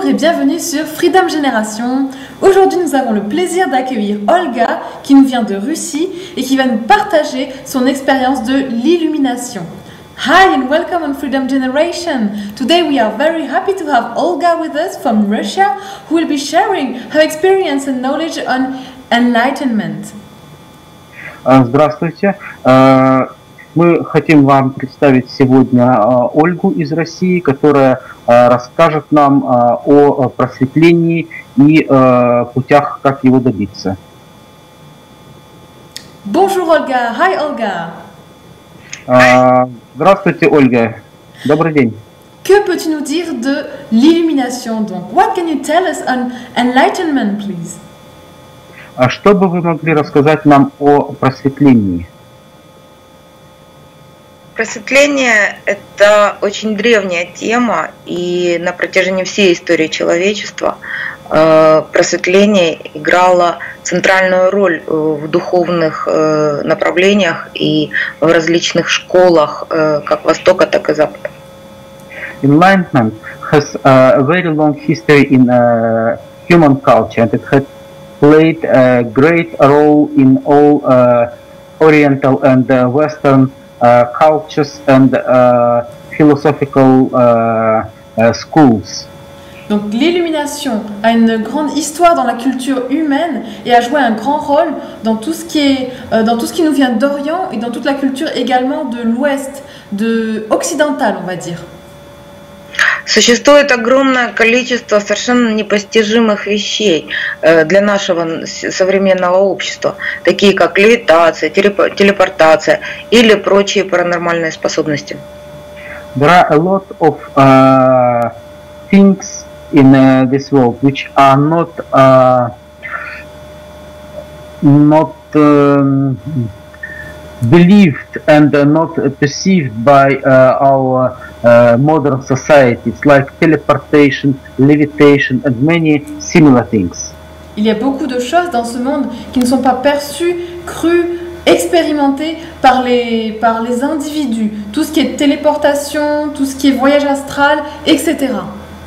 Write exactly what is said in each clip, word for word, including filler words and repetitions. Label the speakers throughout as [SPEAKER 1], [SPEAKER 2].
[SPEAKER 1] et bienvenue sur Freedom Génération. Aujourd'hui, nous avons le plaisir d'accueillir Olga qui nous vient de Russie et qui va nous partager son expérience de l'illumination. Hi and welcome on Freedom Generation. Today we are very happy to have Olga with us from Russia who will be sharing her experience and knowledge on enlightenment.
[SPEAKER 2] Здравствуйте. Мы хотим вам представить сегодня Ольгу из России, которая расскажет нам о просветлении и путях, как его добиться.
[SPEAKER 1] Bonjour Olga. Hi Olga.
[SPEAKER 2] Здравствуйте, Ольга. Добрый день.
[SPEAKER 1] Que peux-tu nous dire de l'illumination donc? What can you tell us on enlightenment, please?
[SPEAKER 2] А что бы вы могли рассказать нам о просветлении?
[SPEAKER 3] Просветление – это очень древняя тема, и на протяжении всей истории человечества э, просветление играло центральную роль в духовных э, направлениях и в различных школах, э, как Востока, так и Запада.
[SPEAKER 2] Enlightenment has a very long history in uh, human culture, and it has played a great role in all uh, Oriental and uh, Western uh, cultures and uh, philosophical uh, uh, schools.
[SPEAKER 1] Donc l'illumination a une grande histoire dans la culture humaine et a joué un grand rôle dans tout ce qui est, euh, dans tout ce qui nous vient d'Orient et dans toute la culture également de l'Ouest, de occidental, on va dire.
[SPEAKER 3] Существует огромное количество совершенно непостижимых вещей для нашего современного общества, такие как левитация, телепортация или прочие паранормальные способности.
[SPEAKER 2] There are a lot of uh, things in uh, this world which are not uh, not um, believed and uh, not perceived by uh, our uh, modern societies, like teleportation, levitation, and many similar things.
[SPEAKER 1] Il y a beaucoup de choses dans ce monde qui ne sont pas perçues, crues, expérimentées par les, par les individus. Tout ce qui est téléportation, tout ce qui est voyage astral, et cetera.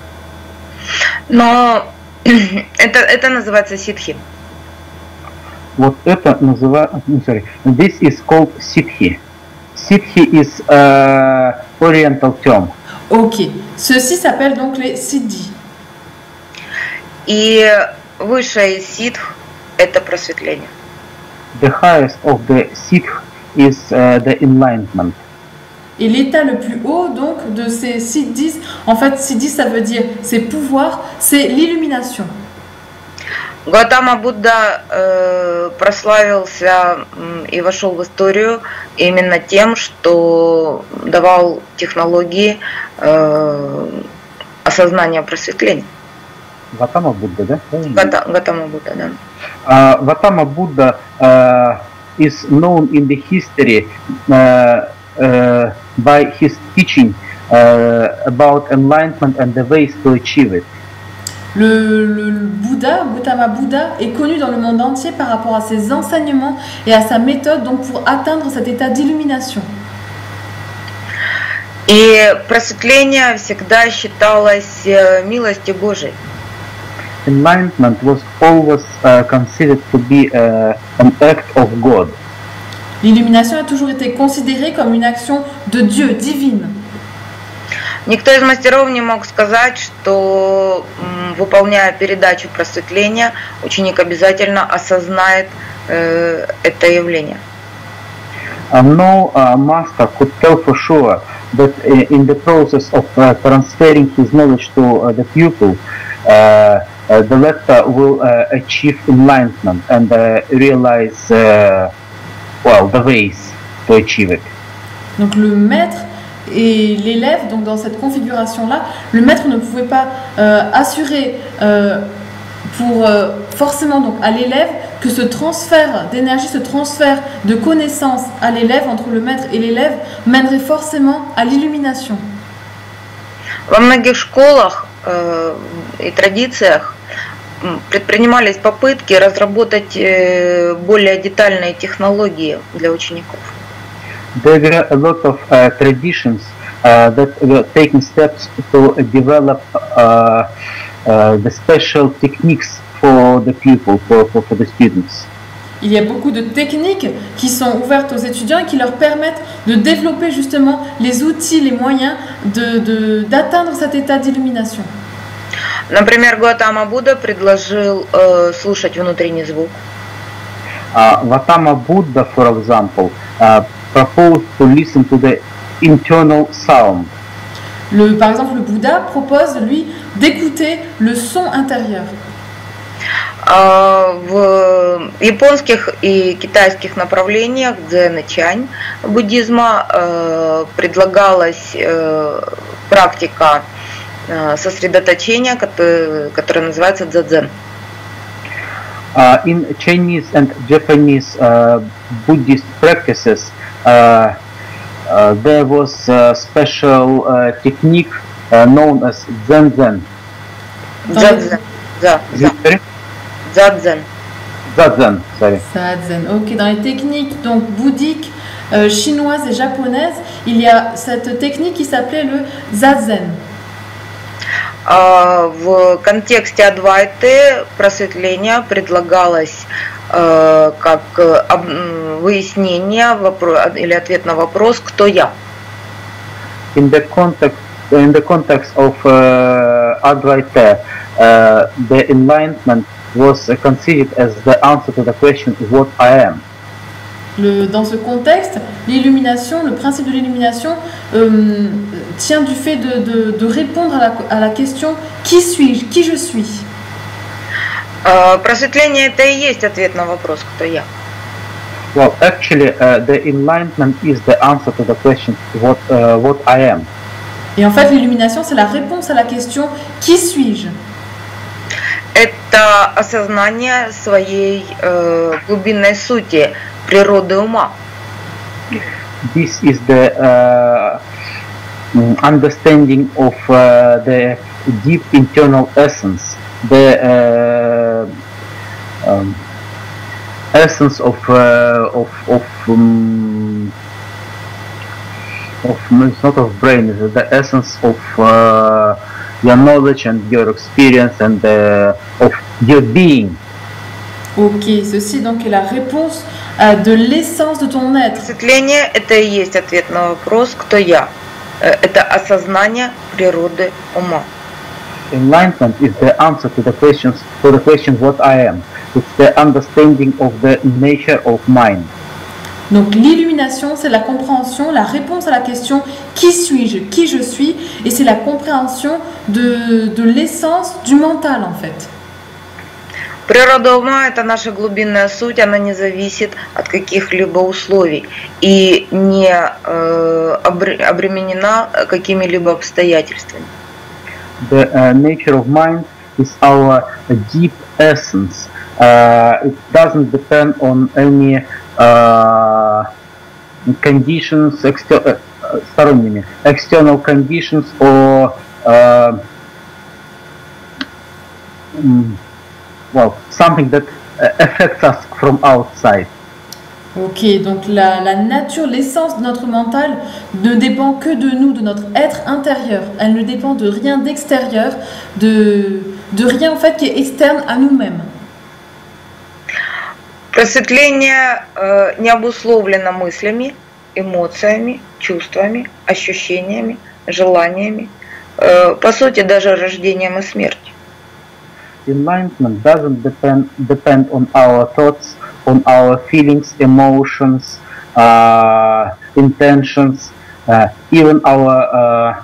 [SPEAKER 3] Но это, это называется ситхи.
[SPEAKER 2] Вот это называется, ну, sorry, this is called Siddhi. Siddhi is uh, oriental term.
[SPEAKER 1] Ok, ceci s'appelle donc les siddhis.
[SPEAKER 3] И высшее из ситх – это просветление.
[SPEAKER 2] The highest of the Siddhi is uh, the enlightenment.
[SPEAKER 1] Et l'état le plus haut donc de ces siddhis, en fait siddhis ça veut dire ces pouvoirs, c'est l'illumination.
[SPEAKER 3] Гаутама Будда э, прославился э, и вошел в историю именно тем, что давал технологии э, осознания просветления.
[SPEAKER 2] Гаутама Будда, да?
[SPEAKER 3] Гата, Гаутама Будда, да.
[SPEAKER 2] Uh, Гаутама Будда uh, is known in the history uh, uh, by his teaching uh, about enlightenment and the ways to achieve it.
[SPEAKER 1] Le, le, le Bouddha, Gautama Bouddha, est connu dans le monde entier par rapport à ses enseignements et à sa méthode donc pour atteindre cet état d'illumination.
[SPEAKER 3] И просветление всегда считалось милостью Божией.
[SPEAKER 2] Enlightenment was always uh, considered to be uh, an act of God.
[SPEAKER 1] L'illumination a toujours été considérée comme une action de Dieu, divine.
[SPEAKER 3] Никто из мастеров не мог сказать, что, выполняя передачу просветления, ученик обязательно осознает э, это явление.
[SPEAKER 2] Uh, no uh, master could tell for sure that uh, in the process of uh, transferring his knowledge to uh, the pupil, uh, uh, the lector will uh, achieve enlightenment and uh, realize, uh, well, the ways to achieve it.
[SPEAKER 1] Donc le maître et l'élève, donc dans cette configuration-là, le maître ne pouvait pas euh, assurer euh, pour euh, forcément donc à l'élève que ce transfert d'énergie, ce transfert de connaissances à l'élève entre le maître et l'élève mènerait forcément à l'illumination.
[SPEAKER 3] Во многих школах э, и традициях предпринимались попытки разработать э, более детальные технологии для учеников.
[SPEAKER 2] There were a lot of uh, traditions uh, that were taking steps to develop uh, uh, the special techniques for the people, for, for, for the students.
[SPEAKER 1] Il y a beaucoup de techniques qui sont ouvertes aux étudiants et qui leur permettent de développer justement les outils, les moyens de, de, d'atteindre cet état d'illumination.
[SPEAKER 3] Например, Гаутама Будда предложил э, слушать внутренний звук.
[SPEAKER 2] Uh, Gautama Buddha, for example, uh, proposed to listen to the internal sound.
[SPEAKER 1] Le, par exemple, le Bouddha propose, lui, d'écouter le son intérieur.
[SPEAKER 3] В японских и китайских направлениях дзен и чань буддизма предлагалась практика сосредоточения, которая называется дзадзен.
[SPEAKER 2] Uh, in Chinese and Japanese uh, Buddhist practices, uh, uh, there was a special uh, technique uh, known as Zen-Zen.
[SPEAKER 3] Zazen. Zazen.
[SPEAKER 2] Zazen, sorry.
[SPEAKER 1] Zazen. Ok, dans les techniques donc bouddhiques, euh, chinoises et japonaises, il y a cette technique qui s'appelait le Zazen.
[SPEAKER 3] В контексте Адвайты просветление предлагалось как выяснение или ответ на вопрос «Кто я?».
[SPEAKER 2] In the context, in the context of uh, Advaita, uh, the enlightenment was considered as the answer to the question "What I am?".
[SPEAKER 1] Le, dans ce contexte, l'illumination, le principe de l'illumination euh, tient du fait de, de, de répondre à la, à la question « Qui suis-je ? Qui je suis ?»
[SPEAKER 3] Просветление это и есть ответ на вопрос «Кто я?».
[SPEAKER 2] Well, actually, uh, the enlightenment is the answer to the question "What uh, what I am?".
[SPEAKER 1] Et en fait, l'illumination, c'est la réponse à la question « Qui suis-je ?»
[SPEAKER 3] Это осознание своей э, глубинной сути, природы ума.
[SPEAKER 2] This is the uh, understanding of uh, the deep internal essence, the uh, um, essence of uh, of of, um, of it's not of brain, it's the essence of uh, your knowledge and your experience and uh, of your being.
[SPEAKER 1] Ok, ceci donc est la réponse euh, de l'essence de ton être.
[SPEAKER 3] Просветление это и есть ответ на вопрос «Кто я?». Это осознание природы ума.
[SPEAKER 2] Enlightenment is the answer to the questions to the question "What I am?". It's the understanding of the nature of mind.
[SPEAKER 1] Donc l'illumination, c'est la compréhension, la réponse à la question « Qui suis-je ? Qui je suis ?» Et c'est la compréhension de, de l'essence du mental en fait.
[SPEAKER 3] Природа ума – это наша глубинная суть, она не зависит от каких-либо условий и не э, обременена какими-либо обстоятельствами.
[SPEAKER 2] The uh, nature of mind is our deep essence. Uh, it doesn't depend on any uh, conditions, exter uh, external conditions or uh, um, well, something that affects us from outside.
[SPEAKER 1] Ok, donc la, la nature, l'essence de notre mental ne dépend que de nous, de notre être intérieur. Elle ne dépend de rien d'extérieur, de, de rien en fait qui est externe à nous-mêmes.
[SPEAKER 3] Просветление э, не обусловлено мыслями, эмоциями, чувствами, ощущениями, желаниями, э, по сути даже рождением и смертью.
[SPEAKER 2] Enlightenment doesn't depend depend on our thoughts, on our feelings, emotions, uh, intentions, uh, even our uh,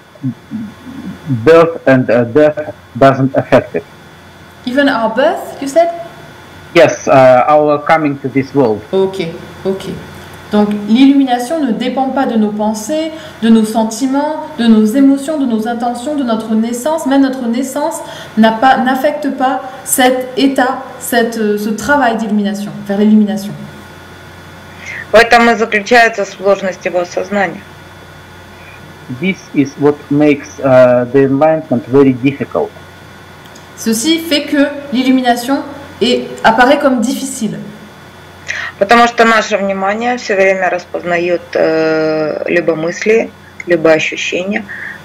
[SPEAKER 2] birth and uh, death doesn't affect it.
[SPEAKER 1] Even our birth, you said?
[SPEAKER 2] Yes, uh, our coming to this world.
[SPEAKER 1] Ok, ok. Donc l'illumination ne dépend pas de nos pensées, de nos sentiments, de nos émotions, de nos intentions, de notre naissance. Même notre naissance n'a pas, n'affecte pas cet état, cette, ce travail d'illumination, vers l'illumination.
[SPEAKER 3] В этом и заключается сложность его сознания.
[SPEAKER 2] This is what makes uh, the enlightenment very difficult.
[SPEAKER 1] Ceci fait que l'illumination est, apparaît comme difficile.
[SPEAKER 3] Потому что наше внимание все время распознает э, либо мысли, либо ощущения,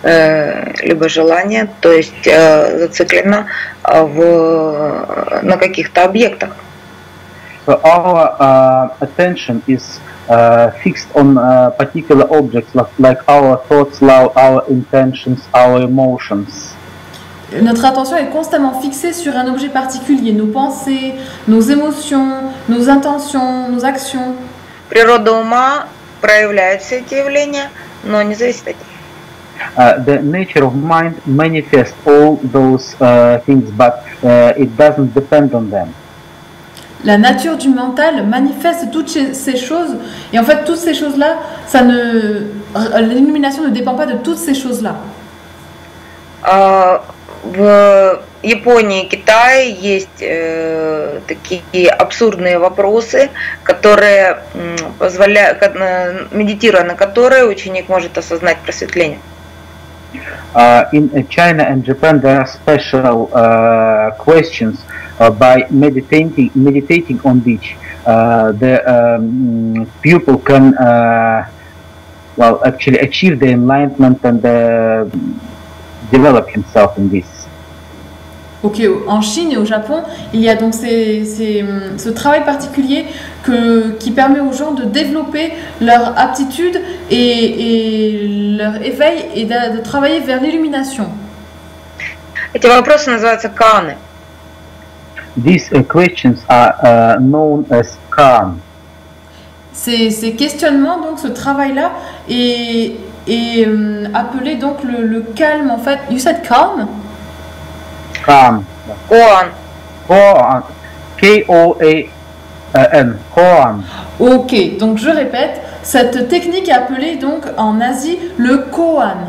[SPEAKER 3] либо желание, то есть зациклено в, на каких-то объектах.
[SPEAKER 2] So our uh, attention is uh, fixed on uh, particular objects like, like our thoughts, our intentions, our emotions.
[SPEAKER 1] Notre attention est constamment fixée sur un objet particulier, nos pensées, nos émotions, nos intentions, nos actions.
[SPEAKER 3] Природа ума проявляет все эти явления, но не зависит от них.
[SPEAKER 2] Uh, the nature of mind manifests all those uh, things, but uh, it doesn't depend on them.
[SPEAKER 1] La nature du mental manifeste toutes ces choses, et en fait toutes ces choses-là, ça ne, l'illumination ne dépend pas de toutes ces choses-là.
[SPEAKER 3] Uh, в Японии и Китае есть э, такие абсурдные вопросы, которые позволяют, медитируя на которые ученик может осознать просветление.
[SPEAKER 2] Uh, in China and Japan, there are special uh, questions uh, by meditating, meditating on which uh, the um, pupil can, uh, well, actually achieve the enlightenment and uh, develop himself in this.
[SPEAKER 1] Ok, en Chine et au Japon, il y a donc ces, ces, ce travail particulier que, qui permet aux gens de développer leur aptitude et, et leur éveil et de, de travailler vers l'illumination.
[SPEAKER 3] Эти вопросы называются каны.
[SPEAKER 2] These uh, questions are uh, known as kan.
[SPEAKER 1] Ces, ces questionnements, donc ce travail-là, est, est euh, appelé donc le, le calme en fait. You said calm?
[SPEAKER 2] Kan.
[SPEAKER 3] Коан.
[SPEAKER 2] Koan. K O A N. Koan.
[SPEAKER 1] Ok, donc je répète, cette technique est appelée donc en Asie le koan.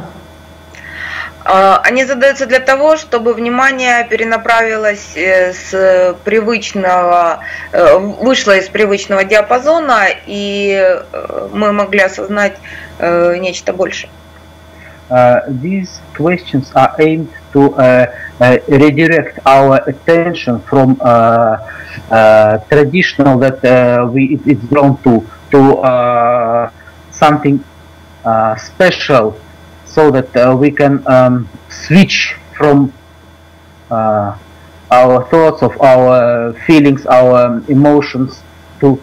[SPEAKER 3] Они задаются для того, чтобы внимание перенаправилось с привычного, вышло из привычного диапазона, и мы могли осознать нечто большее.
[SPEAKER 2] Uh, these questions are aimed to uh, uh, redirect our attention from uh, uh, traditional that uh, we it, it's drawn to to uh, something uh, special, so that uh, we can um, switch from uh, our thoughts of our feelings, our emotions to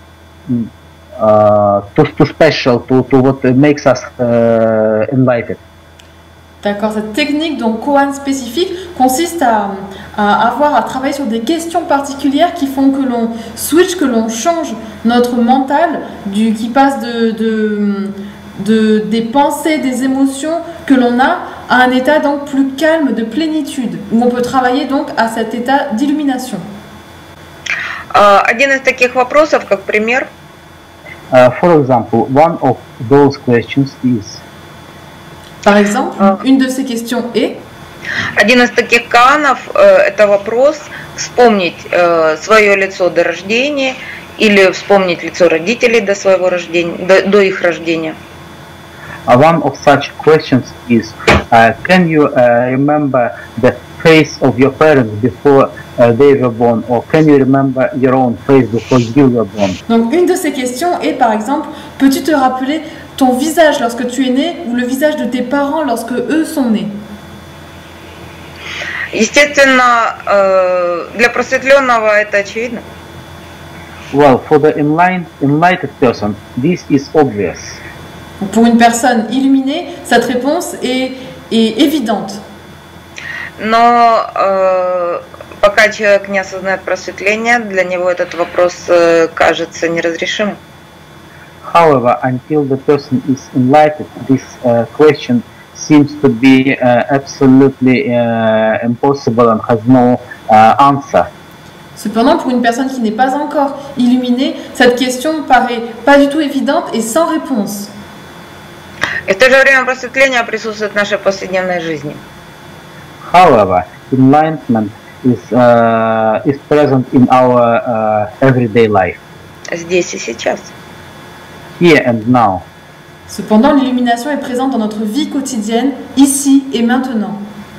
[SPEAKER 2] Uh, to, to special, to, to what makes us uh, enlightened.
[SPEAKER 1] D'accord, cette technique donc koan spécifique consiste à, à avoir à travailler sur des questions particulières qui font que l'on switch, que l'on change notre mental, du, qui passe de, de, de, des pensées, des émotions que l'on a à un état donc plus calme, de plénitude, où on peut travailler donc à cet état d'illumination.
[SPEAKER 3] Один из таких вопросов, как пример.
[SPEAKER 2] Uh, for example, one of those questions is.
[SPEAKER 1] Par exemple, uh, une de ces questions est.
[SPEAKER 3] Один из таких канов э, это вопрос вспомнить э, свое лицо до рождения или вспомнить лицо родителей до своего рождения, до, до их рождения.
[SPEAKER 2] Uh, one of such questions is, uh, can you uh, remember the face of your parents before uh, they were born, or can you remember your own face before you were born?
[SPEAKER 1] Donc une de ces questions est par exemple, peux-tu te rappeler ton visage lorsque tu es né ou le visage de tes parents lorsque eux sont nés?
[SPEAKER 3] Естественно, для просветленного это очевидно.
[SPEAKER 2] Well, for the enlightened, enlightened person, this is obvious.
[SPEAKER 1] Pour une personne illuminée, cette réponse est, est évidente.
[SPEAKER 3] Но э, пока человек не осознает просветление, для него этот вопрос э, кажется неразрешимым.
[SPEAKER 2] However, until the person is enlightened, this uh, question seems to be uh, absolutely uh, impossible and has no uh, answer.
[SPEAKER 1] Cependant, pour une personne qui n'est pas encore illuminée, cette question paraît pas du tout évidente et sans réponse.
[SPEAKER 3] И в то же время просветление присутствует в нашей повседневной жизни.
[SPEAKER 2] However, enlightenment is uh, is present in our uh, everyday life.
[SPEAKER 3] Здесь и сейчас.
[SPEAKER 2] Here and now.
[SPEAKER 1] Cependant, l'illumination est présente dans notre vie quotidienne, ici et maintenant.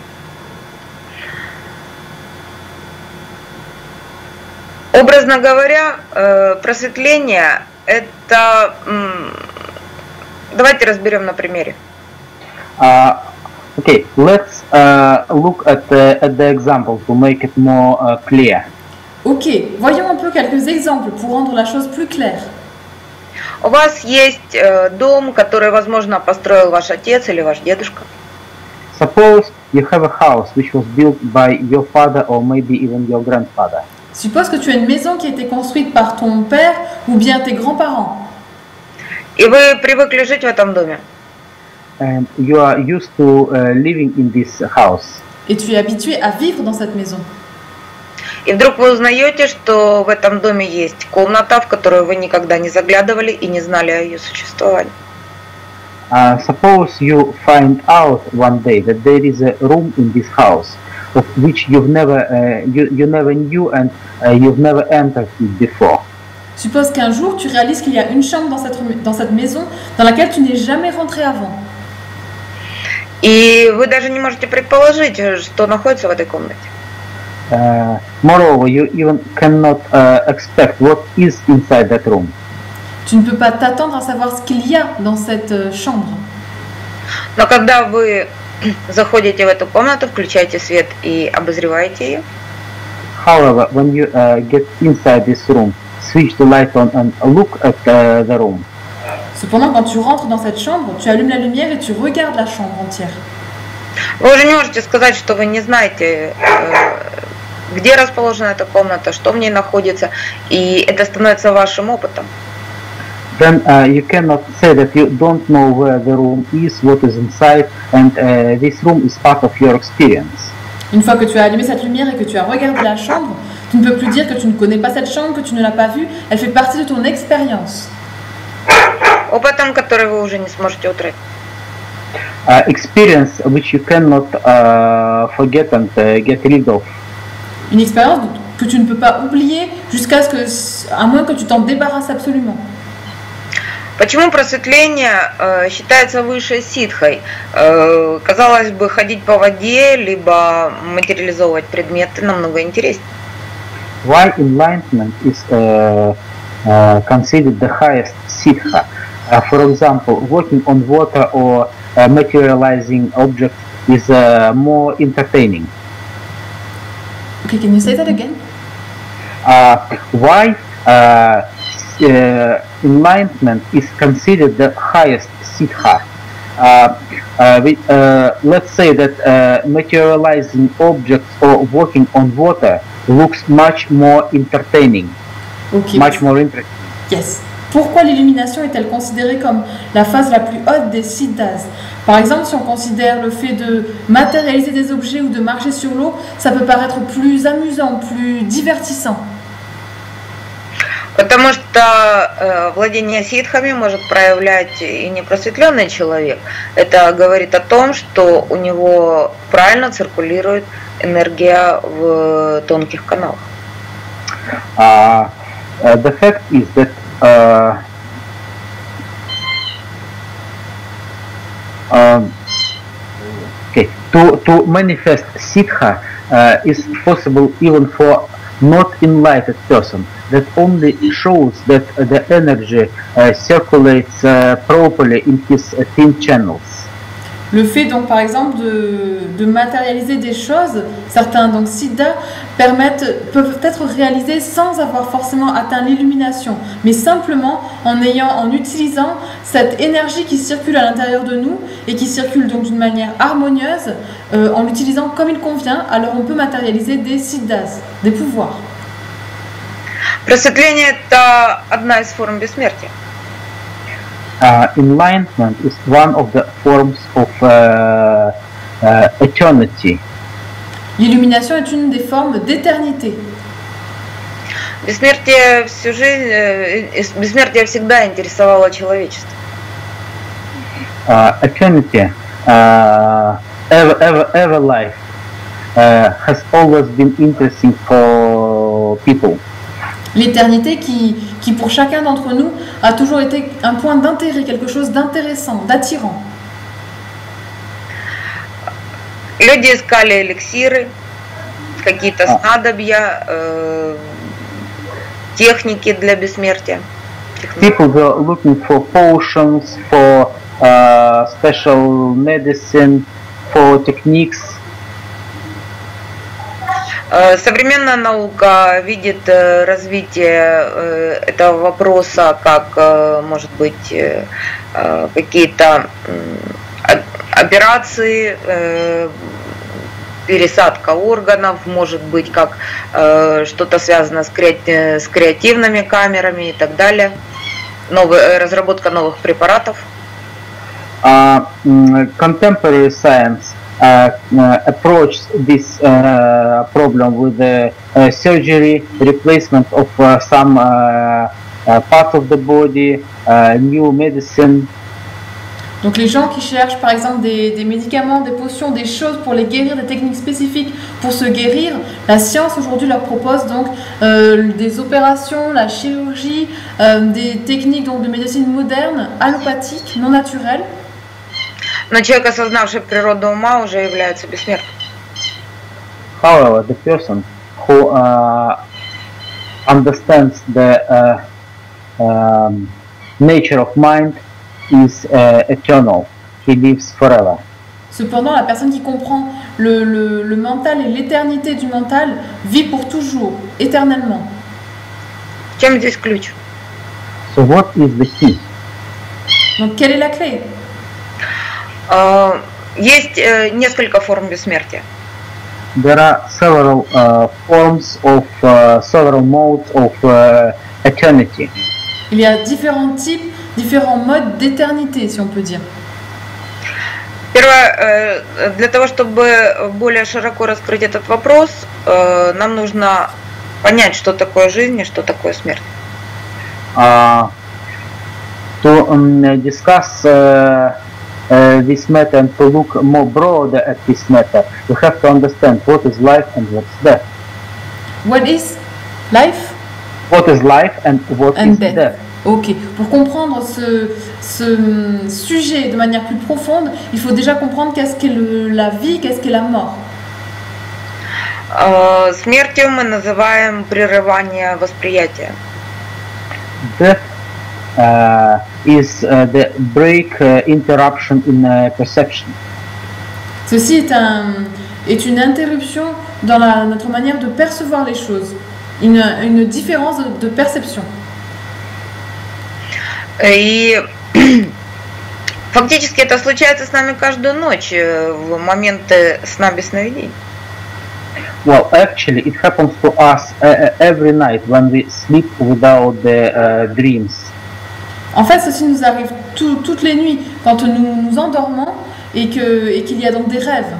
[SPEAKER 3] Образно говоря, просветление – это… Давайте разберем на примере.
[SPEAKER 2] Uh, Okay, let's uh, look at the, at the example to make it more uh, clear.
[SPEAKER 1] Ok, voyons un peu quelques exemples pour rendre la chose plus claire.
[SPEAKER 3] У вас есть э, дом, который, возможно, построил ваш отец или ваш дедушка.
[SPEAKER 2] Suppose you have a house which was built by your father or maybe even your grandfather.
[SPEAKER 1] Suppose que tu as une maison qui a été construite par ton père ou bien tes grands-parents.
[SPEAKER 3] И вы привыкли жить в этом доме.
[SPEAKER 2] And you are used to uh, living in this house.
[SPEAKER 1] Et tu es habitué à vivre dans cette maison.
[SPEAKER 3] И вдруг вы узнаете, что в этом доме есть комната, в которую вы никогда не заглядывали и не знали о ее существовании.
[SPEAKER 2] Uh, suppose you find out one day that there is a room in this house of which you've never uh, you, you never knew and uh, you've never entered it before.
[SPEAKER 1] Suppose qu'un jour tu réalises qu'il y a une chambre dans cette, dans cette maison dans laquelle tu n'es jamais rentré avant.
[SPEAKER 3] И вы даже не можете предположить, что находится в этой комнате.
[SPEAKER 2] Uh, moreover, you even cannot uh, expect what is inside that room.
[SPEAKER 1] Tu ne peux pas t'attendre à savoir ce qu'il y a dans cette euh, chambre.
[SPEAKER 3] Но когда вы заходите в эту комнату, включаете свет и обозреваете ее,
[SPEAKER 2] However, when you uh, get inside this room, switch the light on and look at uh, the room.
[SPEAKER 1] Cependant, quand tu rentres dans cette chambre, tu allumes la lumière et tu regardes la chambre entière.
[SPEAKER 3] вы уже не можете сказать, что вы не знаете, где расположена эта комната, что в ней находится, и это становится вашим опытом.
[SPEAKER 2] Then uh, you cannot say that you don't know where the room is, what is inside, and uh, this room is part of your experience.
[SPEAKER 1] Une fois que tu as allumé cette lumière et que tu as regardé la chambre, tu ne peux plus dire que tu ne connais pas cette chambre, que tu ne l'as pas vue. Elle fait partie de ton expérience.
[SPEAKER 3] Опытом, который вы уже не сможете утратить.
[SPEAKER 2] Uh, experience which you cannot uh, forget and uh, get rid of.
[SPEAKER 1] Une expérience que tu ne peux pas oublier jusqu'à ce que, à moins que tu t'en débarrasses absolument.
[SPEAKER 3] Почему просветление э, считается высшей ситхой? Э, казалось бы, ходить по воде, либо материализовывать предметы намного интереснее.
[SPEAKER 2] Why enlightenment is uh, uh, considered the highest siddha? Uh, for example, walking on water or uh, materializing objects is uh, more entertaining.
[SPEAKER 1] Okay, can you say that again?
[SPEAKER 2] Uh, why uh, uh, enlightenment is considered the highest siddha? Uh, uh, we, uh, let's say that uh, materializing objects or walking on water looks much more entertaining,
[SPEAKER 1] Okay.
[SPEAKER 2] much more interesting.
[SPEAKER 1] Yes. Pourquoi l'illumination est-elle considérée comme la phase la plus haute des siddhas? Par exemple, si on considère le fait de matérialiser des objets ou de marcher sur l'eau, ça peut paraître plus amusant, plus divertissant.
[SPEAKER 3] Потому что э, владение ситхами может проявлять и непросветленный человек. Это говорит о том, что у него правильно циркулирует энергия в тонких каналах.
[SPEAKER 2] Uh, uh, the fact is that uh, um, okay, to, to manifest siddha uh, is possible even for not enlightened person. That only shows that the energy uh, circulates uh, properly in his uh, thin channels.
[SPEAKER 1] Le fait donc par exemple de, de matérialiser des choses, certains donc siddhas permettent, peuvent être réalisés sans avoir forcément atteint l'illumination, mais simplement en ayant, en utilisant cette énergie qui circule à l'intérieur de nous et qui circule donc d'une manière harmonieuse, euh, en l'utilisant comme il convient, alors on peut matérialiser des siddhas, des pouvoirs.
[SPEAKER 3] Просветление – это одна из форм бессмертия.
[SPEAKER 2] Uh, enlightenment is one of the forms of uh, uh, eternity.
[SPEAKER 1] L'illumination est une des formes d'éternité.
[SPEAKER 3] Бессмертие всю жизнь, э, бессмертие всегда интересовало человечество.
[SPEAKER 2] Uh, eternity, uh, ever, ever, ever life uh, has always been interesting for people.
[SPEAKER 1] L'éternité qui, qui, pour chacun d'entre nous, a toujours été un point d'intérêt, quelque chose d'intéressant, d'attirant.
[SPEAKER 3] Люди искали эликсиры, какие-то снадобья, э, техники для бессмертия.
[SPEAKER 2] People were looking for potions, for uh, special medicine, for for techniques.
[SPEAKER 3] Современная наука видит развитие этого вопроса как, может быть, какие-то операции, пересадка органов, может быть, как что-то связано с креативными камерами и так далее, новая разработка новых препаратов.
[SPEAKER 2] Uh, contemporary science uh, uh, approaches this uh, problem with the uh, surgery, replacement of uh, some uh, uh, part of the body, uh, new medicine.
[SPEAKER 1] Donc les gens qui cherchent par exemple des, des médicaments, des potions, des choses pour les guérir, des techniques spécifiques pour se guérir, la science aujourd'hui leur propose donc euh, des opérations, la chirurgie, euh, des techniques donc, de médecine moderne, allopathique, non naturelle.
[SPEAKER 3] Но человек, осознавший природу ума, уже является бессмертным.
[SPEAKER 2] However, the person who uh, understands the uh, um, nature of mind is uh, eternal. He lives forever.
[SPEAKER 1] Cependant, la personne qui comprend le, le, le mental et l'éternité du mental vit pour toujours, éternellement.
[SPEAKER 3] В чем здесь ключ?
[SPEAKER 2] So what is the key?
[SPEAKER 1] Donc quelle est la clé?
[SPEAKER 3] Есть несколько форм бессмертия.
[SPEAKER 2] There are several uh, forms of uh, several modes of uh, eternity.
[SPEAKER 1] Il y a différents types, différents modes d'éternité, si on peut dire.
[SPEAKER 3] Первое, для того, чтобы более широко раскрыть этот вопрос, нам нужно понять, что такое жизнь и что такое смерть.
[SPEAKER 2] Uh, to um, discuss uh, uh, this matter and to look more broader at this matter, we have to understand what is life and what is death.
[SPEAKER 1] What is life?
[SPEAKER 2] What is life and what
[SPEAKER 1] and
[SPEAKER 2] is
[SPEAKER 1] death.
[SPEAKER 2] death?
[SPEAKER 1] Ok, pour comprendre ce, ce sujet de manière plus profonde, il faut déjà comprendre qu'est-ce qu'est le, la vie, qu'est-ce qu'est la mort.
[SPEAKER 3] Uh, смертью мы называем прерывание восприятия.
[SPEAKER 2] Death uh, is uh, the break, uh, interruption in uh, perception.
[SPEAKER 1] Ceci est, un, est une interruption dans la, notre manière de percevoir les choses, une, une différence de, de perception.
[SPEAKER 3] И фактически это случается с нами каждую ночь в моменты сна без сновидений.
[SPEAKER 2] Well, actually, it happens to us uh, every night when we sleep without the uh, dreams.
[SPEAKER 1] En fait, ceci nous arrive tout, toutes les nuits quand nous nous endormons et que et qu'il y a donc des rêves.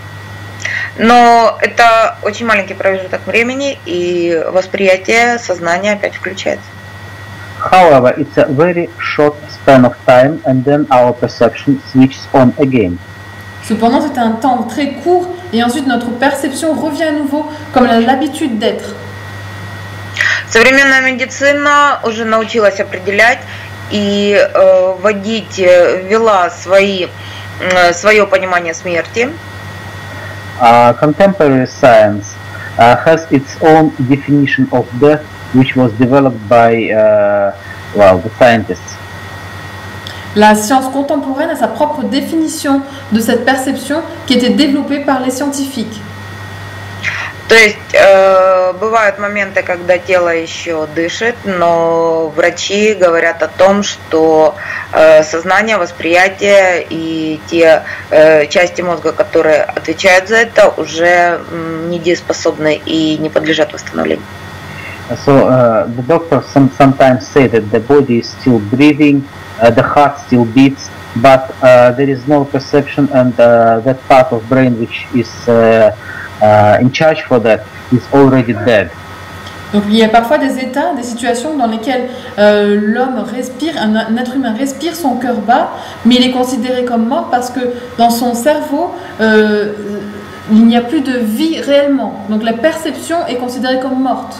[SPEAKER 3] Но это очень маленький промежуток времени, и восприятие сознания опять включается.
[SPEAKER 2] However, it's a very short span of time, and then our perception switches on again.
[SPEAKER 1] Cependant, c'est un temps très court et ensuite notre perception revient à nouveau comme elle a l'habitude d'être.
[SPEAKER 3] Современная медицина уже научилась определять и э, вводить, ввела свои, э, свое понимание смерти.
[SPEAKER 2] Uh, contemporary science uh, has its own definition of death, which was developed by uh, well, the scientists.
[SPEAKER 1] La science contemporaine a sa propre définition de cette perception qui a été développée par les scientifiques.
[SPEAKER 3] То есть э, бывают моменты, когда тело еще дышит, но врачи говорят о том, что э, сознание, восприятие и те э, части мозга, которые отвечают за это, уже м, недееспособны и не подлежат восстановлению.
[SPEAKER 2] So uh, the doctors some, sometimes say that the body is still breathing, uh, the heart still beats, but uh, there is no perception, and uh, that part of brain which is uh, uh, in charge for that is already dead.
[SPEAKER 1] Donc il y a parfois des états, des situations dans lesquelles euh, l'homme respire, un, un être humain respire, son cœur bat, mais il est considéré comme mort parce que dans son cerveau, euh, il n'y a plus de vie réellement. Donc la perception est considérée comme morte.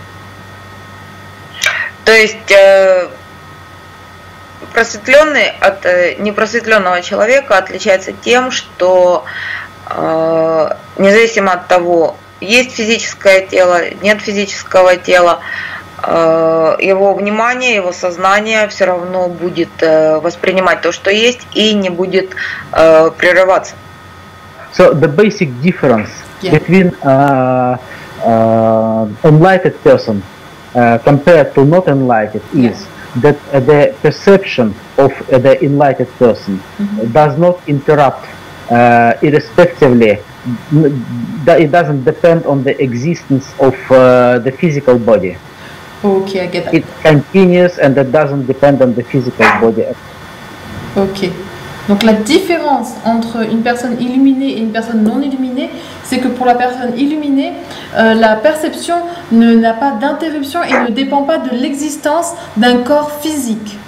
[SPEAKER 3] То есть э, просветленный от э, непросветленного человека отличается тем, что э, независимо от того, есть физическое тело, нет физического тела, э, его внимание, его сознание все равно будет э, воспринимать то, что есть, и не будет э, прерываться.
[SPEAKER 2] so the basic difference
[SPEAKER 1] Yeah.
[SPEAKER 2] between uh, uh, enlightened person uh, compared to not enlightened
[SPEAKER 1] Yeah.
[SPEAKER 2] is that uh, the perception of uh, the enlightened person
[SPEAKER 1] Mhm.
[SPEAKER 2] does not interrupt uh, irrespectively. n- that It doesn't depend on the existence of uh, the physical body.
[SPEAKER 1] Ok, I get that.
[SPEAKER 2] It continues and that doesn't depend on the physical body.
[SPEAKER 1] Ok. Donc la différence entre une personne illuminée et une personne non illuminée, c'est que pour la personne illuminée, euh, la perception ne- n'a pas d'interruption et ne dépend pas de l'existence d'un corps physique.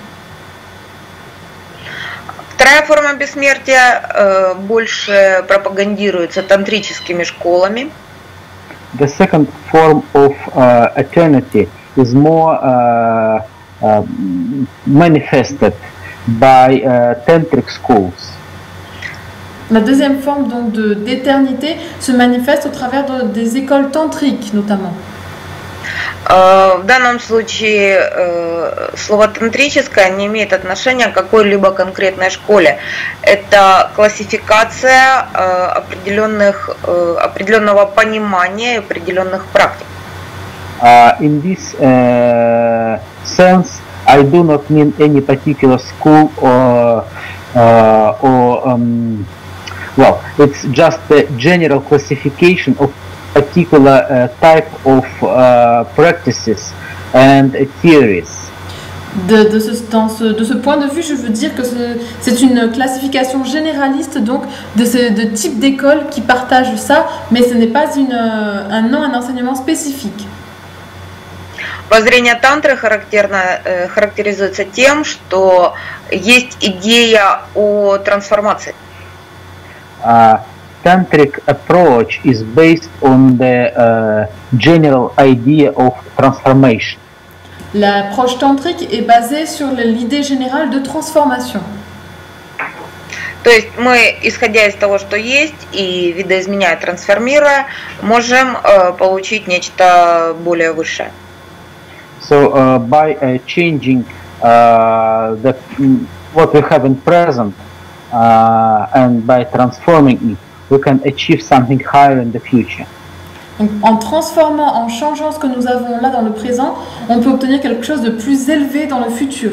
[SPEAKER 3] Вторая форма бессмертия э, больше пропагандируется тантрическими школами.
[SPEAKER 2] The second form of uh, eternity is more uh, uh, manifested by uh, tantric schools.
[SPEAKER 1] La deuxième forme donc de d'éternité se manifeste au travers de- des écoles tantriques notamment.
[SPEAKER 3] Э, В данном случае э, слово тантрическое не имеет отношения к какой-либо конкретной школе. Это классификация э, определенных, э, определенного понимания и определенных практик.
[SPEAKER 2] Uh, in this uh, sense, I do not mean any particular school or uh, or um, well, it's just the general classification of particular uh, type of uh, practices and uh, theories.
[SPEAKER 1] De, de ce, dans ce, de ce point de vue, je veux dire que ce- c'est une classification généraliste donc de ce de type d'école qui partagent ça, mais ce n'est pas une, euh, un nom, un enseignement spécifique.
[SPEAKER 3] Воззрение тантры характерно, э, характеризуется тем, что есть идея о трансформации.
[SPEAKER 2] Uh, tantric approach is based on the uh, general idea of transformation.
[SPEAKER 1] L'approche tantrique est basée sur l'idée générale de transformation.
[SPEAKER 3] То есть мы, исходя из того, что есть, и видоизменяя, трансформируя, можем э, получить нечто более высшее.
[SPEAKER 2] So uh, by uh, changing uh, the mm, what we have in present uh, and by transforming it, we can achieve something higher in the future.
[SPEAKER 1] Donc, en transformant, en changeant ce que nous avons là dans le présent, on peut obtenir quelque chose de plus élevé dans le futur.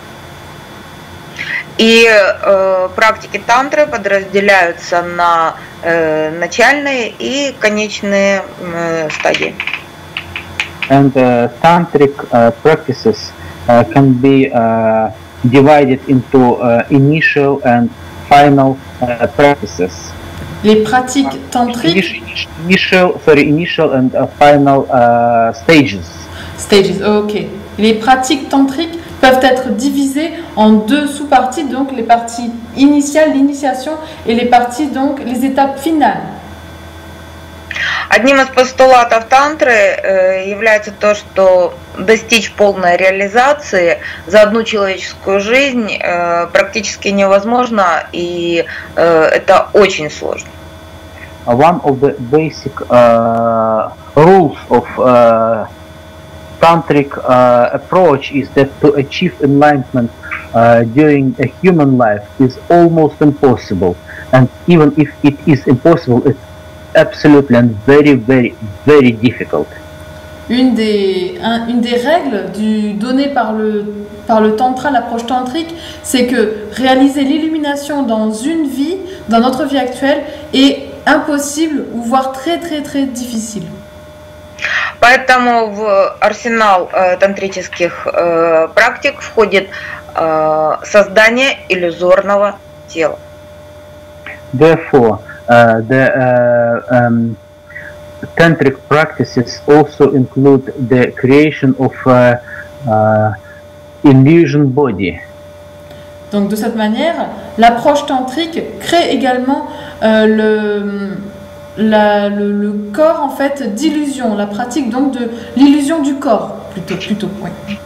[SPEAKER 3] И э, практики тантры подразделяются на э, начальные и конечные э, стадии.
[SPEAKER 2] And uh, tantric uh, practices uh, can be uh, divided into uh, initial and final uh, practices.
[SPEAKER 1] Les pratiques tantriques,
[SPEAKER 2] Initial, initial, sorry, initial and uh, final uh, stages.
[SPEAKER 1] stages, ok. Les pratiques tantriques peuvent être divisées en deux sous-parties, donc les parties initiales, l'initiation, et les parties, donc les étapes finales.
[SPEAKER 3] Одним из постулатов тантры э, является то, что достичь полной реализации за одну человеческую жизнь э, практически невозможно, и э, это очень сложно.
[SPEAKER 2] Uh, one of the basic uh, rules of uh, tantric uh, approach is that to achieve enlightenment uh, during a human life is almost impossible, and even if it is impossible, it's absolutely and very, very, very difficult.
[SPEAKER 1] Une des, un- une des règles du, données par le, par le tantra, l'approche tantrique, c'est que réaliser l'illumination dans une vie, dans notre vie actuelle, est impossible ou voire très très très difficile.
[SPEAKER 3] Поэтому в арсенал э, тантрических э, практик входит э, создание иллюзорного тела.
[SPEAKER 2] Therefore, uh, the uh, um, tantric practices also include the creation of uh, uh, illusion body.
[SPEAKER 1] Donc de cette manière, l'approche tantrique crée également euh, le, la- le, le corps en fait d'illusion, la pratique donc de l'illusion du corps plutôt, plutôt, oui.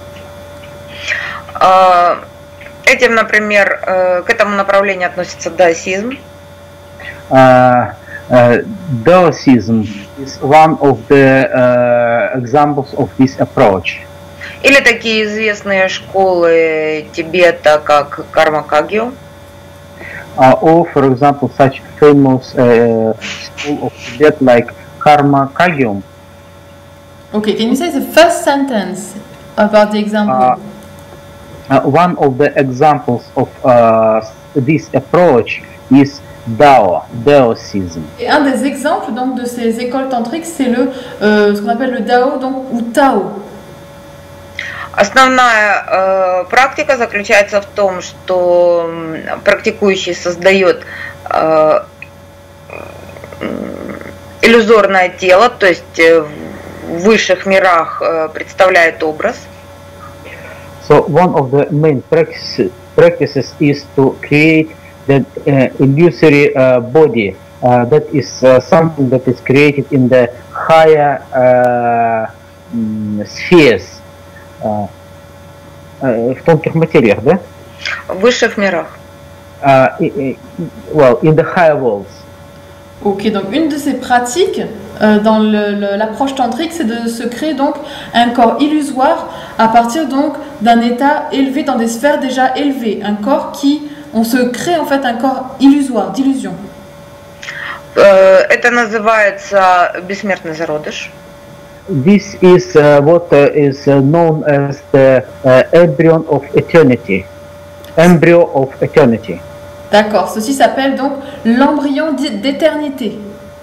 [SPEAKER 3] Э, Этим, например, э, к этому направлению относится даосизм.
[SPEAKER 2] Uh, uh, Daoism is one of the uh, examples of this approach.
[SPEAKER 3] Или такие известные школы Тибета, как Карма Кагью.
[SPEAKER 2] uh, or for example such famous uh, school of Tibet like Karma Kagyum.
[SPEAKER 1] Okay, can you say the first sentence about the example?
[SPEAKER 2] Uh, uh, one of the examples of uh, this approach is Dao, Daoism.
[SPEAKER 1] Et un des exemples donc de ces écoles tantriques, c'est le euh, ce qu'on appelle le Dao donc ou Tao.
[SPEAKER 3] Основная э, практика заключается в том, что м, практикующий создает э, иллюзорное тело, то есть э, в высших мирах э, представляет образ.
[SPEAKER 2] So one of the main practices, practices is to create the uh, illusory uh, body uh, that is uh, something that is created in the higher uh, mm, spheres, uh, uh, в тонких материях, да?
[SPEAKER 3] В высших мирах.
[SPEAKER 2] Uh, i- i- well, in the higher worlds.
[SPEAKER 1] Ok, donc une de ces pratiques euh, dans le- le- l'approche tantrique, c'est de se créer donc un corps illusoire à partir donc d'un état élevé dans des sphères déjà élevées, un corps qui, on se crée en fait un corps illusoire, d'illusion.
[SPEAKER 3] Э, Это называется бессмертный зародыш.
[SPEAKER 2] This is uh, what uh, is uh, known as the uh, embryo of eternity. Embryo of eternity.
[SPEAKER 1] D'accord, ceci s'appelle donc l'embryon d'é- d'éternité.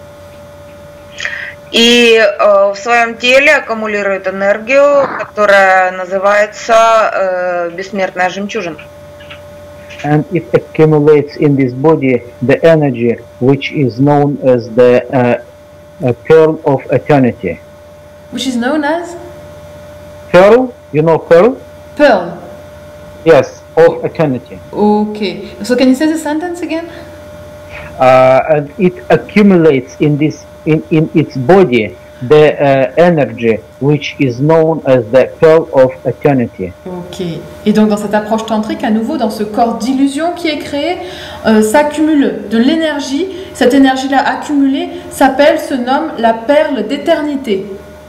[SPEAKER 3] И э, в своем теле аккумулирует энергию, которая называется э, бессмертная жемчужина.
[SPEAKER 2] And it accumulates in this body the energy which is known as the uh, uh, pearl of eternity.
[SPEAKER 1] Which is known as
[SPEAKER 2] Pearl, you know pearl?
[SPEAKER 1] pearl.
[SPEAKER 2] Yes, of eternity.
[SPEAKER 1] Okay, so can you say the sentence again?
[SPEAKER 2] Uh, and it accumulates in this in, in its body the uh, energy which is known as the pearl of eternity.
[SPEAKER 1] Ok. Et donc dans cette approche tantrique, à nouveau, dans ce corps d'illusion qui est créé, euh, s'accumule de l'énergie. Cette énergie-là accumulée s'appelle, se nomme la perle d'éternité.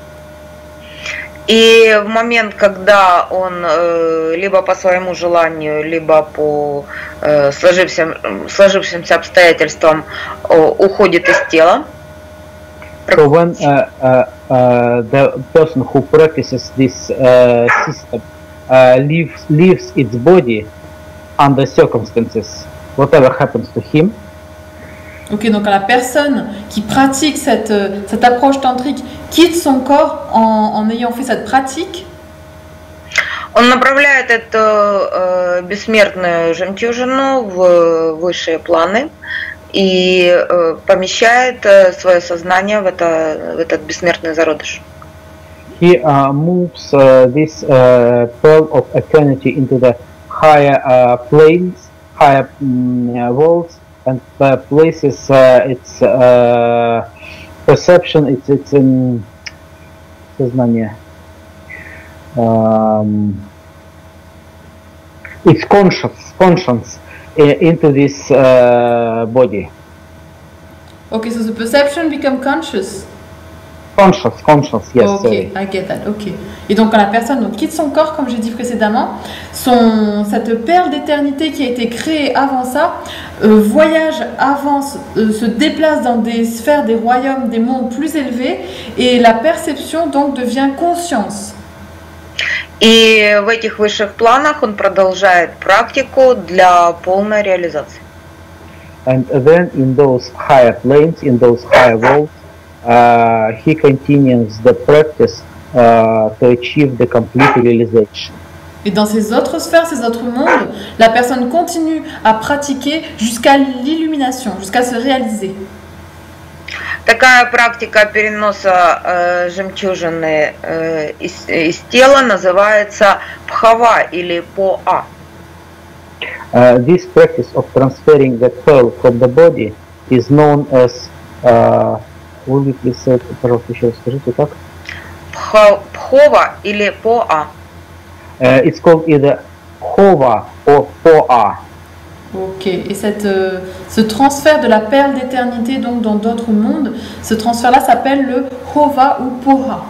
[SPEAKER 3] И в момент, когда он э, либо по своему желанию, либо по э, сложившимся, сложившимся обстоятельствам э, уходит из тела,
[SPEAKER 2] So when uh, uh, uh, the person who practices this uh, system uh, leaves leaves its body under circumstances, whatever happens to him,
[SPEAKER 1] Ok, donc quand la personne qui pratique cette, euh, cette approche tantrique quitte son corps en, en ayant fait cette pratique,
[SPEAKER 3] он направляет эту э, бессмертную жемчужину в высшие планы и э, помещает э, свое сознание в, это, в этот бессмертный зародыш.
[SPEAKER 2] he uh, moves uh, this uh, pearl of eternity into the higher uh, planes, higher mm, uh, worlds, and uh, places uh, its uh, perception, its its um, сознание, um, its conscious conscience uh, into this uh, body.
[SPEAKER 1] ok, so the perception become conscious.
[SPEAKER 2] Conscious, conscious, yes.
[SPEAKER 1] Ok,
[SPEAKER 2] Sorry.
[SPEAKER 1] I get that, ok. Et donc quand la personne donc, quitte son corps, comme j'ai dit précédemment, son, cette perle d'éternité qui a été créée avant ça, euh, voyage, avance, euh, se déplace dans des sphères, des royaumes, des mondes plus élevés, et la perception donc devient conscience.
[SPEAKER 3] И в этих высших планах он продолжает практику для полной реализации.
[SPEAKER 2] And then in those higher planes, in those higher worlds, uh, he continues the practice uh, to achieve the complete realization.
[SPEAKER 1] Et dans ces autres sphères, ces autres mondes, la personne continue à pratiquer jusqu'à l'illumination, jusqu'à se réaliser.
[SPEAKER 3] Такая практика переноса э, жемчужины э, из, из тела называется пхава или поа.
[SPEAKER 2] Uh, this practice of transferring the pearl from the body is known as, uh, will you please say, пожалуйста, еще раз скажите, как?
[SPEAKER 3] Пха- Пхова или поа.
[SPEAKER 2] Uh, it's called either Hova or Poa.
[SPEAKER 1] Ok, et cette, euh, ce transfert de la perle d'éternité donc dans d'autres mondes, ce transfert-là s'appelle le Hova ou Poha.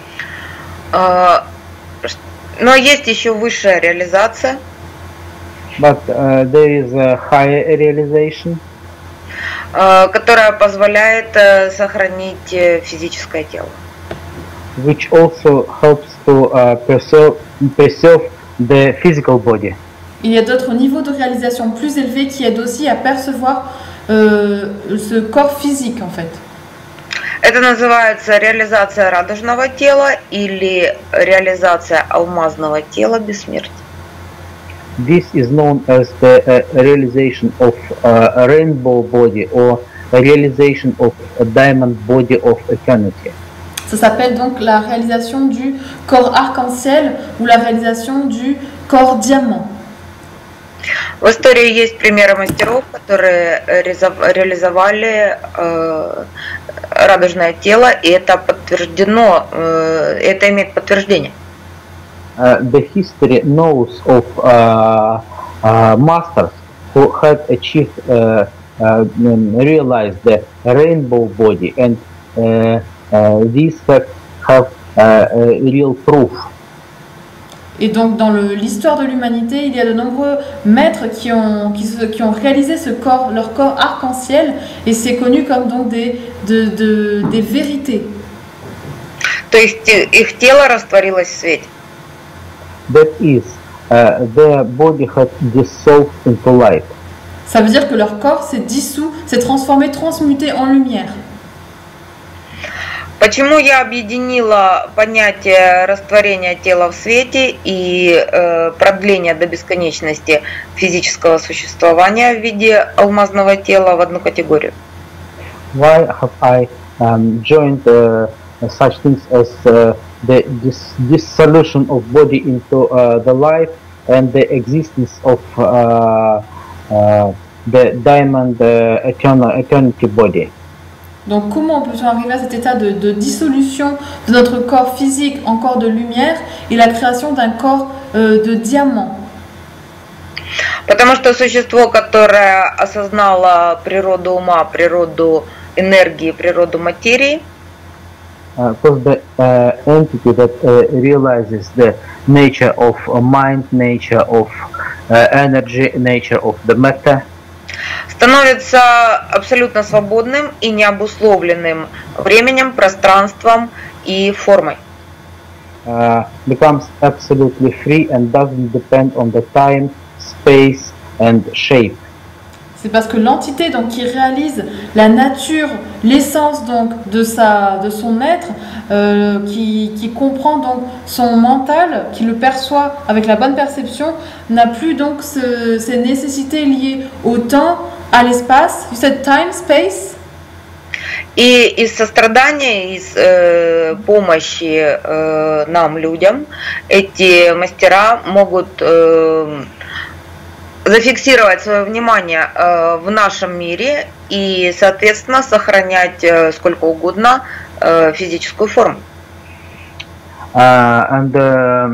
[SPEAKER 3] Э, Но есть еще высшая реализация.
[SPEAKER 2] but uh, there is a higher realization,
[SPEAKER 3] э, которая позволяет э, сохранить э, физическое тело.
[SPEAKER 2] which also helps to uh, preserve, preserve the physical body.
[SPEAKER 1] Il y a d'autres niveaux de réalisation plus élevés qui aident aussi à percevoir euh, ce corps physique en fait.
[SPEAKER 3] Это называется реализация радужного тела или реализация алмазного тела бессмертия.
[SPEAKER 2] This is known as the uh, realization of uh, a rainbow body or a realization of a diamond body of eternity.
[SPEAKER 1] Ça s'appelle donc la réalisation du corps arc-en-ciel ou la réalisation du corps diamant.
[SPEAKER 3] В истории есть примеры мастеров, которые реализовали э, радужное тело, и это подтверждено, э, это имеет подтверждение.
[SPEAKER 2] Uh, the history knows of uh, uh, masters who had achieved, uh, uh, realized the rainbow body, and uh, uh, these facts have uh, a real proof.
[SPEAKER 1] Et donc dans le- l'histoire de l'humanité, il y a de nombreux maîtres qui ont, qui, se- qui ont réalisé ce corps, leur corps arc-en-ciel, et c'est connu comme donc des, de- de- des vérités.
[SPEAKER 3] То есть э, их тело растворилось в свете.
[SPEAKER 2] That is, uh, their body had dissolved into light.
[SPEAKER 1] Ça veut dire que leur corps s'est dissous, s'est transformé, transmuté en lumière.
[SPEAKER 3] Почему я объединила понятие растворения тела в свете и э, продления до бесконечности физического существования в виде алмазного тела в одну категорию?
[SPEAKER 2] Why have I um, joined uh, such things as uh, the dis- dissolution of body into uh, the light and the existence of uh, uh, the diamond uh, eternal, eternity body?
[SPEAKER 1] Donc comment peut-on arriver à cet état de, de dissolution de notre corps physique en corps de lumière et la création d'un corps euh, de diamant?
[SPEAKER 3] Потому что существо, которое осознало природу ума, природу энергии, природу материи,
[SPEAKER 2] Uh, because the uh, entity that uh, realizes the nature of uh, mind, nature of uh, energy, nature of the matter,
[SPEAKER 3] становится абсолютно свободным и необусловленным временем, пространством и формой.
[SPEAKER 2] uh, becomes absolutely free and doesn't depend on the time, space, and shape.
[SPEAKER 1] C'est parce que l'entité donc qui réalise la nature, l'essence donc de sa, de son être, euh, qui, qui comprend donc son mental, qui le perçoit avec la bonne perception, n'a plus donc ce- ces nécessités liées au temps, à l'espace. You said time, space.
[SPEAKER 3] И из сострадания, из э, помощи э, нам, людям, эти мастера могут э, зафиксировать свое внимание э, в нашем мире и, соответственно, сохранять э, сколько угодно э, физическую форму.
[SPEAKER 2] Uh, and uh,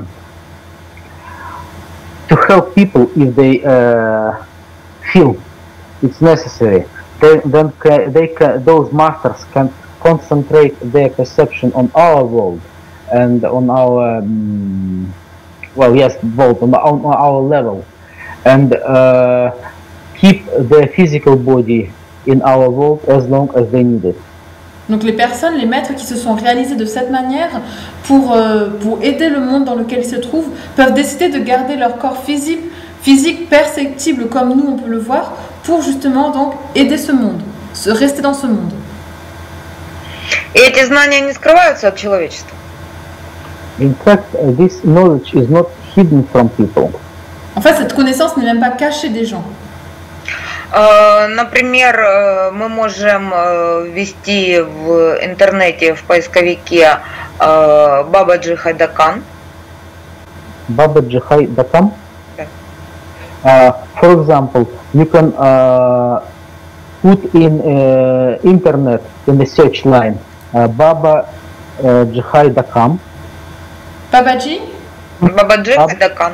[SPEAKER 2] to help people if they uh, feel it's necessary, they, then ca- they ca- those masters can concentrate their perception on our world and on our um, well yes world on, on our level, and uh, keep their physical body in our world as long as they need it.
[SPEAKER 1] Donc les personnes, les maîtres qui se sont réalisés de cette manière pour, euh, pour aider le monde dans lequel ils se trouvent, peuvent décider de garder leur corps physique, physique perceptible comme nous on peut le voir, pour justement donc aider ce monde, se rester dans ce monde.
[SPEAKER 3] И эти знания не скрываются от человечества.
[SPEAKER 2] In fact, uh, this knowledge is not hidden from people.
[SPEAKER 1] En fait, cette connaissance n'est même pas cachée des gens.
[SPEAKER 3] Э, Например, э, мы можем э, ввести в интернете, в поисковике э, Бабаджи Хайдакан.
[SPEAKER 2] Babaji Haidakam.
[SPEAKER 3] Да.
[SPEAKER 2] Uh, for example, you can uh, put in uh, internet in the search line uh, Baba uh, Haidakam,
[SPEAKER 1] Babaji,
[SPEAKER 3] Бабаджи
[SPEAKER 2] Баб-
[SPEAKER 3] Хайдакан.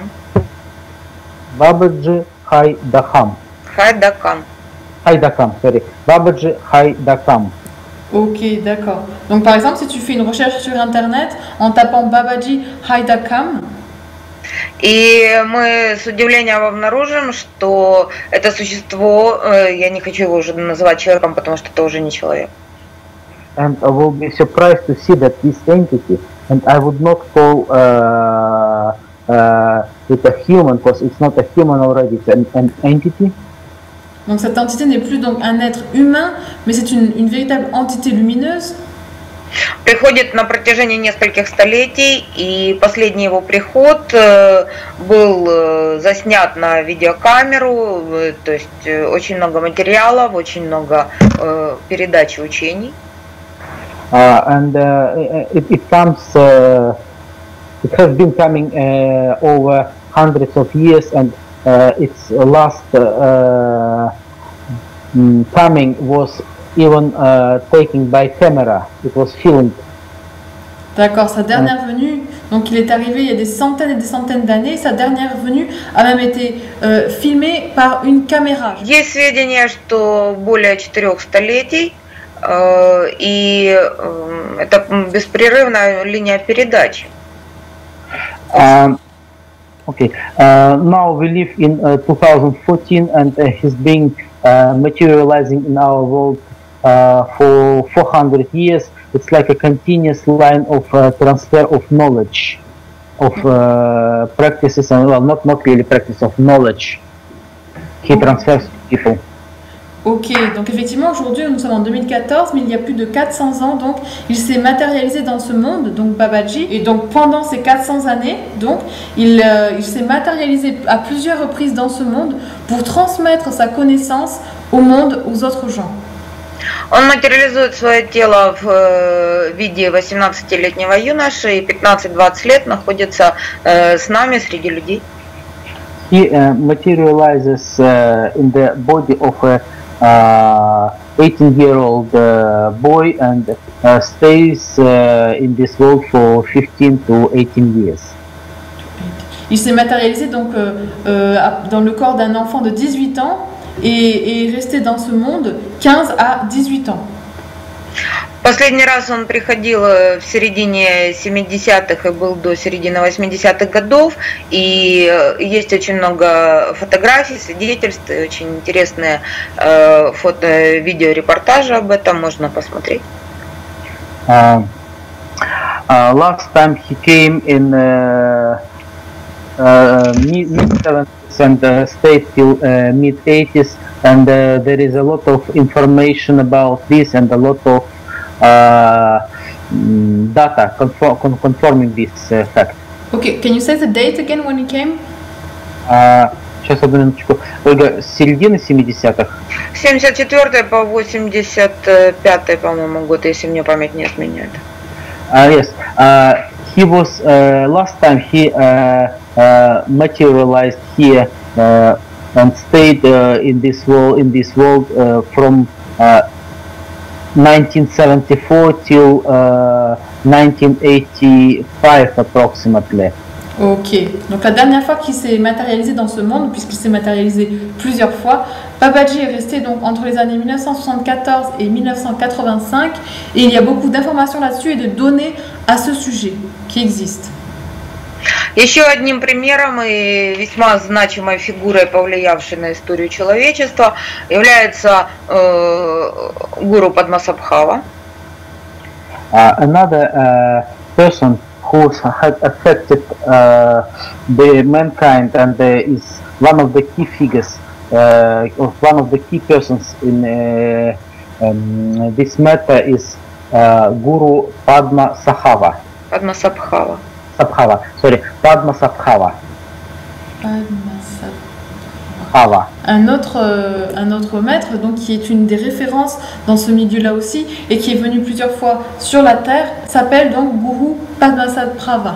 [SPEAKER 2] Babaji Haidakam,
[SPEAKER 3] Хайдакан.
[SPEAKER 2] Haidakam, sorry, Babaji Haidakam.
[SPEAKER 1] ok, d'accord. Donc par exemple, si tu fais une recherche sur internet en tapant Babaji Haidakam,
[SPEAKER 3] И мы с удивлением обнаружим, что это существо, я не хочу его уже называть человеком, потому что это уже не человек.
[SPEAKER 2] And I will be surprised to see that this entity, and I would not call uh, uh, it a human, because it's not a human already, it's an, an entity.
[SPEAKER 1] Donc cette entité n'est plus donc un être humain, mais c'est une, une véritable entité lumineuse.
[SPEAKER 3] Приходит на протяжении нескольких столетий, и последний его приход был заснят на видеокамеру, то есть очень много материалов, очень много передач и учений.
[SPEAKER 2] Uh, and uh, it, it comes, uh, it has been coming uh, over hundreds of years, and uh, its last uh, mm, coming was even uh, taken by camera. It was filmed.
[SPEAKER 1] D'accord, sa dernière venue, donc il est arrivé il y a des centaines et des centaines d'années, sa dernière venue a même été euh, filmée par une caméra.
[SPEAKER 3] Есть сведения, что более четырех столетий, и это беспрерывная линия передач.
[SPEAKER 2] Um, okay, uh, now we live in uh, two thousand fourteen, and uh, he's been uh, materializing in our world uh, for four hundred years. It's like a continuous line of uh, transfer of knowledge, of uh, practices, and well, not not really practice of knowledge. He transfers to people.
[SPEAKER 1] Ok, donc effectivement aujourd'hui nous sommes en deux mille quatorze, mais il y a plus de quatre cents ans, donc il s'est matérialisé dans ce monde, donc Babaji, et donc pendant ces quatre cents années, donc il, euh, il s'est matérialisé à plusieurs reprises dans ce monde pour transmettre sa connaissance au monde, aux autres gens.
[SPEAKER 3] Он материализует свое тело в виде восемнадцатилетнего юноши и пятнадцать-двадцать лет находится с нами среди людей.
[SPEAKER 2] He uh, materializes uh, in the body of a uh, eighteen-year-old uh, boy and uh, stays uh, in this world for fifteen to eighteen years.
[SPEAKER 1] Il s'est matérialisé donc euh, euh, dans le corps d'un enfant de dix-huit ans et est resté dans ce monde quinze à dix-huit ans.
[SPEAKER 3] Последний раз он приходил в середине семидесятых и был до середины восьмидесятых годов, и есть очень много фотографий, свидетельств, и очень интересные э, фото, видеорепортажи об этом, можно посмотреть.
[SPEAKER 2] Uh, uh, last time he came in uh, uh, mid seventies and uh, stayed till uh, mid eighties, and uh, there is a lot of information about this and a lot of Uh, data conform, conforming this uh, fact.
[SPEAKER 1] Okay, can you say the date again when he came?
[SPEAKER 2] Uh, сейчас, одну минуточку. Ольга, с середины семидесятых?
[SPEAKER 3] семьдесят четвёртый по восемьдесят пятый, по-моему, год, если мне память не изменяет.
[SPEAKER 2] Uh, yes. Uh, he was, uh, last time he uh, uh, materialized here uh, and stayed uh, in this world, in this world uh, from uh, nineteen seventy-four till uh, nineteen eighty-five approximately.
[SPEAKER 1] Ok, donc la dernière fois qu'il s'est matérialisé dans ce monde, puisqu'il s'est matérialisé plusieurs fois, Babaji est resté donc entre les années mille neuf cent soixante-quatorze et mille neuf cent quatre-vingt-cinq, et il y a beaucoup d'informations là-dessus et de données à ce sujet qui existent.
[SPEAKER 3] Еще одним примером и весьма значимой фигурой, повлиявшей на историю человечества, является э, гуру Падмасабхава.
[SPEAKER 2] Uh, another uh, person who has affected uh, the mankind and uh, is one of the key figures, uh, of one of the key persons in uh, um, this matter is uh, Guru Padmasabhava.
[SPEAKER 3] Падмасабхава.
[SPEAKER 2] Sabhava, sorry, Padmasabhava.
[SPEAKER 1] Padmasabhava. Un autre, euh, un autre maître, donc qui est une des références dans ce milieu-là aussi et qui est venu plusieurs fois sur la terre, s'appelle donc Guru Padmasabhava.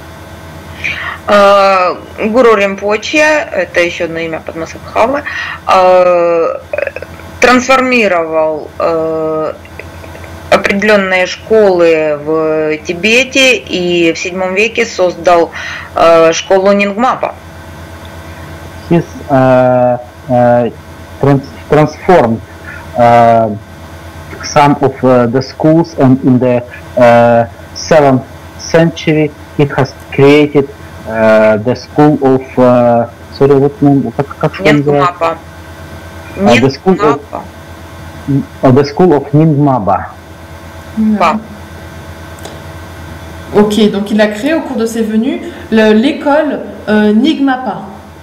[SPEAKER 3] Uh, Гуру Римпоче, это еще одно имя Падмасабхавы, uh, трансформировал uh, определенные школы в Тибете и в седьмом веке создал э, школу Нингмапа.
[SPEAKER 2] He's uh, uh, trans transformed uh, some of uh, the schools, and in the uh, seventh century he has created uh, the school of uh, sorry, what name? Как, как
[SPEAKER 3] Нингмапа.
[SPEAKER 2] Uh, the school of uh, the school of Ningmaba.
[SPEAKER 3] Па.
[SPEAKER 1] Ok, donc il a créé au cours de ses venues le- l'école euh, Nigmapa.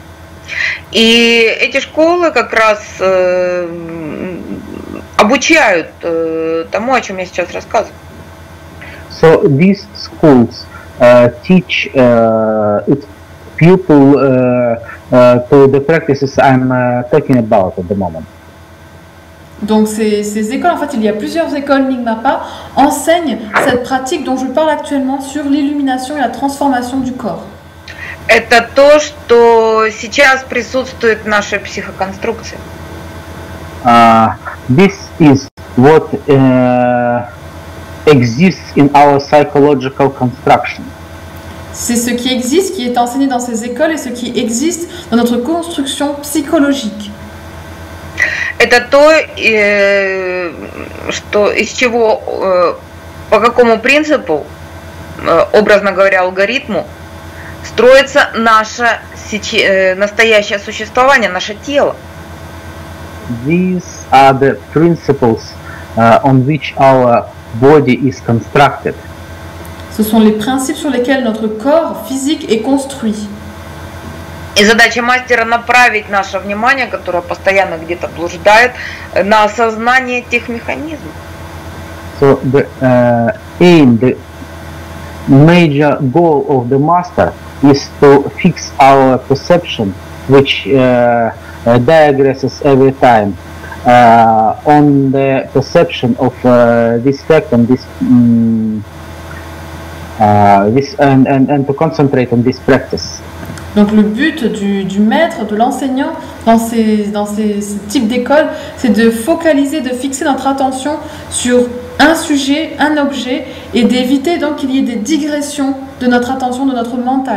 [SPEAKER 3] И эти школы как раз э, обучают э, тому, о чем я сейчас рассказываю.
[SPEAKER 2] So these schools uh, teach uh, its pupil uh, uh, to the practices I'm uh, talking about at the moment.
[SPEAKER 1] Donc ces, ces écoles, en fait, il y a plusieurs écoles Nigmapa, enseignent cette pratique dont je parle actuellement sur l'illumination et la transformation du corps.
[SPEAKER 3] Это то, что сейчас присутствует в нашей психоконструкции.
[SPEAKER 2] Uh, this is what uh, exists in our psychological construction.
[SPEAKER 1] C'est ce qui existe, qui est enseigné dans ces écoles et ce qui existe dans notre construction psychologique.
[SPEAKER 3] Это то, э, что из чего, э, по какому принципу, э, образно говоря, алгоритму, строится наше сече- э, настоящее существование, наше тело.
[SPEAKER 2] These are the principles uh, on which our body is constructed.
[SPEAKER 1] Ce sont les principes sur lesquels notre corps physique est construit.
[SPEAKER 3] И задача мастера направить наше внимание, которое постоянно где-то блуждает, на осознание этих механизмов.
[SPEAKER 2] So the uh, aim, the major goal of the master is to fix our perception, which uh, uh, diagresses every time uh, on the perception of uh, this fact and this, um, uh, this and, and, and to concentrate on this practice.
[SPEAKER 1] Donc le but du, du maître, de l'enseignant dans ces, dans ces, ce type d'école, c'est de focaliser, de fixer notre attention sur un sujet, un objet, et d'éviter donc qu'il y ait des digressions de notre attention, de notre mental.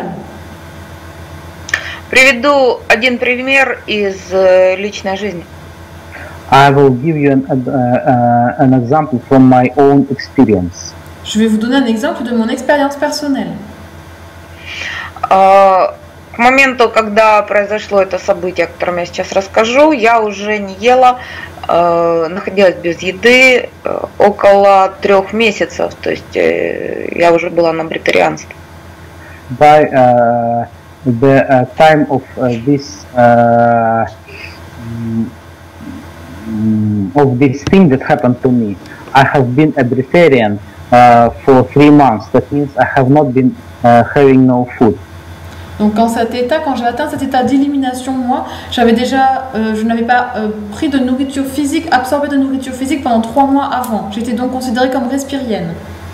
[SPEAKER 3] Приведу один пример из э, личной жизни.
[SPEAKER 2] I will give you an, uh, uh, an example from my own experience.
[SPEAKER 1] Je vais vous donner un exemple de mon expérience personnelle.
[SPEAKER 3] А, К моменту, когда произошло это событие, о котором я сейчас расскажу, я уже не ела, э, находилась без еды э, около трех месяцев, то есть э, я уже была на бритарианстве.
[SPEAKER 2] By uh, the uh, time of uh, this uh, mm, of this thing that happened to me, I have been a breatharian uh, for three months. That means I have not been uh, having no food.
[SPEAKER 1] Donc quand cet état, quand j'ai atteint cet état d'élimination, moi, j'avais déjà, euh, je n'avais pas euh, pris de nourriture physique, absorbé de nourriture physique pendant trois mois avant. J'étais donc considérée comme respirienne.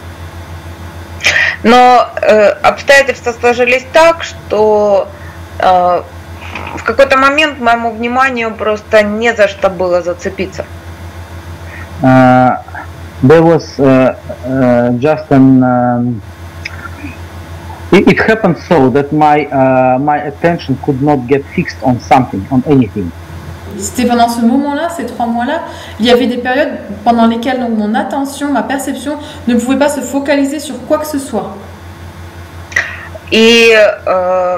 [SPEAKER 3] Но э, обстоятельства сложились так, что э, в какой-то момент моему вниманию просто не за что было зацепиться.
[SPEAKER 2] Uh, there was uh, uh, just an um, it, it happened so that my uh, my attention could not get fixed on something, on anything.
[SPEAKER 1] C'était pendant ce moment-là, ces trois mois-là, il y avait des périodes pendant lesquelles donc, mon attention, ma perception ne pouvait pas se focaliser sur quoi que ce soit.
[SPEAKER 3] И э,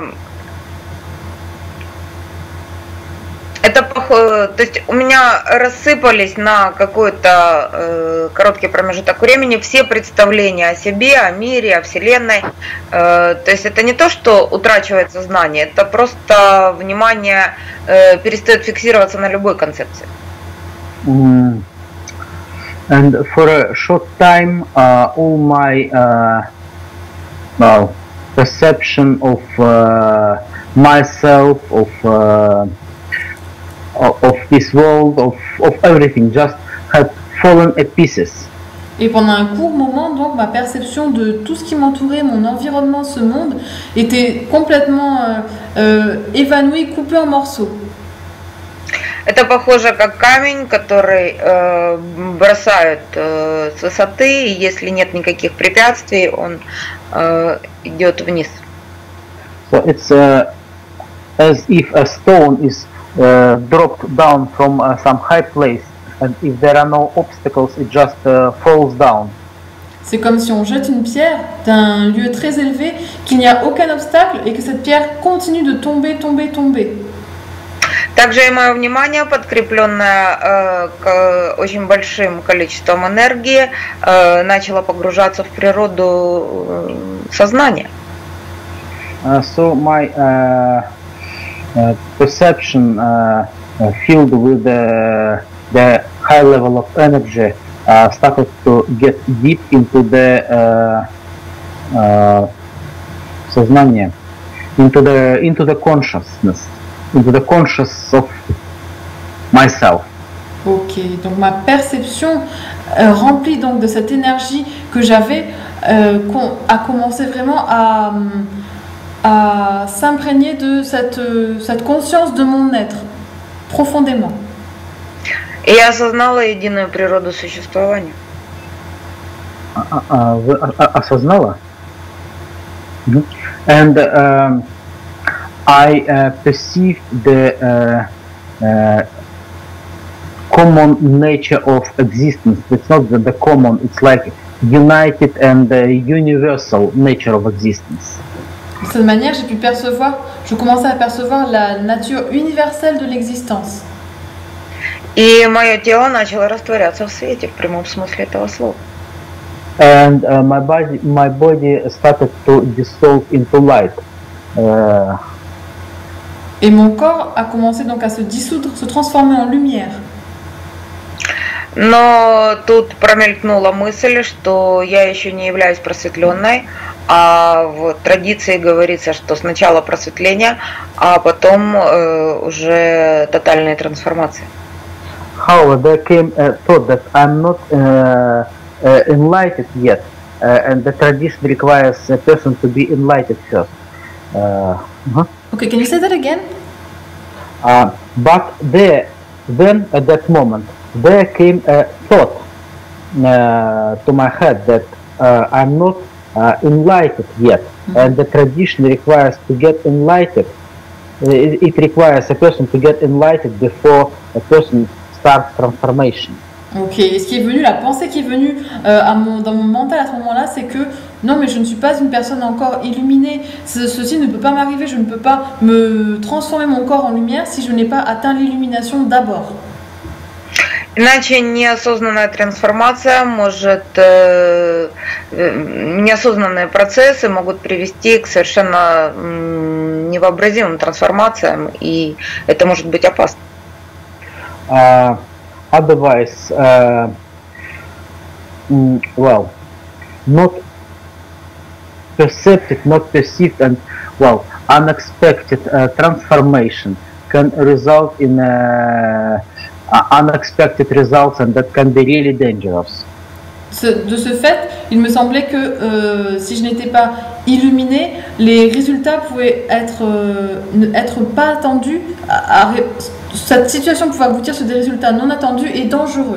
[SPEAKER 3] это похоже, то есть у меня рассыпались на какой-то э, короткий промежуток времени все представления о себе, о мире, о Вселенной. Э, то есть это не то, что утрачивается знание, это просто внимание э, перестает фиксироваться на любой концепции.
[SPEAKER 2] Mm. And for a short time, uh, all my uh, well, perception of uh, myself, of uh, of this world, of, of everything, just had fallen to pieces.
[SPEAKER 1] Et pendant un court moment, donc, ma perception de tout ce qui m'entourait, mon environnement, ce monde, était complètement euh, euh, évanouie, coupée en morceaux.
[SPEAKER 3] Это похоже как камень, который э, бросают э, с высоты, и если нет никаких препятствий, он э, идет вниз.
[SPEAKER 2] So it's uh, as if a stone is uh, dropped down from uh, some high place, and if there are no obstacles, it just uh, falls down.
[SPEAKER 1] C'est comme si on jette une pierre d'un lieu très élevé, qu'il n'y a aucun obstacle et que cette pierre continue de tomber, tomber, tomber.
[SPEAKER 3] Также и мое внимание, подкрепленное э, к очень большим количеством энергии, э, начало погружаться в природу э, сознания.
[SPEAKER 2] Uh, so my uh, uh, perception uh, uh, filled with the, the high level of energy uh, started to get deep into the uh, uh, сознание, into the into the consciousness, into the conscious of myself.
[SPEAKER 1] Ok, donc ma perception euh, remplie donc de cette énergie que j'avais euh, a commencé vraiment à à s'imprégner de cette, cette conscience de mon être, profondément.
[SPEAKER 3] И я осознала единую природу существования.
[SPEAKER 2] Осознала? And um, I uh, perceived the uh, uh, common nature of existence. It's not the, the common, it's like united and uh, universal nature of existence.
[SPEAKER 1] De cette manière, j'ai pu percevoir, je commençais à percevoir la nature universelle de l'existence.
[SPEAKER 3] И мое тело начало растворяться в свете, в прямом смысле этого слова.
[SPEAKER 2] And uh, my body, my body started to dissolve into light. Uh,
[SPEAKER 1] Et mon corps a commencé donc à se dissoudre, se transformer en lumière.
[SPEAKER 3] Но тут промелькнула мысль, что я еще не являюсь просветленной, а в традиции говорится, что сначала просветление, а потом э, уже тотальная трансформация.
[SPEAKER 2] However, there came a thought that I'm not uh, uh, enlightened yet, uh, and the tradition requires a person to be enlightened first. Uh, uh-huh.
[SPEAKER 1] Okay, can you say that again?
[SPEAKER 2] Uh, but there, then at that moment, there came a thought uh, to my head that uh, I'm not uh, enlightened yet, mm-hmm. and the tradition requires to get enlightened. It, it requires a person to get enlightened before a person starts transformation.
[SPEAKER 1] Ok, et ce qui est venu, la pensée qui est venue euh, à mon, dans mon mental à ce moment-là, c'est que non, mais je ne suis pas une personne encore illuminée. Ce, ceci ne peut pas m'arriver, je ne peux pas me transformer mon corps en lumière si je n'ai pas atteint l'illumination d'abord.
[SPEAKER 3] Иначе неосознанная трансформация может, э, неосознанные процессы могут привести к совершенно э, невообразимым трансформациям, и это может быть опасно.
[SPEAKER 2] Uh, otherwise, uh, mm, well, not perceived, not perceived, and well, unexpected uh, transformation can result in uh, unexpected results, and that can be really dangerous.
[SPEAKER 1] De ce fait, il me semblait que euh, si je n'étais pas illuminée, les résultats pouvaient être, euh, être pas attendus. À, à, cette situation pouvait aboutir sur des résultats non attendus et dangereux.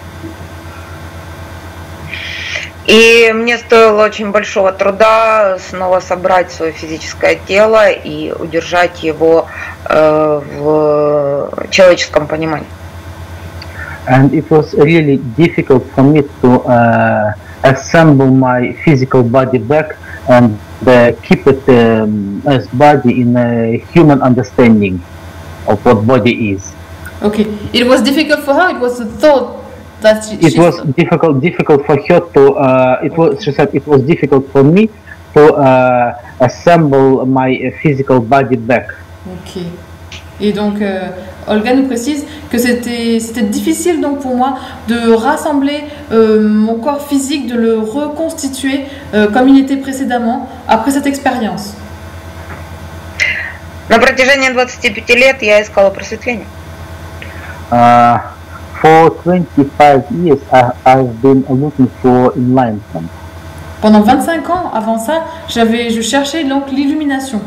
[SPEAKER 3] И мне стоило очень большого труда снова собрать свое физическое тело и удержать его э, в человеческом понимании.
[SPEAKER 2] And it was really difficult for me to uh, assemble my physical body back and uh, keep it um, as body in a human understanding of what body is.
[SPEAKER 1] Okay, it was difficult for her. It was the thought that she.
[SPEAKER 2] It
[SPEAKER 1] she
[SPEAKER 2] was difficult, difficult for her to. Uh, it was. She said it was difficult for me to uh, assemble my physical body back.
[SPEAKER 1] Ok. Et donc, euh, Olga nous précise que c'était c'était difficile donc pour moi de rassembler euh, mon corps physique, de le reconstituer euh, comme il était précédemment après cette expérience.
[SPEAKER 3] На протяжении двадцати пяти лет я искала просветление.
[SPEAKER 2] Uh, for twenty-five years, I, I've been looking for enlightenment.
[SPEAKER 1] Pendant vingt-cinq ans, avant ça, j'avais je cherchais donc l'illumination.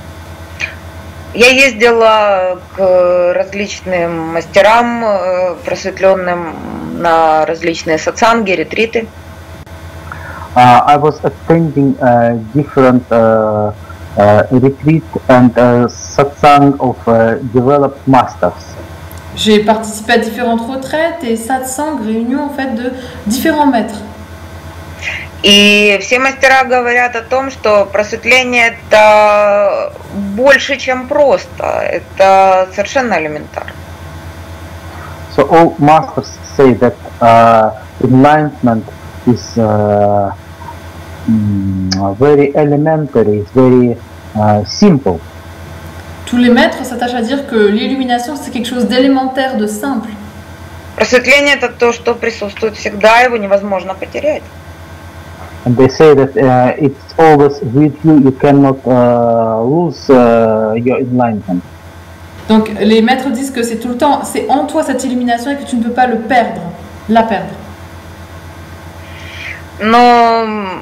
[SPEAKER 3] Я ездила к различным мастерам просветленным на различные сатсанги, ретриты.
[SPEAKER 2] Uh, I was attending uh, different uh, uh, retreat and uh, satsang of uh, developed masters.
[SPEAKER 1] J'ai participé à différentes retraites et satsangs, réunions en fait de différents maîtres.
[SPEAKER 3] И все мастера говорят о том, что просветление это больше, чем просто, это совершенно элементарно.
[SPEAKER 2] So all masters say that uh, enlightenment is uh, mm, very elementary, it's very uh, simple.
[SPEAKER 1] Tous les maîtres s'attachent à dire que l'illumination c'est quelque chose d'élémentaire, de simple.
[SPEAKER 3] Просветление это то, что присутствует всегда, его невозможно потерять.
[SPEAKER 2] And they say that uh, it's always with you, you cannot uh, lose uh, your enlightenment.
[SPEAKER 1] Donc les maîtres disent que c'est tout le temps, c'est en toi cette illumination et que tu ne peux pas le perdre, la perdre.
[SPEAKER 3] Но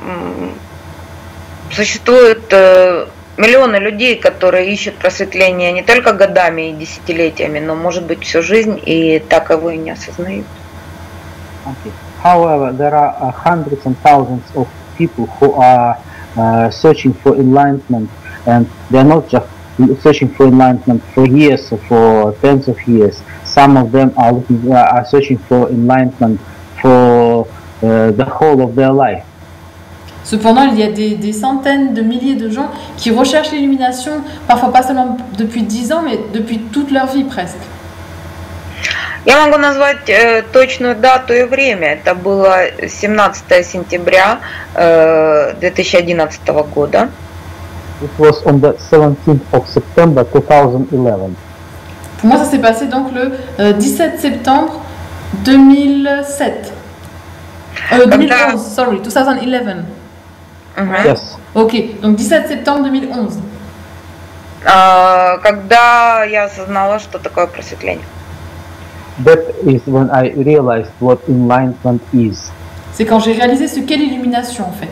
[SPEAKER 3] существует миллионы людей, которые ищут просветление не только годами и десятилетиями, но, может быть, всю жизнь, и так его и не осознают.
[SPEAKER 2] Okay. However, there are uh, hundreds and thousands of people who are uh, searching for enlightenment, and they're not just searching for enlightenment for years or for tens of years. Some of them are looking, uh, are searching for enlightenment for uh, the whole of their life.
[SPEAKER 1] Cependant, il y a des, des centaines de milliers de gens qui recherchent l'illumination, parfois pas seulement depuis dix ans, mais depuis toute leur vie presque.
[SPEAKER 3] Я могу назвать э, точную дату и время. Это было семнадцатое сентября э, две тысячи одиннадцатого года.
[SPEAKER 2] It was on the seventeenth of September two thousand eleven.
[SPEAKER 1] Pour moi, ça s'est passé donc le euh, dix-sept septembre deux mille sept. Euh, deux mille onze, sorry, deux mille onze.
[SPEAKER 3] Uh-huh.
[SPEAKER 2] Yes.
[SPEAKER 1] Ok, donc dix-sept septembre deux mille onze.
[SPEAKER 3] Uh, когда я осознала, что такое просветление.
[SPEAKER 2] That is when I realized what enlightenment is.
[SPEAKER 1] C'est quand j'ai réalisé ce qu'est l'illumination en fait.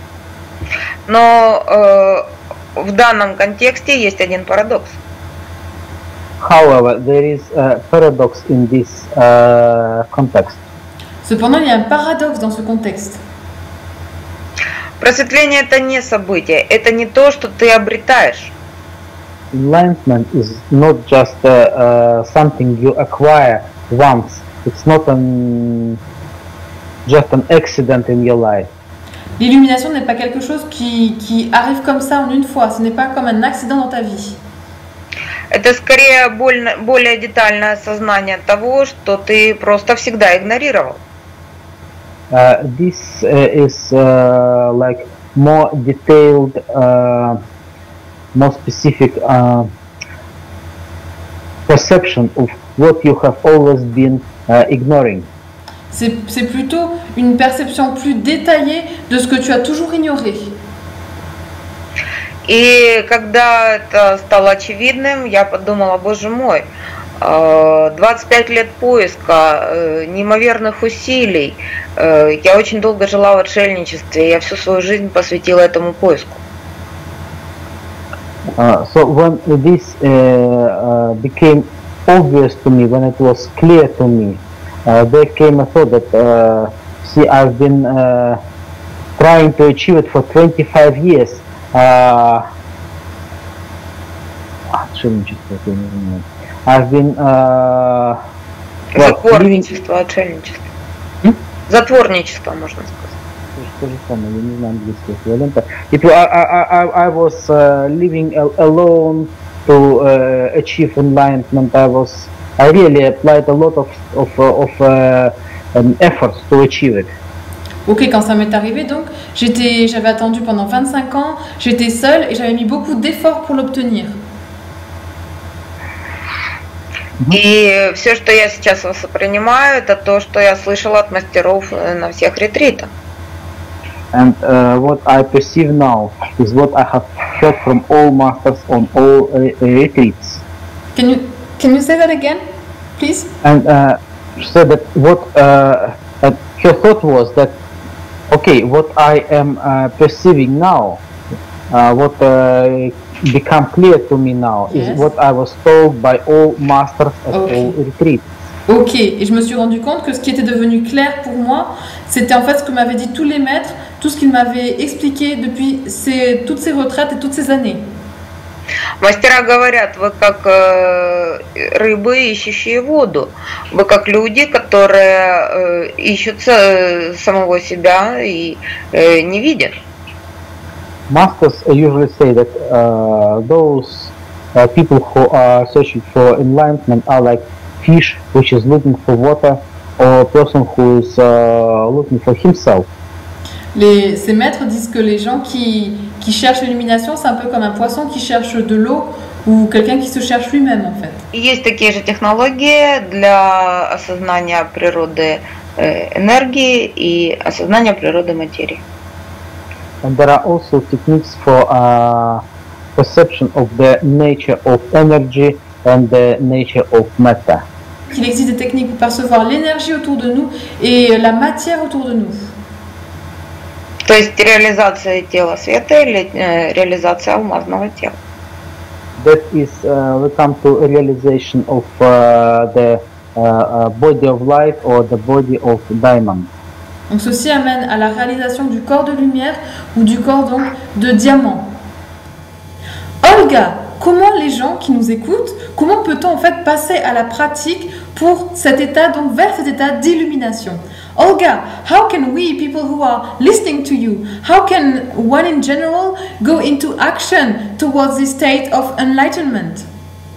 [SPEAKER 3] Но uh, в данном контексте есть один парадокс.
[SPEAKER 2] However, there is a paradox in this uh, context.
[SPEAKER 1] Cependant, il y a un paradoxe dans ce contexte.
[SPEAKER 3] Просветление это не событие, это не то, что ты обретаешь.
[SPEAKER 2] Enlightenment is not just uh, uh, something you acquire once. It's not an, just an accident in your life.
[SPEAKER 1] L'illumination n'est pas quelque chose qui, qui arrive comme ça en une fois. Ce n'est pas comme un accident dans ta vie.
[SPEAKER 3] Это скорее более, более детальное осознание того, что ты просто всегда игнорировал.
[SPEAKER 2] Uh, this uh, is uh, like more detailed, uh, more specific uh, perception of what you have always been uh, ignoring.
[SPEAKER 1] C'est, c'est plutôt une perception plus détaillée de ce que tu as toujours ignoré.
[SPEAKER 3] И когда это стало очевидным, я подумала, боже мой, двадцать пять лет поиска, неимоверных усилий, я очень долго жила в отшельничестве, я всю свою жизнь посвятила этому поиску.
[SPEAKER 2] Uh, so when this uh, uh, became obvious to me, when it was clear to me, uh, there came a thought that, uh, see, I've been uh, trying to achieve it for twenty-five years. Uh, I've been uh,
[SPEAKER 3] Затворничество, отшельничество.
[SPEAKER 2] Hmm?
[SPEAKER 3] Затворничество, можно сказать.
[SPEAKER 2] It, I, I, I was uh, living alone to uh, achieve enlightenment. I was, I really applied a lot of of, of uh, um, efforts to achieve it.
[SPEAKER 1] Ok, quand ça m'est arrivé, donc j'étais, j'avais attendu pendant vingt-cinq ans, j'étais seule et j'avais mis beaucoup d'efforts pour l'obtenir.
[SPEAKER 3] И все, что я сейчас воспринимаю, это то, что я слышала от мастеров на всех ретритах.
[SPEAKER 2] And uh, what I perceive now is what I have heard from all masters on all uh, retreats.
[SPEAKER 1] Can you can you say that again, please?
[SPEAKER 2] And uh, said that what uh, uh, her thought was that, okay, what I am uh, perceiving now, uh, what uh, become clear to me now, yes, is what I was told by all masters at okay. all retreats.
[SPEAKER 1] Ok, et je me suis rendu compte que ce qui était devenu clair pour moi, c'était en fait ce que m'avaient dit tous les maîtres, tout ce qu'ils m'avaient expliqué depuis ces, toutes ces retraites et toutes ces années.
[SPEAKER 3] Мастера говорят, вы как э, рыбы, ищущие воду, вы как люди, которые которые ищут самого себя и не видят.
[SPEAKER 2] Masters usually say that uh, those uh, people who are searching for enlightenment are like fish which is looking for water, or a person who is uh, looking for himself.
[SPEAKER 1] Les, ces maîtres disent que les gens qui, qui cherchent l'illumination, c'est un peu comme un poisson qui cherche de l'eau ou quelqu'un qui se cherche lui-même en fait.
[SPEAKER 3] Есть такие же технологии для осознания природы энергии и осознания природы материи.
[SPEAKER 2] And there are also techniques for uh, perception of the nature of energy and the nature of matter.
[SPEAKER 1] Il existe des techniques pour percevoir l'énergie autour de nous et la matière autour de nous.
[SPEAKER 3] То есть реализация тела света или реализация алмазного тела.
[SPEAKER 2] That is, uh, we come to realization of uh, the uh, uh, body of light or the body of diamond.
[SPEAKER 1] Donc ceci amène à la réalisation du corps de lumière ou du corps donc de diamant. Olga, comment les gens qui nous écoutent, comment peut-on en fait passer à la pratique pour cet état, donc vers cet état d'illumination? Olga, how can we, people who are listening to you, how can one in general go into action towards this state of enlightenment?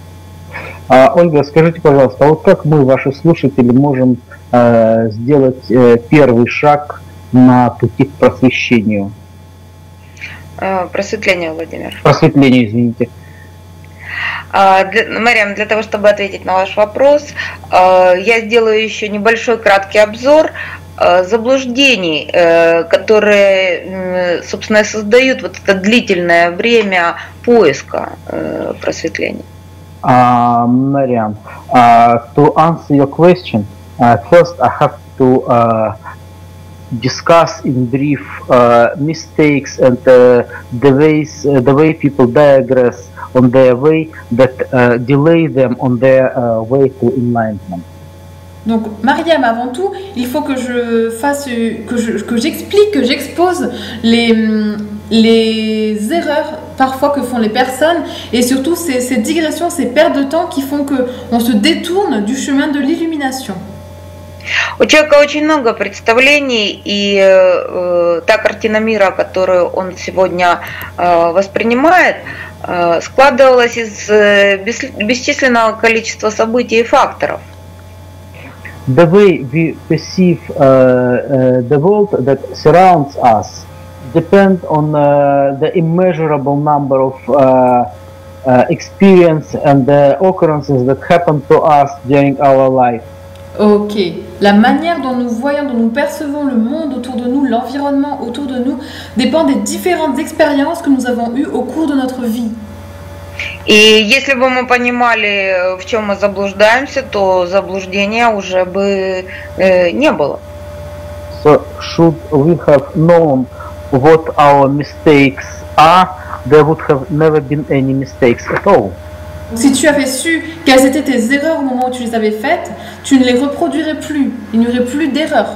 [SPEAKER 2] Uh, Ольга, скажите, пожалуйста, а вот как мы, ваши слушатели, можем uh, сделать uh, первый шаг на пути к просвещению?
[SPEAKER 3] Uh, просветлению, Владимир.
[SPEAKER 2] Просветлению, извините.
[SPEAKER 3] Uh, для, Мариам, для того, чтобы ответить на ваш вопрос, uh, я сделаю еще небольшой краткий обзор uh, заблуждений, uh, которые, uh, собственно, создают вот это длительное время поиска uh, просветления.
[SPEAKER 2] Uh, Mariam, uh, to answer your question, uh, first I have to uh, discuss in brief uh, mistakes and uh, the ways, uh, the way people digress on their way that uh, delay them on their uh, way to enlightenment.
[SPEAKER 1] Donc, Mariam, avant tout, il faut que je fasse, que je, que j'explique, que j'expose les, les erreurs parfois que font les personnes et surtout ces, ces digressions, ces pertes de temps qui font qu'on se détourne du chemin de l'illumination.
[SPEAKER 3] У человека очень много представлений, и э, та картина мира, которую он сегодня э, воспринимает, э, складывалась из э, бес, бесчисленного количества событий и факторов.
[SPEAKER 2] The way we perceive uh, uh, the world that surrounds us depend on uh, the immeasurable number of uh, uh, experience and the occurrences that happen to us during our life.
[SPEAKER 1] Ok, la manière dont nous voyons, dont nous percevons le monde autour de nous, l'environnement autour de nous, dépend des différentes expériences que nous avons eues au cours de notre vie.
[SPEAKER 3] И если бы мы понимали, в чем мы заблуждаемся, то заблуждения уже бы э, не было.
[SPEAKER 2] So should we have known what our mistakes are, there would have never been any mistakes at all.
[SPEAKER 1] Si tu avais su quelles étaient tes erreurs au moment où tu les avais faites, tu ne les reproduirais plus. Il n'y aurait plus d'erreurs.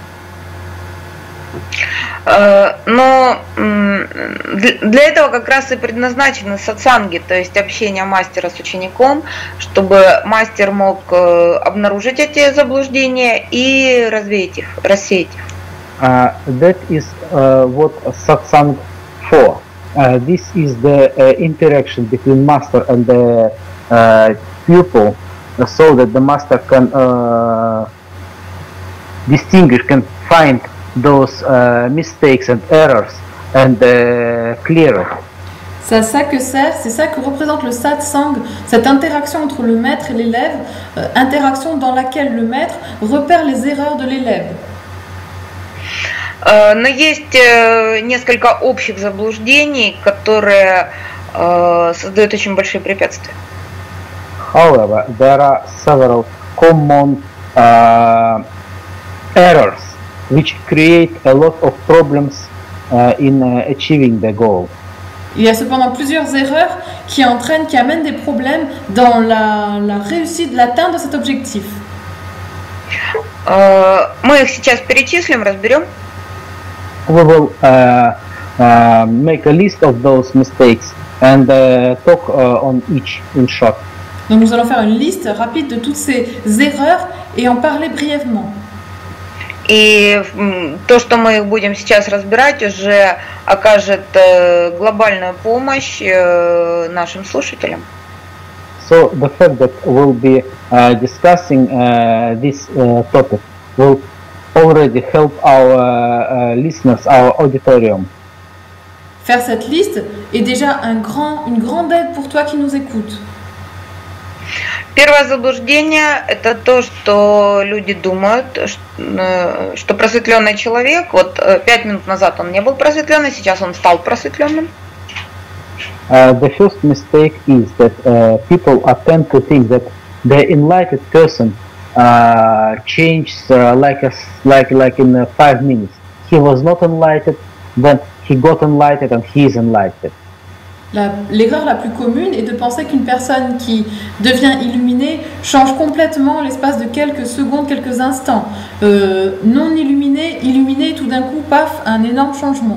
[SPEAKER 3] Но для этого как раз и предназначены сатсанги, то есть общение мастера с учеником, чтобы мастер мог обнаружить эти заблуждения и развеять их, рассеять их.
[SPEAKER 2] Uh, that is uh, what satsang for. Uh, this is the uh, interaction between master and the uh, pupil, uh, so that the master can uh, distinguish, can find those uh, mistakes and errors and uh, clear it.
[SPEAKER 1] C'est à ça que sert, c'est ça que représente le satsang, cette interaction entre le maître et l'élève, euh, interaction dans laquelle le maître repère les erreurs de l'élève.
[SPEAKER 3] Но есть несколько общих заблуждений, которые создают очень большие препятствия.
[SPEAKER 2] However, there are several common uh, errors which create a lot of problems uh, in uh, achieving the goal.
[SPEAKER 1] Il y a cependant plusieurs erreurs qui entraînent, qui amènent des problèmes dans la, la réussite, l'atteinte de cet objectif.
[SPEAKER 3] Мы их сейчас перечислим, разберем.
[SPEAKER 2] We will uh, uh, make a list of those mistakes and uh, talk uh, on each in short.
[SPEAKER 1] Donc nous allons faire une liste rapide de toutes ces erreurs et en parler brièvement.
[SPEAKER 3] И то, что мы их будем сейчас разбирать, уже окажет глобальную помощь нашим слушателям.
[SPEAKER 2] So the fact that we'll be uh, discussing uh, this uh, topic will already help our uh, listeners, our auditorium.
[SPEAKER 1] Faire cette liste est déjà un grand, une grande aide pour toi qui nous écoutes.
[SPEAKER 3] Первое заблуждение – это то, что люди думают, что просветленный человек, вот пять минут назад он не был просветленный, сейчас он стал просветленным.
[SPEAKER 2] Uh, the first mistake is that uh, people are tend to think that the enlightened person uh, changed uh, like a, like like in uh, five minutes. He was not enlightened, then he got enlightened, and he is enlightened.
[SPEAKER 1] L'erreur la plus commune est de penser qu'une personne qui devient illuminée change complètement l'espace de quelques secondes, quelques instants. Euh, non illuminé, illuminé, tout d'un coup, paf, un énorme changement.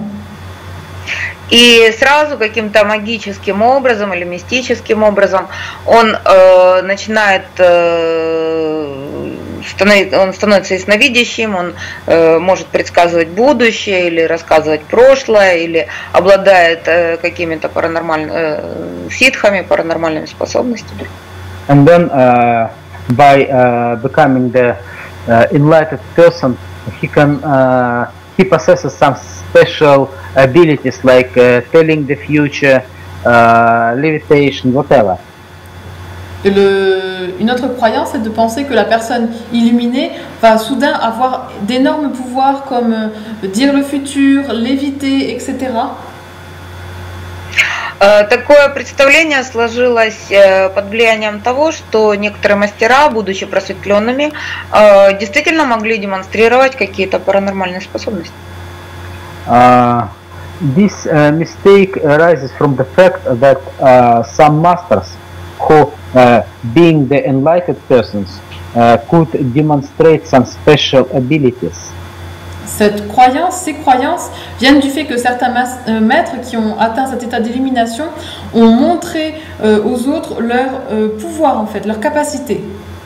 [SPEAKER 3] И сразу каким-то магическим образом или мистическим образом он э, начинает, э, становит, он становится ясновидящим, он э, может предсказывать будущее или рассказывать прошлое, или обладает э, какими-то паранормальными э, ситхами, паранормальными способностями.
[SPEAKER 2] And then uh, by uh, becoming the uh, enlightened person, he can uh, he possesses some special abilities like uh, telling the future, uh, levitation, whatever.
[SPEAKER 1] Le, une autre croyance est de penser que la personne illuminée va soudain avoir d'énormes pouvoirs comme euh, dire le futur, léviter, et cetera.
[SPEAKER 3] Такое представление сложилось под влиянием того, что некоторые мастера, будучи просветленными, действительно могли демонстрировать какие-то паранормальные способности.
[SPEAKER 2] Uh, this uh, mistake arises from the fact that uh, some masters who, uh, being the enlightened persons, uh, could demonstrate some special abilities.
[SPEAKER 1] Cette croyance, ces croyances viennent du fait que certains euh, maîtres qui ont atteint cet état d'illumination ont montré euh, aux autres leur euh, pouvoir, en fait, leur capacité.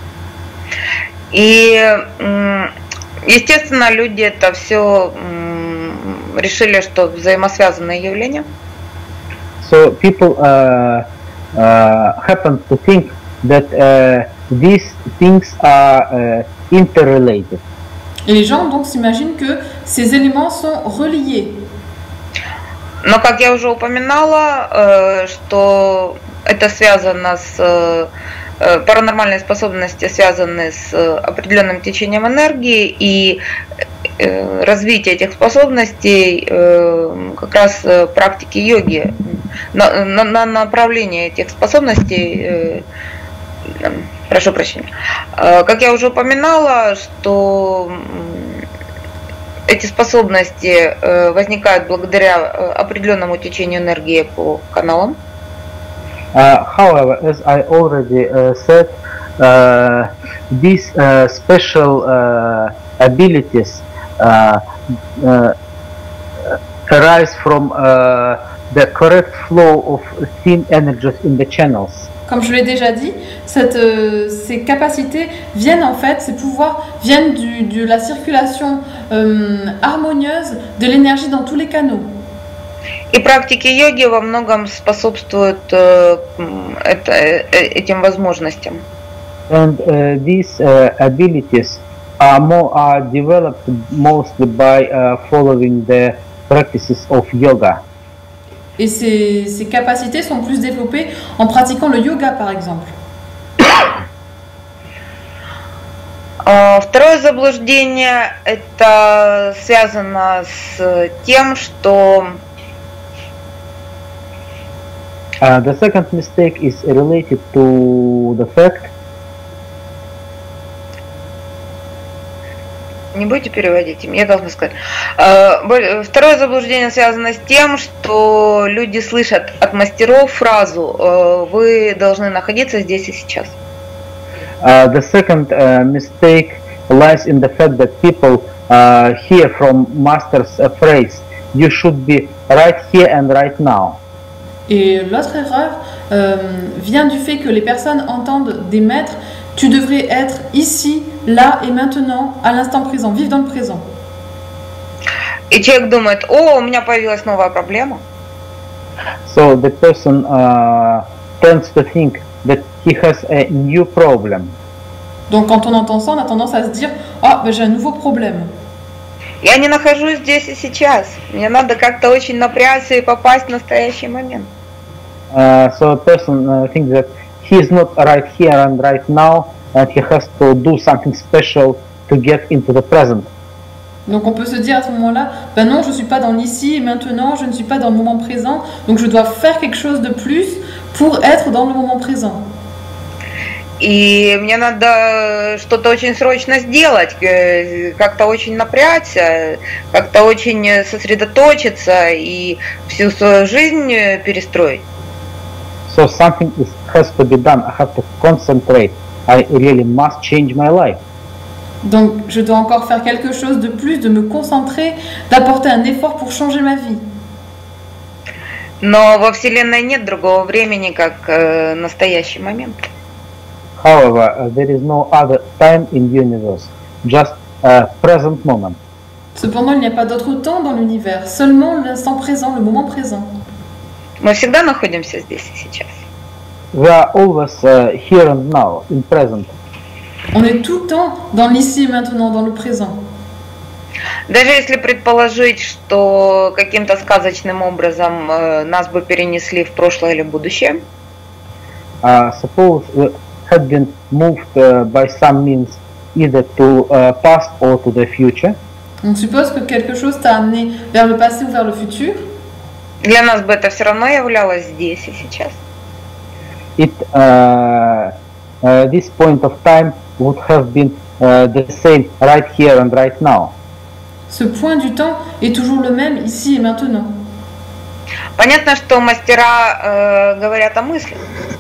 [SPEAKER 3] И, естественно, люди это все решили, что взаимосвязанные явления.
[SPEAKER 2] So people uh, uh, happen to think that uh, these things are uh, interrelated.
[SPEAKER 1] Et les gens donc s'imaginent que ces éléments sont reliés.
[SPEAKER 3] Но, как я уже упоминала, что это связано с паранормальные способности, связаны с определенным течением энергии, и развитие этих способностей как раз практики йоги, на, на, на направление этих способностей. Прошу прощения. Как я уже упоминала, что эти способности возникают благодаря определенному течению энергии по каналам.
[SPEAKER 2] Uh, however, as I already uh, said, uh, these uh, special uh, abilities uh, uh, arise from uh, the correct flow of thin energies in the channels.
[SPEAKER 1] Comme je l'ai déjà dit, cette, euh, ces capacités viennent en fait, ces pouvoirs viennent du, de la circulation euh, harmonieuse de l'énergie dans tous les canaux.
[SPEAKER 3] И практики йоги во многом способствуют э, это, этим возможностям.
[SPEAKER 2] And uh, these uh, abilities are more are developed mostly by uh, following the practices of yoga.
[SPEAKER 1] Et ces, ces capacités sont plus développées en pratiquant le yoga, par exemple.
[SPEAKER 3] Второе заблуждение – это связано с тем, что
[SPEAKER 2] Uh, the second mistake is related to the fact.
[SPEAKER 3] Не будете переводить, я должна сказать. Второе заблуждение связано с тем, что люди слышат от мастеров фразу «Вы должны находиться здесь и сейчас».
[SPEAKER 2] Uh, the second uh, mistake lies in the fact that people uh, hear from masters a phrase "You should be right here and right now."
[SPEAKER 1] Et l'autre erreur euh, vient du fait que les personnes entendent des maîtres Tu devrais être ici, là et maintenant, à l'instant présent, vivre dans le présent.
[SPEAKER 3] И человек думает, о, у меня появилась новая проблема.
[SPEAKER 2] So the person uh, tends to think that he has a new problem.
[SPEAKER 1] Donc quand on entend ça, on a tendance à se dire « Ah, ben j'ai un nouveau problème ».
[SPEAKER 3] Я не нахожусь здесь и сейчас. Мне надо как-то очень напрячься и попасть в настоящий момент.
[SPEAKER 2] Uh, so a person uh, thinks that he is not right here and right now, and he has to do something special to get into the present.
[SPEAKER 1] Donc on peut se dire à ce moment-là, ben non, je ne suis pas dans l'ici et maintenant, je ne suis pas dans le moment présent, donc je dois faire quelque chose de plus pour être dans le moment présent.
[SPEAKER 3] И мне надо что-то очень срочно сделать, как-то очень напрячься, как-то очень сосредоточиться и всю свою жизнь перестроить.
[SPEAKER 2] So something is, has to be done. I have to concentrate. I really must change my life.
[SPEAKER 1] Donc je dois encore faire quelque chose de plus, de me concentrer, d'apporter un effort pour changer ma vie.
[SPEAKER 3] Но во Вселенной нет другого времени, как э, настоящий момент.
[SPEAKER 2] However, uh, there is no other time in the universe, just a present moment.
[SPEAKER 1] Cependant, il n'y a pas d'autre temps dans l'univers, seulement l'instant présent, le moment présent.
[SPEAKER 3] Мы всегда находимся здесь и сейчас.
[SPEAKER 2] We are always uh, here and now, in present.
[SPEAKER 1] On est tout le temps dans l'ici et maintenant, dans le présent.
[SPEAKER 3] Даже если предположить, что каким-то сказочным образом э, нас бы перенесли в прошлое или будущее.
[SPEAKER 2] Uh, suppose we had been moved uh, by some means either to uh, past or to the future.
[SPEAKER 1] On suppose que quelque chose t'a amené vers le passé ou vers le futur.
[SPEAKER 3] Для нас бы это все равно являлось здесь и сейчас.
[SPEAKER 2] It uh, uh, this point of time would have been uh, the same right here and right now.
[SPEAKER 1] Ce point du temps est toujours le même ici et maintenant.
[SPEAKER 3] Понятно, что мастера э, говорят о мыслях.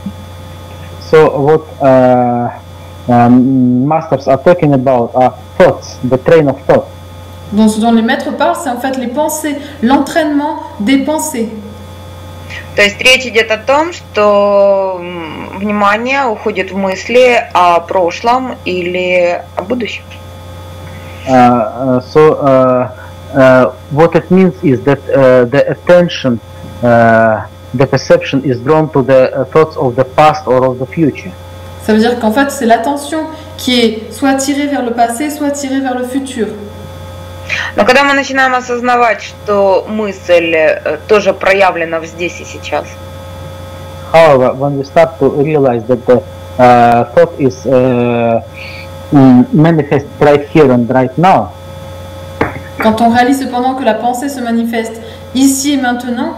[SPEAKER 2] So what uh, um, masters are talking about are thoughts, the train of thought.
[SPEAKER 1] Donc ce dont les maîtres parlent, c'est en fait les pensées, l'entraînement des pensées.
[SPEAKER 3] То есть речь идет о том, что внимание уходит в мысли о прошлом или о будущем.
[SPEAKER 2] Uh, uh, so uh, uh, what it means is that uh, the attention, uh, the perception is drawn to the uh, thoughts of the past or of the future.
[SPEAKER 1] Ça veut dire qu'en fait, c'est l'attention qui est soit tirée vers le passé, soit tirée vers le futur.
[SPEAKER 3] Но когда мы начинаем осознавать, что мысль тоже проявлена здесь и сейчас.
[SPEAKER 2] However, when we start to realize that the uh, thought is uh, manifest right here and right now.
[SPEAKER 1] Quand on réalise cependant que la pensée se manifeste ici et maintenant,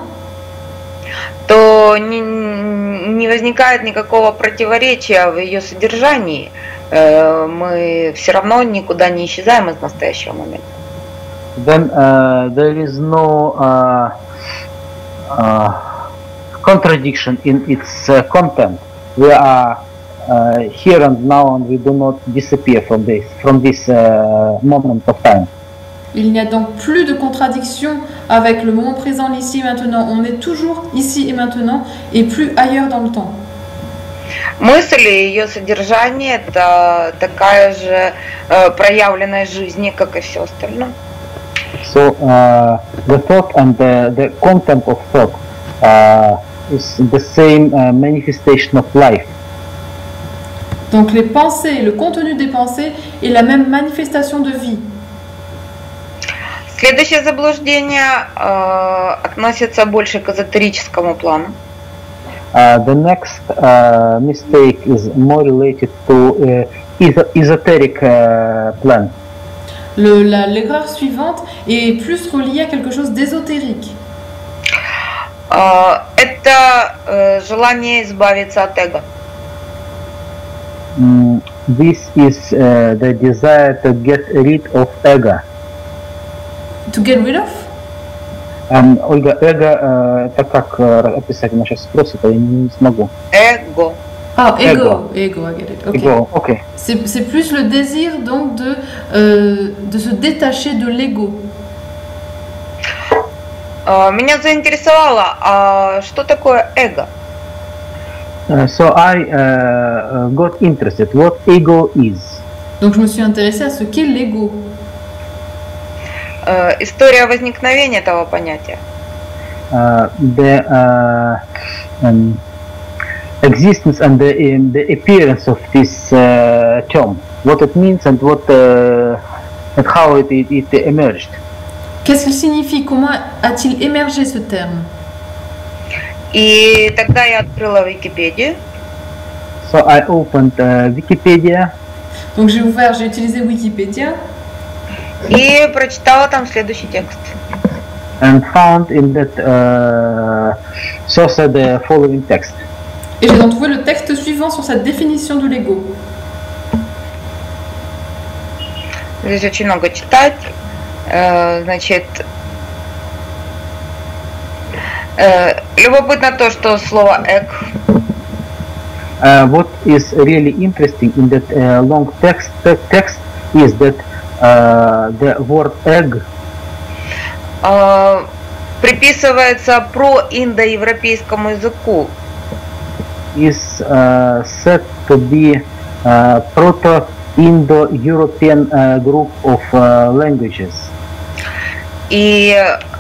[SPEAKER 3] то не, не возникает никакого противоречия в ее содержании. Мы все равно никуда не исчезаем из настоящего момента.
[SPEAKER 2] Then uh, there is no uh, uh, contradiction in its uh, content. We are uh, here and now, and we do not disappear from this from this uh, moment of time.
[SPEAKER 1] Il n'y a donc plus de contradiction avec le moment présent, l'ici et maintenant. On est toujours ici et maintenant et plus ailleurs dans le temps.
[SPEAKER 3] Мысль и ее содержание – это такая же э, проявленность жизни, как и все остальное.
[SPEAKER 2] So uh, the thought and the, the content of thought uh, is the same uh, manifestation of life.
[SPEAKER 1] Donc les pensées, le contenu des pensées est la même manifestation de vie.
[SPEAKER 3] Следующее заблуждение э, относится больше к эзотерическому плану.
[SPEAKER 2] Uh, the next uh, mistake is more related to uh, esoteric uh, plan.
[SPEAKER 1] Le, la, l'erreur suivante est plus reliée à quelque chose d'ésotérique.
[SPEAKER 3] Uh, это uh, желание избавиться от эго.
[SPEAKER 2] Mm, this is uh, the desire to get rid of ego.
[SPEAKER 1] To get rid of?
[SPEAKER 2] Um, Ольга, эго, uh, это как uh, описать? Она сейчас спросит, а я не смогу.
[SPEAKER 3] Эго.
[SPEAKER 1] Ah, ego, ego, I get it. Okay.
[SPEAKER 2] Ego, okay.
[SPEAKER 1] C'est, c'est plus le désir donc de, euh, de se détacher de l'ego.
[SPEAKER 3] Uh, меня заинтересовало, а что такое эго?
[SPEAKER 2] Uh, so I uh, got interested what ego is.
[SPEAKER 1] Donc je me suis intéressée à ce qu'est l'ego.
[SPEAKER 3] Э, История возникновения этого понятия.
[SPEAKER 2] Uh, the uh, um, existence and the, in the appearance of this uh, term, what it means and what uh, and how it, it, it emerged.
[SPEAKER 1] Qu'est-ce qu'il signifie? Comment a-t-il émergé ce terme?
[SPEAKER 3] И тогда я открыла Википедию.
[SPEAKER 2] So I opened uh, Wikipedia.
[SPEAKER 1] Donc j'ai ouvert, j'ai utilisé Wikipédia.
[SPEAKER 3] И прочитала там следующий текст.
[SPEAKER 2] And found in that uh, source the following text.
[SPEAKER 1] Et j'ai donc trouvé le texte suivant sur cette définition de l'ego.
[SPEAKER 3] Здесь очень много читать. Э, Значит, э, любопытно то, что слово «эк»
[SPEAKER 2] Uh, what is really interesting in that uh, long text text is that uh, the word egg
[SPEAKER 3] э, приписывается проиндоевропейскому языку.
[SPEAKER 2] is uh, said to be uh, Proto-Indo-European uh, group of uh, languages.
[SPEAKER 3] И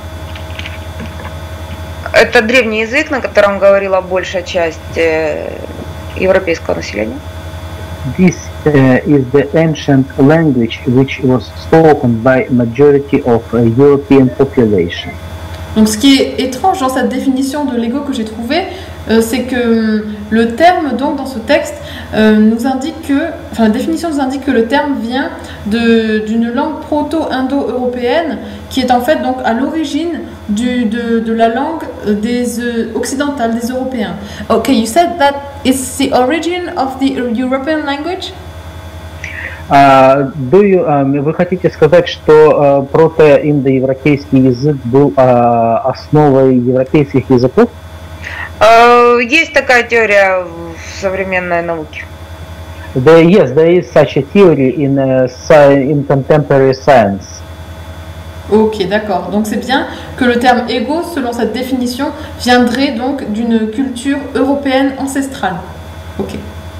[SPEAKER 3] это древний язык, на котором говорила большая часть э, европейского населения.
[SPEAKER 2] This uh, is the ancient language which was spoken by majority of uh, European population.
[SPEAKER 1] Donc ce qui est étrange dans cette définition de l'ego que j'ai trouvée, euh, c'est que hum, le terme donc dans ce texte euh, nous indique que, enfin la définition nous indique que le terme vient de- d'une langue proto-indo-européenne qui est en fait donc à l'origine du- de, de la langue des euh, occidentales, des Européens. Okay, you said that it's the origin of the European language?
[SPEAKER 2] А, do you, а, вы хотите сказать, что а, протоиндоевропейский язык был а, основой европейских языков?
[SPEAKER 3] Э, Есть такая теория в современной науке.
[SPEAKER 2] There, yes, there is such a theory in, uh, sci- in contemporary science.
[SPEAKER 1] Ok, d'accord. Donc c'est bien que le terme ego, selon cette définition, viendrait donc d'une culture européenne ancestrale. Ok.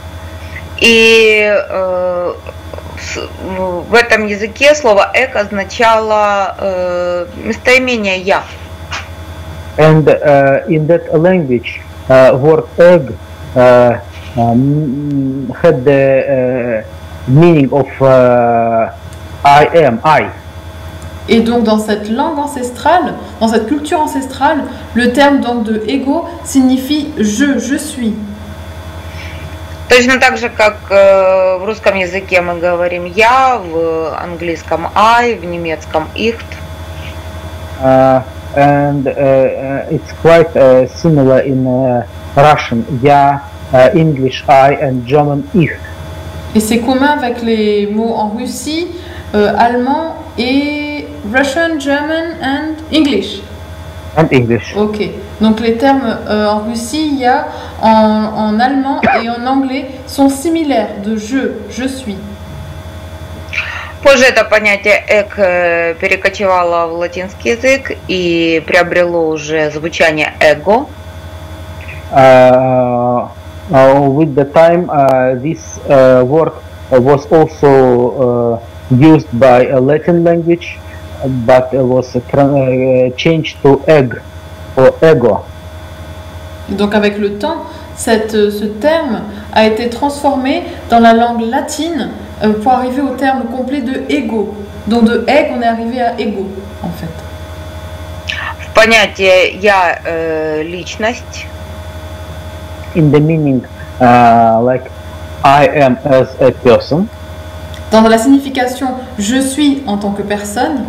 [SPEAKER 3] И э, с- в этом языке слово «эк» означало э, местоимение «я».
[SPEAKER 2] And uh, in that language, uh, word egg uh, um, had the uh, meaning of uh, I am, I.
[SPEAKER 1] Et donc dans cette langue ancestrale, dans cette culture ancestrale, le terme donc de ego signifie je, je suis.
[SPEAKER 3] Точно так же, как э, в русском языке мы говорим «я», в английском «I», в немецком «ich».
[SPEAKER 2] Uh, and uh, uh, it's quite uh, similar in uh, Russian, я, uh, English, I, and German, ich.
[SPEAKER 1] Et c'est commun avec les mots en Russie, euh, allemand et Russian, German and English.
[SPEAKER 2] And English.
[SPEAKER 1] Ok. Donc les termes euh, en Russie, il y a en, en allemand et en anglais sont similaires de je, je suis.
[SPEAKER 3] Позже это понятие «эк» э, перекочевало в латинский язык и приобрело уже звучание «эго».
[SPEAKER 2] Uh, uh, with the time, uh, this uh, word was also uh, used by a Latin language, but was uh, tra- uh, changed to egg or ego.
[SPEAKER 1] Et donc avec le temps, cette, euh, ce terme a été transformé dans la langue latine euh, pour arriver au terme complet de ego. Donc de egg, on est arrivé à ego en fait.
[SPEAKER 3] В понятие «я» э, личность,
[SPEAKER 2] In the meaning, uh, like I am as a person,
[SPEAKER 1] Dans la signification je suis en tant que personne.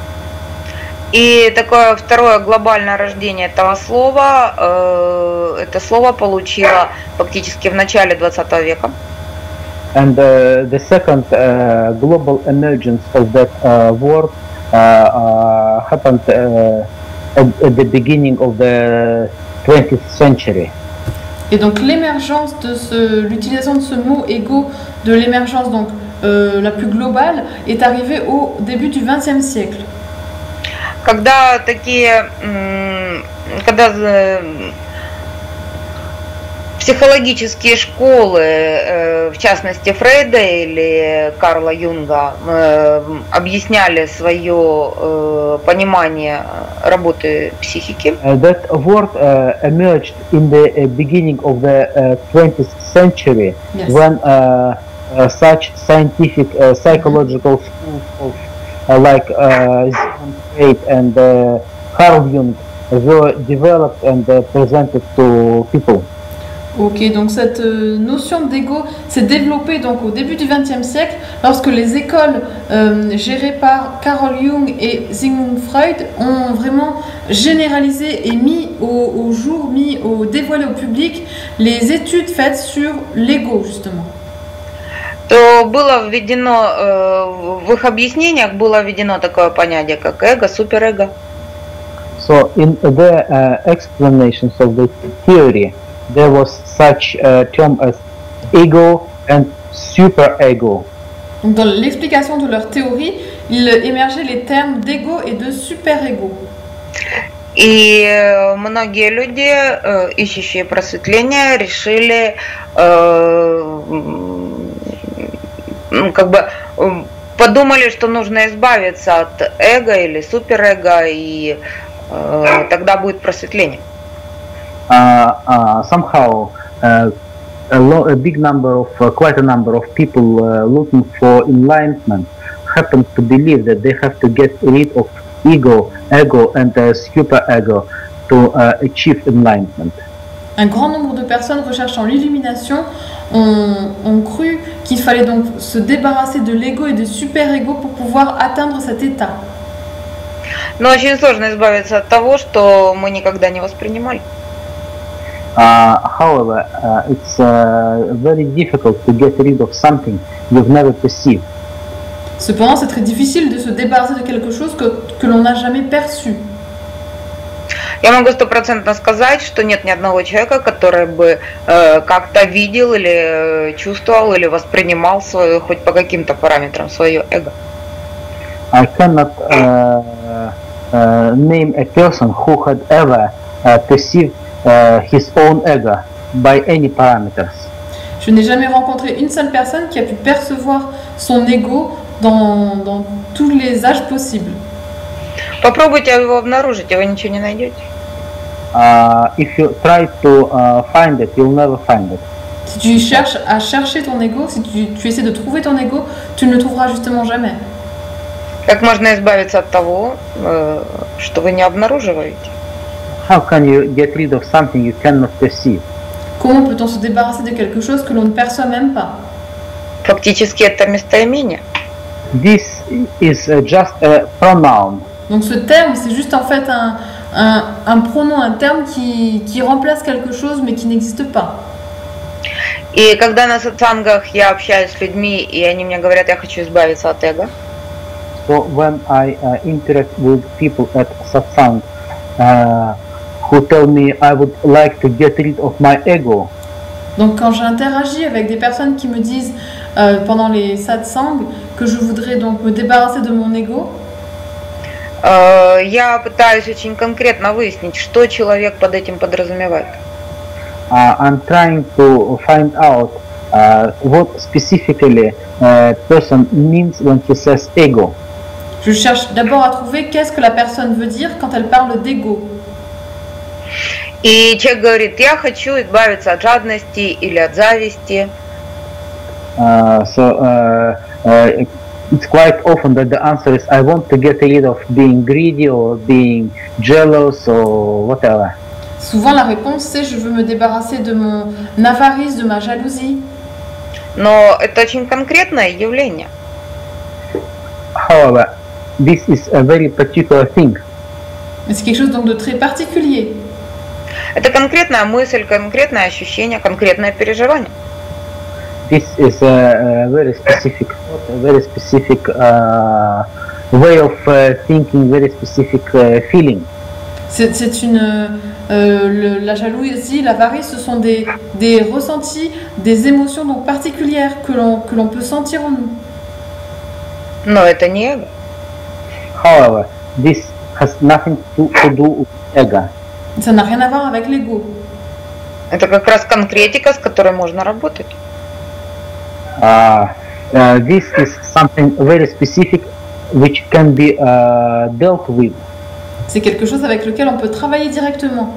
[SPEAKER 3] и такое второе глобальное рождение этого слова, э, это слово получило фактически в начале двадцатого века.
[SPEAKER 2] and uh, the second uh, global emergence of that uh, word uh, uh, happened uh, at, at the beginning of the twentieth century.
[SPEAKER 1] Et donc l'émergence de ce, l'utilisation de ce mot ego, de l'émergence donc euh, la plus globale, est arrivée au début du vingtième siècle.
[SPEAKER 3] Когда такие, м, когда э, психологические школы, в частности Фрейда или Карла Юнга, объясняли свое понимание работы психики.
[SPEAKER 2] That word uh, emerged in the beginning of the uh, twentieth century, yes. when uh, uh, such scientific uh, psychological schools of, uh, like uh, Sigmund Freud and uh, Carl Jung were developed and uh, presented to people.
[SPEAKER 1] Ok, donc cette euh, notion d'ego s'est développée donc au début du vingtième siècle lorsque les écoles euh, gérées par Carl Jung et Sigmund Freud ont vraiment généralisé et mis au, au jour, mis au dévoilé au public les études faites sur l'ego justement.
[SPEAKER 3] То было введено э, в их объяснениях было введено такое понятие как эго, суперэго.
[SPEAKER 2] So in the uh, explanations of the theory, there was such a term as ego and superego.
[SPEAKER 1] Donc dans l'explication de leur théorie, il émergeait les termes d'ego et de superego.
[SPEAKER 3] И многие люди, ищущие просветление, решили как бы подумали, что нужно избавиться от эго или суперэго, и тогда будет просветление.
[SPEAKER 2] Uh, uh, somehow uh, a, lo a big number of uh, quite a number of people uh, looking for enlightenment happen to believe that they have to get rid of ego, ego and uh, superego to uh, achieve enlightenment.
[SPEAKER 1] Un grand nombre de personnes recherchant l'illumination ont, ont cru qu'il fallait donc se débarrasser de l'ego et de super-ego pour pouvoir atteindre cet état.
[SPEAKER 3] Но очень сложно избавиться от того, что мы никогда не воспринимали.
[SPEAKER 2] Uh, however, uh, it's uh, very difficult to get rid of something you've never perceived.
[SPEAKER 1] Cependant, c'est très difficile de se débarrasser de quelque chose que, que l'on n'a jamais perçu.
[SPEAKER 3] Я могу стопроцентно сказать, что нет ни одного человека, который бы э, как-то видел или чувствовал или воспринимал свое, хоть по каким-то параметрам, свое эго.
[SPEAKER 2] I cannot uh, uh, name a person who had ever uh, perceived uh, his own ego by any parameters.
[SPEAKER 1] Je n'ai jamais rencontré une seule personne qui a pu percevoir son ego dans, dans tous les âges possibles.
[SPEAKER 3] Попробуйте его обнаружить, и вы ничего не найдете.
[SPEAKER 2] Uh, if you try to uh, find it, you'll never find it.
[SPEAKER 1] Si tu cherches à chercher ton ego, si tu, tu essaies de trouver ton ego, tu ne le trouveras justement jamais.
[SPEAKER 3] Как можно избавиться от того, э, что вы не обнаруживаете?
[SPEAKER 2] How can you get rid of something you cannot perceive?
[SPEAKER 1] Comment peut-on se débarrasser de quelque chose que l'on ne perçoit même pas?
[SPEAKER 3] Фактически это местоимение.
[SPEAKER 2] This is uh, just a pronoun.
[SPEAKER 1] Donc ce terme, c'est juste en fait un, un, un pronom, un terme qui, qui remplace quelque chose mais qui n'existe pas.
[SPEAKER 3] И когда на сатсангах я общаюсь с людьми, и они мне говорят, я хочу избавиться от эго.
[SPEAKER 2] So when I uh, interact with people at satsang uh, who tell me I would like to get rid of my ego.
[SPEAKER 1] Donc quand j'interagis avec des personnes qui me disent euh, pendant les satsangs que je voudrais donc me débarrasser de mon ego,
[SPEAKER 3] uh, я пытаюсь очень конкретно выяснить, что человек под этим подразумевает.
[SPEAKER 2] Uh, I'm trying to find out uh, what specifically a person means when he says ego.
[SPEAKER 1] Je cherche d'abord à trouver qu'est-ce que la personne veut dire quand elle parle d'ego.
[SPEAKER 3] И человек говорит, я хочу избавиться от жадности или от зависти.
[SPEAKER 2] Uh, so uh, uh, it's quite often that the answer is I want to get rid of being greedy or being jealous or whatever.
[SPEAKER 1] Souvent la réponse c'est je veux me débarrasser de mon avarice, de ma jalousie.
[SPEAKER 3] Но это очень конкретное явление.
[SPEAKER 2] However, this is a very particular thing.
[SPEAKER 1] Mais c'est quelque chose donc de très particulier.
[SPEAKER 3] Это конкретная мысль, конкретное ощущение, конкретное переживание.
[SPEAKER 2] This is a, a very specific, a very specific uh, way of uh, thinking, very specific uh, feeling.
[SPEAKER 1] C'est une euh, le, la jalousie, l'avarice, ce sont des, des ressentis, des émotions donc particulières que l'on que l'on peut sentir en nous.
[SPEAKER 3] Но это не эго.
[SPEAKER 2] However, this has nothing to, to do with ego.
[SPEAKER 1] Ça n'a rien à voir avec l'ego.
[SPEAKER 3] Это как раз конкретика, с которой можно работать.
[SPEAKER 2] Uh, uh, this is something very specific which can be uh, dealt with.
[SPEAKER 1] C'est quelque chose avec lequel on peut travailler directement.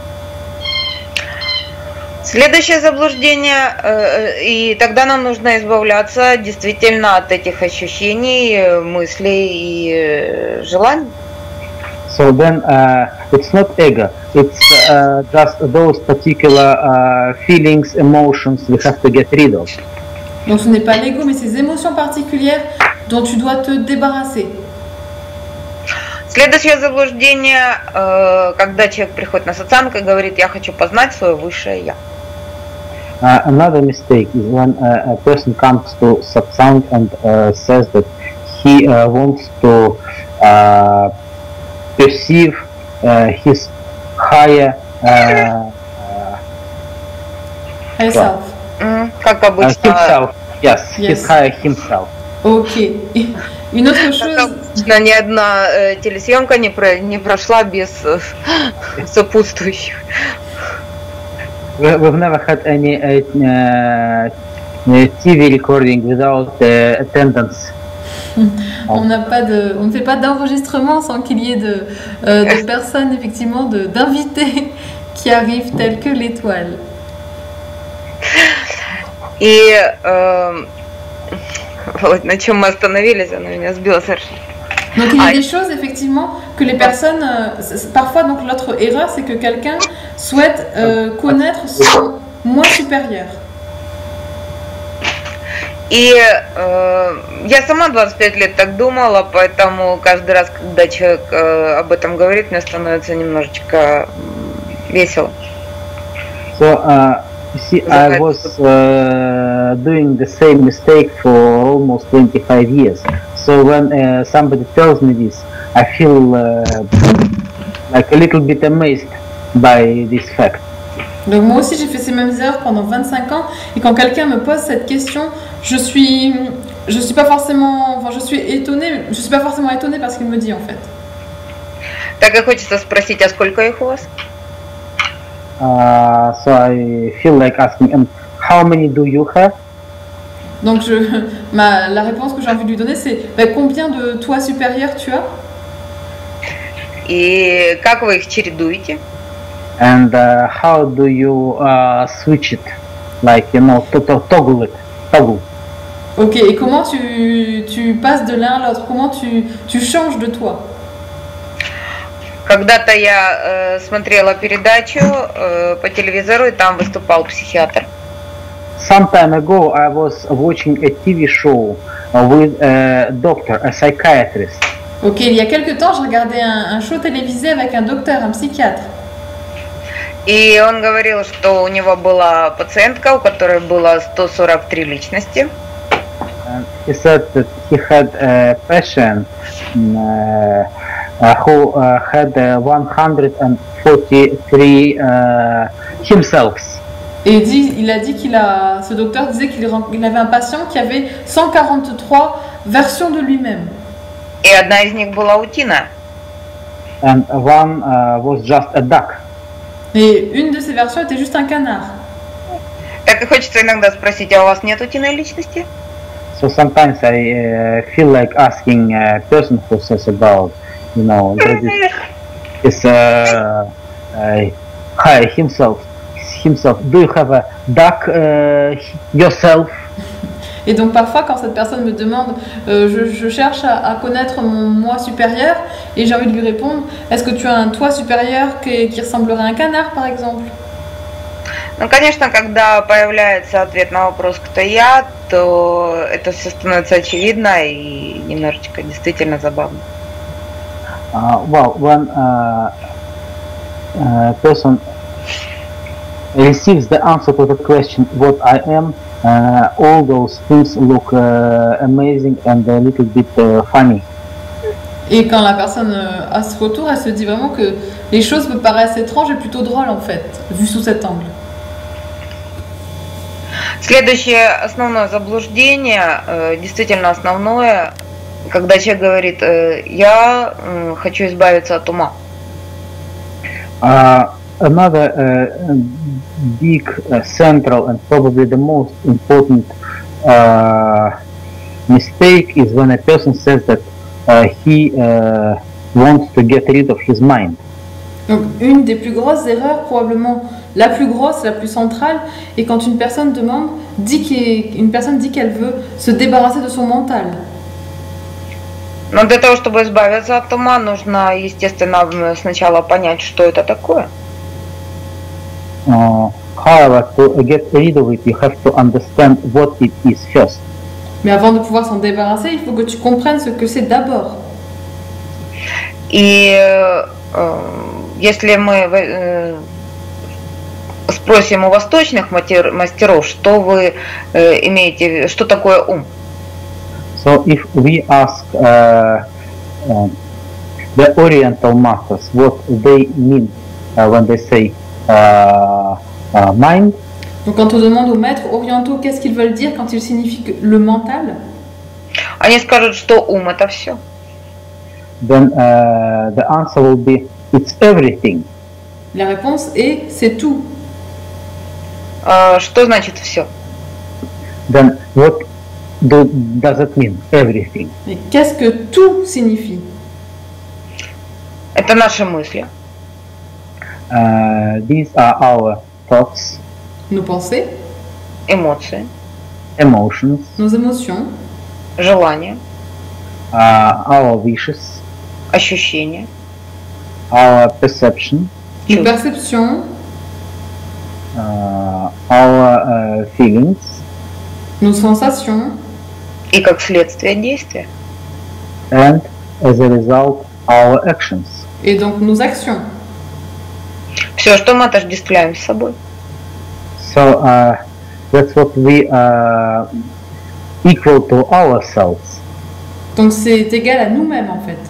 [SPEAKER 3] Следующее заблуждение, э, и тогда нам нужно избавляться действительно от этих ощущений, мыслей и э, желаний.
[SPEAKER 2] So then uh, it's not ego, it's uh, just those particular uh, feelings, emotions we have to get rid of.
[SPEAKER 1] Donc ce n'est pas l'ego, mais ces émotions particulières dont tu dois te débarrasser.
[SPEAKER 3] Следующее заблуждение, э, когда человек приходит на сатсанг и говорит, я хочу познать свое высшее я.
[SPEAKER 2] Uh, another mistake is when uh, a person comes to satsang and uh, says that he uh, wants to uh, perceive uh, his higher uh,
[SPEAKER 1] Higher self.
[SPEAKER 3] Mm, как
[SPEAKER 2] uh,
[SPEAKER 3] обычно.
[SPEAKER 2] himself. Yes,
[SPEAKER 1] Yes.
[SPEAKER 2] his higher himself.
[SPEAKER 1] Ok. Une autre
[SPEAKER 3] Как
[SPEAKER 1] chose.
[SPEAKER 3] обычно, ни одна э, телесъемка не, про, не прошла без э, сопутствующих.
[SPEAKER 2] We, we've never had any uh, uh, T V recording without uh, attendance.
[SPEAKER 1] On n'a pas de, on ne fait pas d'enregistrement sans qu'il y ait de, euh, de personnes effectivement, de- d'invités qui arrivent tels que l'étoile.
[SPEAKER 3] И э, вот на чем мы остановились, она меня sбила совершенно.
[SPEAKER 1] Donc il y a
[SPEAKER 3] Ah.
[SPEAKER 1] des choses effectivement que les personnes, euh, c- c- parfois donc l'autre erreur c'est que quelqu'un souhaite euh, connaître son moi supérieur.
[SPEAKER 3] И э, я сама двадцать пять лет так думала, поэтому каждый раз, когда человек э, об этом говорит, мне становится немножечко м, весело.
[SPEAKER 2] So, uh, you see, I was uh, doing the same mistake for almost twenty-five years. So when uh, somebody tells me this, I feel uh, like a little bit amazed by this fact.
[SPEAKER 1] Donc moi aussi j'ai fait ces mêmes erreurs pendant vingt-cinq ans et quand quelqu'un me pose cette question, je suis, je suis pas forcément, enfin je suis étonnée, je suis pas forcément étonnée par ce qu'il me dit en fait.
[SPEAKER 3] Так и хочется спросить, а сколько их у вас?
[SPEAKER 2] Uh, so I feel like asking, and how many do you have?
[SPEAKER 1] Donc je, ma, la réponse que j'ai envie de lui donner c'est bah, combien de toi supérieurs tu as?
[SPEAKER 3] И как вы их чередуете?
[SPEAKER 2] And uh, how do you uh, switch it? Like, you know, to- to- toggle it, toggle.
[SPEAKER 1] Ok, et comment tu, tu passes de l'un à l'autre? Comment tu, tu changes de toi?
[SPEAKER 3] Когда-то я э, смотрела передачу э, по телевизору, и там выступал психиатр.
[SPEAKER 2] Some time ago, I was watching a T V show uh, with a doctor, a psychiatrist.
[SPEAKER 1] Ok, il y a quelque temps, j'ai regardé un, un show télévisé avec un docteur, un psychiatre.
[SPEAKER 3] И он говорил, что у него была пациентка, у которой было сто сорок три личности.
[SPEAKER 2] And he said that he had a patient mm, uh, uh, who uh, had uh, one hundred forty-three uh, himselves.
[SPEAKER 1] Et il, dit, il a dit qu'il a, ce docteur disait qu'il ren- il avait un patient qui avait cent quarante-trois versions de lui-même.
[SPEAKER 3] И одна из них была утиная.
[SPEAKER 2] And one uh, was just a duck.
[SPEAKER 1] Et une de ces versions était juste un canard.
[SPEAKER 3] Так и хочется иногда спросить, а у вас нет утиной личности?
[SPEAKER 2] So sometimes I uh, feel like asking a person who says about, you know, that is, is uh, uh, hi himself, himself. Do you have a duck uh, yourself?
[SPEAKER 1] Et donc parfois quand cette personne me demande, euh, je, je cherche à, à connaître mon moi supérieur et j'ai envie de lui répondre, est-ce que tu as un toi supérieur qui, qui ressemblerait à un canard par exemple?
[SPEAKER 3] Ну, конечно, когда появляется ответ на вопрос «Кто я?», то это все становится очевидно и немножечко действительно забавно.
[SPEAKER 2] Uh, well, when uh, a person receives the answer to the question what I am, uh, all those things look uh, amazing and a little bit uh, funny.
[SPEAKER 1] Et quand la personne euh, a ce retour, elle se dit vraiment que les choses me paraissent étranges et plutôt drôles en fait, vu sous cet angle.
[SPEAKER 3] Следующее основное заблуждение, э, действительно основное, когда человек говорит э, «я э, хочу избавиться от ума».
[SPEAKER 2] Uh, another uh, big, uh, central, and probably the most important uh, mistake is when a person says that uh, he uh, wants to get rid of his mind.
[SPEAKER 1] Donc, une des plus grosses erreurs, probablement la plus grosse, la plus centrale, est quand une personne demande, dit qu'une personne dit qu'elle veut se débarrasser de son mental.
[SPEAKER 3] Но для того, чтобы избавиться от ума, нужно, естественно, сначала понять, что это такое.
[SPEAKER 2] Uh, however, to get rid of it, you have to understand what it is first.
[SPEAKER 1] Mais avant de pouvoir s'en débarrasser, il faut que tu comprennes ce que c'est d'abord.
[SPEAKER 3] И э, если мы э, спросим у восточных матер, мастеров, что вы э, имеете, что такое ум?
[SPEAKER 2] So if we ask uh, uh, the Oriental masters what they mean uh, when they say uh, uh, mind,
[SPEAKER 1] donc quand on demande aux maîtres orientaux qu'est-ce qu'ils veulent dire quand ils signifient que le mental,
[SPEAKER 3] они скажут, что ум это все.
[SPEAKER 2] then uh, the answer will be it's everything.
[SPEAKER 1] La réponse est c'est tout.
[SPEAKER 3] Uh, что значит все?
[SPEAKER 2] Then what do, does it mean? Everything.
[SPEAKER 1] Mais qu'est-ce que tout signifie?
[SPEAKER 3] Это наши мысли.
[SPEAKER 2] Uh, these are our thoughts,
[SPEAKER 1] Nos pensées,
[SPEAKER 3] эмоции,
[SPEAKER 2] emotions,
[SPEAKER 1] nos émotions,
[SPEAKER 3] желания,
[SPEAKER 2] uh, our wishes,
[SPEAKER 3] ощущения,
[SPEAKER 2] our perception,
[SPEAKER 1] nos perceptions,
[SPEAKER 2] uh, our uh, feelings,
[SPEAKER 1] nos sensations,
[SPEAKER 3] и как следствие действия.
[SPEAKER 2] and as a result, our actions.
[SPEAKER 1] et donc nos actions.
[SPEAKER 3] Все, что мы отождествляем с собой.
[SPEAKER 2] So uh, that's what we uh, equal to ourselves.
[SPEAKER 1] Donc c'est égal à nous-mêmes en fait.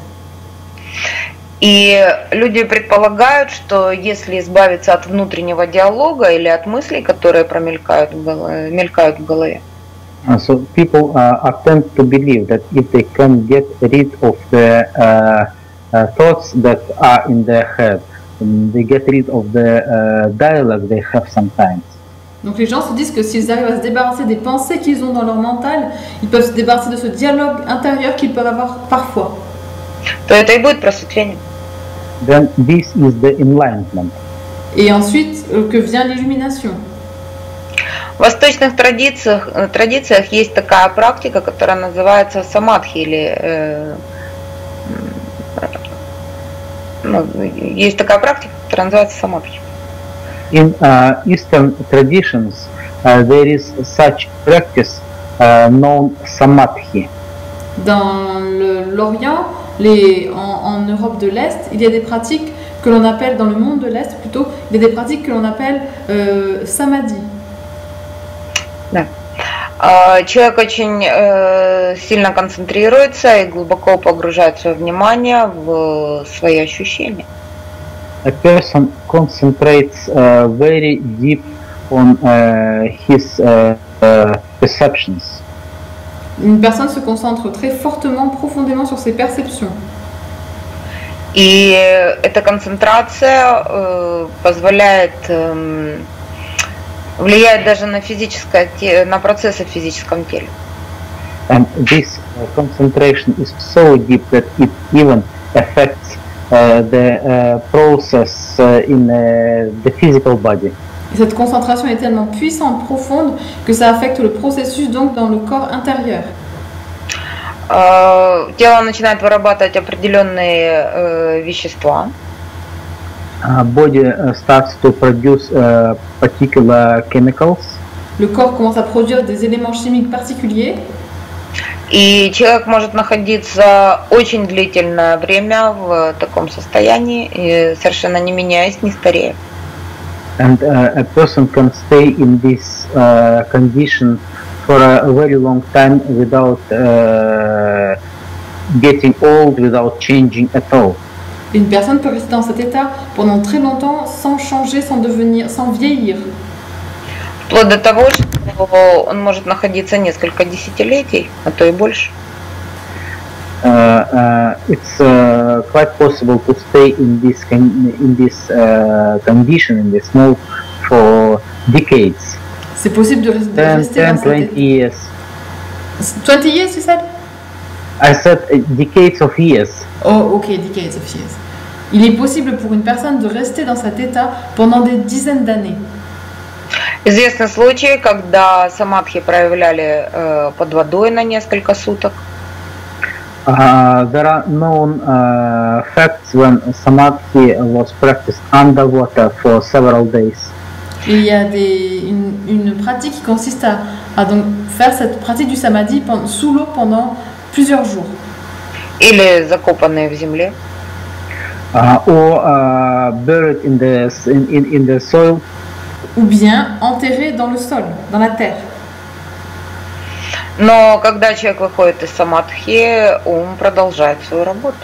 [SPEAKER 3] И люди предполагают, что если избавиться от внутреннего диалога или от мыслей, которые промелькают в голове, мелькают в голове,
[SPEAKER 2] Uh, so people uh, are tend to believe that if they can get rid of the uh, uh, thoughts that are in their head, um, they get rid of the uh, dialogue they have sometimes.
[SPEAKER 1] Donc les gens se disent que s'ils arrivent à se débarrasser des pensées qu'ils ont dans leur mental, ils peuvent se débarrasser de ce dialogue intérieur qu'ils peuvent avoir parfois.
[SPEAKER 3] то это и будет просветление.
[SPEAKER 2] Then this is the enlightenment.
[SPEAKER 1] Et ensuite, euh, que vient l'illumination.
[SPEAKER 3] В восточных традициях, традициях есть такая практика, которая называется самадхи, или э, ну, есть такая практика, которая называется самадхи.
[SPEAKER 2] In uh, Eastern traditions, uh, there is such practice uh, known samadhi.
[SPEAKER 1] Dans le- l'Orient, les- en, en Europe de l'Est, il y a des pratiques que l'on appelle, dans le monde de l'Est plutôt, il y a des pratiques que l'on appelle euh, samadhi.
[SPEAKER 3] Да. А, Человек очень э, сильно концентрируется и глубоко погружает свое внимание в свои ощущения.
[SPEAKER 2] A person concentrates uh, very deep on uh, his uh, uh, perceptions.
[SPEAKER 1] Une personne se concentre très fortement, profondément sur ses perceptions.
[SPEAKER 3] И эта концентрация э, позволяет, э, влияет даже на физическое, те- на процессы в физическом теле.
[SPEAKER 2] And this uh, concentration is so deep that it even affects uh, the uh, process uh, in uh, the physical body.
[SPEAKER 1] Et cette concentration est tellement puissante, profonde, que ça affecte le processus donc dans le corps intérieur.
[SPEAKER 3] Э, Тело начинает вырабатывать определенные э, вещества,
[SPEAKER 2] Uh, body uh, starts to produce uh, particular chemicals,
[SPEAKER 1] Le corps commence à produire des éléments chimiques particuliers.
[SPEAKER 3] и человек может находиться очень длительное время в таком состоянии, и совершенно не меняясь, не старея.
[SPEAKER 2] and uh, a person can stay in this uh, condition for a very long time without uh, getting old, without changing at all.
[SPEAKER 1] Une personne peut rester dans cet état pendant très longtemps sans changer, sans devenir, sans vieillir.
[SPEAKER 3] Вплоть до того, что он может находиться несколько десятилетий, а то и больше.
[SPEAKER 2] Uh, uh, it's uh, quite possible to stay in this con- in this uh, condition, in this mode, for decades.
[SPEAKER 1] C'est possible de, de
[SPEAKER 2] ten,
[SPEAKER 1] rester
[SPEAKER 2] ten,
[SPEAKER 1] dans cette
[SPEAKER 2] twenty years.
[SPEAKER 1] twenty years, you said?
[SPEAKER 2] I said uh, decades of years.
[SPEAKER 1] Oh, ok, decades of years. Il est possible pour une personne de rester dans cet état pendant des dizaines d'années.
[SPEAKER 3] Известны случаи, когда самадхи проявляли э, под водой на несколько суток.
[SPEAKER 2] Uh, there are known uh, facts when samadhi was practiced underwater for several days.
[SPEAKER 1] Et il y a des, une, une pratique qui consiste à, à donc faire cette pratique du samadhi pen- sous l'eau pendant plusieurs jours.
[SPEAKER 3] Или закопанные в земле.
[SPEAKER 2] Uh, or uh, buried in the in, in, in the soil,
[SPEAKER 1] Ou bien enterré dans le sol, dans la terre.
[SPEAKER 3] Но когда человек выходит из самадхи, ум продолжает свою работу.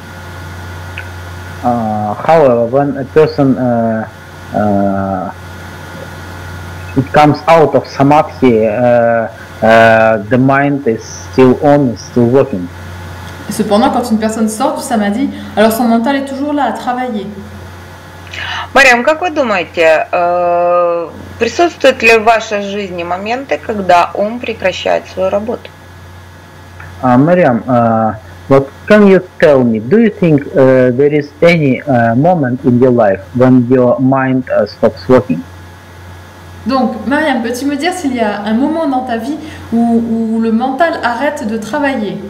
[SPEAKER 2] uh, however, when a person uh, uh, it comes out of samadhi, uh, uh, the mind is still on, is still working.
[SPEAKER 1] Et cependant, quand une personne sort du samadhi, alors son mental est toujours là à travailler.
[SPEAKER 3] Марьям, как вы думаете, э, присутствуют ли в вашей жизни моменты, когда ум прекращает свою работу?
[SPEAKER 2] Uh, Mariam, uh, what can you tell me? Do you think uh, there is any uh, moment in your life when your mind uh, stops working?
[SPEAKER 1] Donc, Mariam, peux-tu me dire s'il y a un moment dans ta vie où, où le mental arrête de travailler?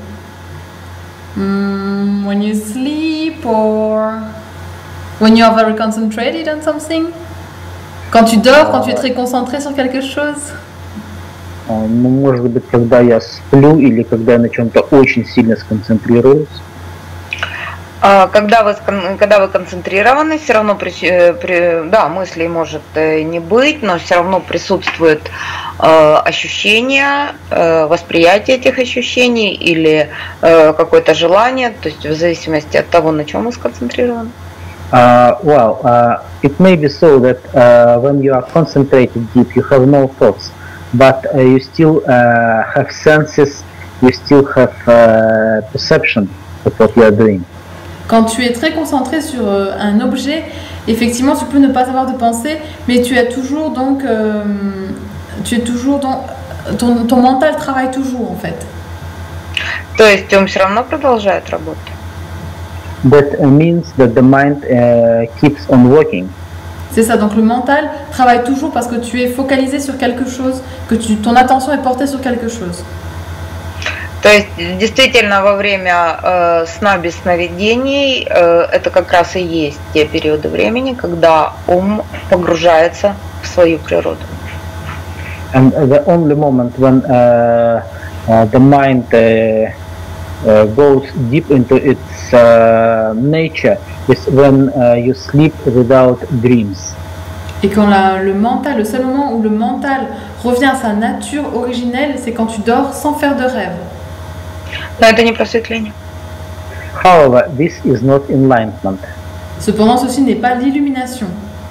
[SPEAKER 1] Hmm, when you sleep or when you are very concentrated on something? Quand tu dors, quand tu es très concentré sur quelque chose?
[SPEAKER 2] Uh, ну, может быть, когда я сплю или когда я на чем-то очень сильно сконцентрируюсь.
[SPEAKER 3] А, Когда вы, скон- когда вы концентрированы, все равно при, э, при- да, мыслей может э, не быть, но все равно присутствует э, ощущение, э, восприятие этих ощущений или э, какое-то желание, то есть в зависимости от того, на чем вы сконцентрированы.
[SPEAKER 2] Uh, well, uh, it may be so that uh, when you are concentrated deep, you have no thoughts, but uh, you still uh, have senses, you still have uh, perception of what you are doing.
[SPEAKER 1] Quand tu es très concentré sur euh, un objet, effectivement, tu peux ne pas avoir de pensée, mais tu as toujours donc, euh, tu es toujours donc, ton, ton mental travaille toujours en fait.
[SPEAKER 3] То есть ум все равно продолжает работать.
[SPEAKER 2] That uh, means that the mind uh, keeps on working.
[SPEAKER 1] C'est ça, donc le mental travaille toujours parce que tu es focalisé sur quelque chose, que tu, ton attention est portée sur quelque chose.
[SPEAKER 3] То есть действительно во время э, сна без сновидений э, это как раз и есть те периоды времени, когда ум погружается в свою природу.
[SPEAKER 2] And the only moment when uh, uh, the mind uh, uh, goes deep into its uh, nature is when uh, you sleep without dreams.
[SPEAKER 1] Et quand la- le mental, le seul moment où le mental revient à sa nature originelle, c'est quand tu dors sans faire de rêve.
[SPEAKER 3] Но это не просветление.
[SPEAKER 2] However, this is not enlightenment.
[SPEAKER 1] Cependant, ceci n'est pas l'illumination.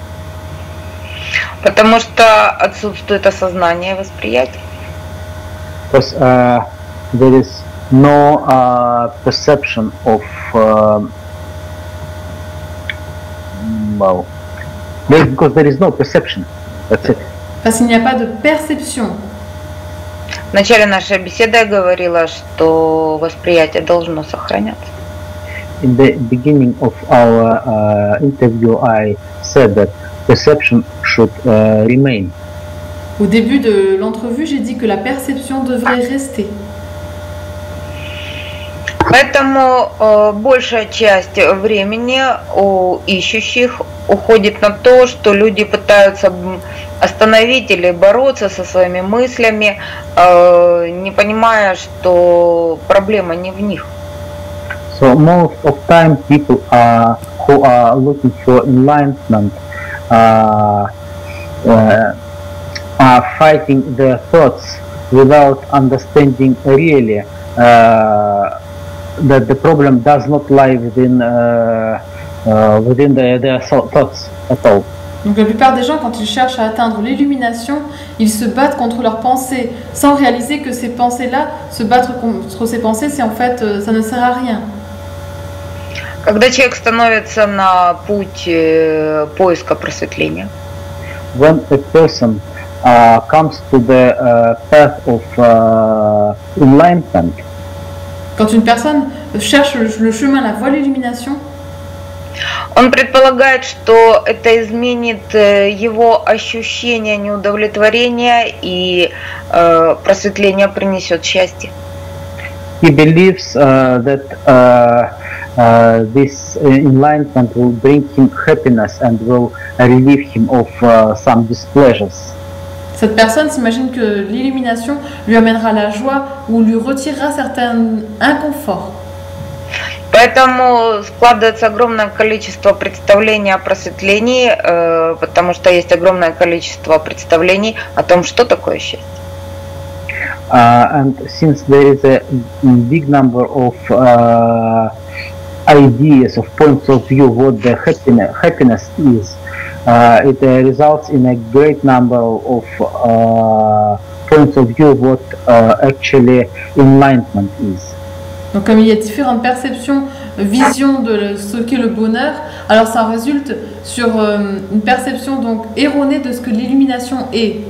[SPEAKER 3] Потому что отсутствует осознание и восприятие.
[SPEAKER 2] Because uh, there is no uh, perception of uh, well, there, because there is no perception. That's it.
[SPEAKER 1] Parce qu'il n'y a pas de perception.
[SPEAKER 3] В начале нашей беседы я говорила, что восприятие должно сохраняться.
[SPEAKER 2] In the beginning of our uh, interview, I said that perception should uh, remain.
[SPEAKER 1] Au début de l'entrevue, j'ai dit que la perception devrait rester.
[SPEAKER 3] Поэтому э, большая часть времени у ищущих уходит на то, что люди пытаются м, остановить или бороться со своими мыслями, э, не понимая, что проблема не в них.
[SPEAKER 2] So most of time, people are who are looking for enlightenment uh, uh, are fighting their thoughts without understanding really uh, that the problem does not lie within uh, uh, within their, their so- thoughts at all.
[SPEAKER 1] Donc la plupart des gens, quand ils cherchent à atteindre l'illumination, ils se battent contre leurs pensées, sans réaliser que ces pensées-là, se battre contre ces pensées, c'est en fait, euh, ça ne sert à rien.
[SPEAKER 3] Когда человек становится на путь поиска просветления.
[SPEAKER 2] When a person uh, comes to the uh, path of uh, enlightenment.
[SPEAKER 1] Quand une personne cherche le chemin, la voie de l'illumination,
[SPEAKER 3] он предполагает, что это изменит его ощущение неудовлетворения и э, просветление принесет счастье.
[SPEAKER 2] He believes uh, that uh, uh, this enlightenment will bring him happiness and will relieve him of uh, some displeasures.
[SPEAKER 1] Cette personne s'imagine que l'illumination lui amènera la joie ou lui retirera certains inconforts.
[SPEAKER 3] Поэтому складывается огромное количество представлений о просветлении, э, потому что есть огромное количество представлений о том, что такое счастье.
[SPEAKER 2] Uh, and since there is a big number of uh, ideas, of points of view what the happiness, happiness is, uh, it uh, results in a great number of uh, points of view what uh, actually enlightenment is.
[SPEAKER 1] Donc comme il y a différentes perceptions, visions de ce qu'est le bonheur, alors ça résulte sur euh, une perception donc erronée de ce que l'illumination est.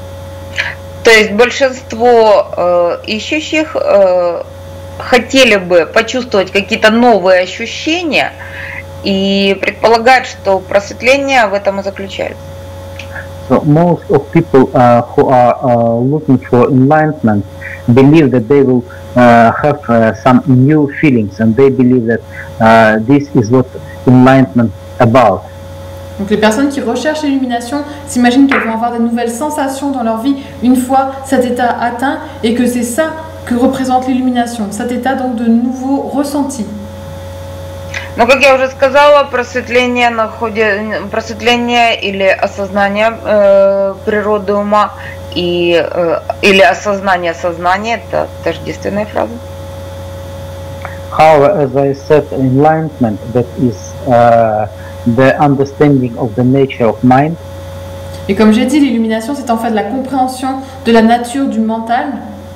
[SPEAKER 3] То есть большинство э, ищущих э, хотели бы почувствовать какие-то новые ощущения и предполагают, что просветление в этом и заключается.
[SPEAKER 2] So most of people uh, who are uh, looking for enlightenment believe that they will uh, have uh, some new feelings, and they believe that uh, this is what enlightenment about.
[SPEAKER 1] Donc les personnes qui recherchent l'illumination s'imaginent qu'elles vont avoir de nouvelles sensations dans leur vie une fois cet état atteint et que c'est ça que représente l'illumination, cet état donc de nouveaux ressentis.
[SPEAKER 3] Но, как я уже сказала, просветление, находит, просветление или осознание э, природы ума и, э, или осознание сознания – это тождественные фразы.
[SPEAKER 2] However, as I said, enlightenment, that is uh, the understanding of the nature of mind.
[SPEAKER 1] Et comme j'ai dit, l'illumination, c'est en fait la compréhension de la nature du mental.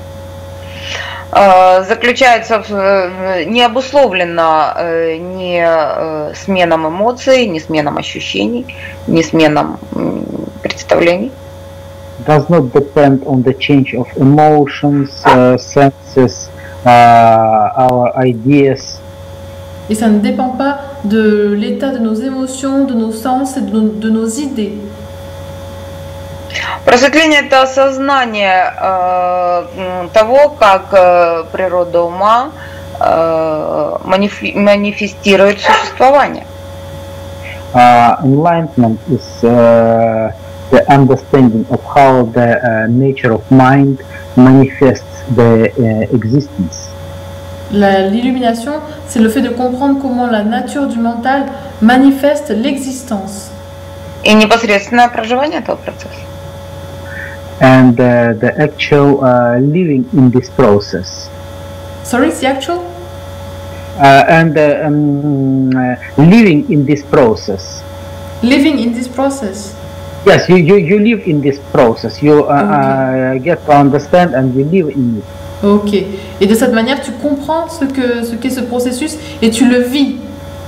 [SPEAKER 3] Заключается в, не обусловлено ни сменом эмоций, ни сменом ощущений, ни сменом представлений.
[SPEAKER 2] Does not depend on the change of emotions, uh, senses, uh, our ideas.
[SPEAKER 1] Et ça ne dépend pas de l'état de nos émotions, de nos sens et de nos, de nos idées.
[SPEAKER 3] Просветление – это осознание э, того, как э, природа ума э, манифи- манифестирует существование.
[SPEAKER 2] Uh, enlightenment is uh, the understanding of how the uh, nature of mind manifests the uh, existence.
[SPEAKER 1] La- L'illumination, c'est le fait de comprendre comment la nature du mental manifeste l'existence.
[SPEAKER 3] И непосредственное проживание этого процесса.
[SPEAKER 2] And uh, the actual uh, living in this process.
[SPEAKER 1] Sorry, it's the actual?
[SPEAKER 2] Uh, and uh, um, uh, living in this process.
[SPEAKER 1] Living in this process.
[SPEAKER 2] Yes, you, you, you live in this process. You uh,
[SPEAKER 1] Okay.
[SPEAKER 2] uh, get to understand and you live in it.
[SPEAKER 1] Ok. Et de cette manière, tu comprends ce que ce qu'est ce processus et tu le vis.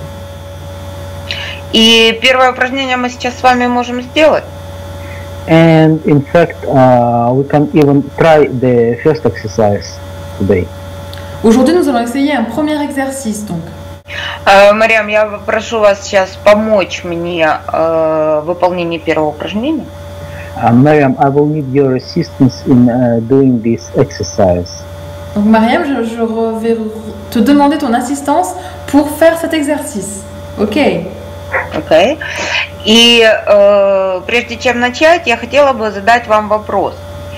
[SPEAKER 3] И первое упражнение мы сейчас с вами можем сделать.
[SPEAKER 2] And in fact, uh, we can even try the first exercise today.
[SPEAKER 1] Aujourd'hui, nous allons essayer un premier exercice. Donc,
[SPEAKER 3] Э, Мариам, я прошу вас сейчас помочь мне э, в выполнении первого упражнения.
[SPEAKER 2] Uh, Miriam, I will need your assistance in uh, doing this exercise.
[SPEAKER 1] donc Mariam, je, je vais te demander ton assistance pour faire cet exercice. Ok.
[SPEAKER 3] Окей. И э, прежде чем начать, я хотела бы задать вам вопрос.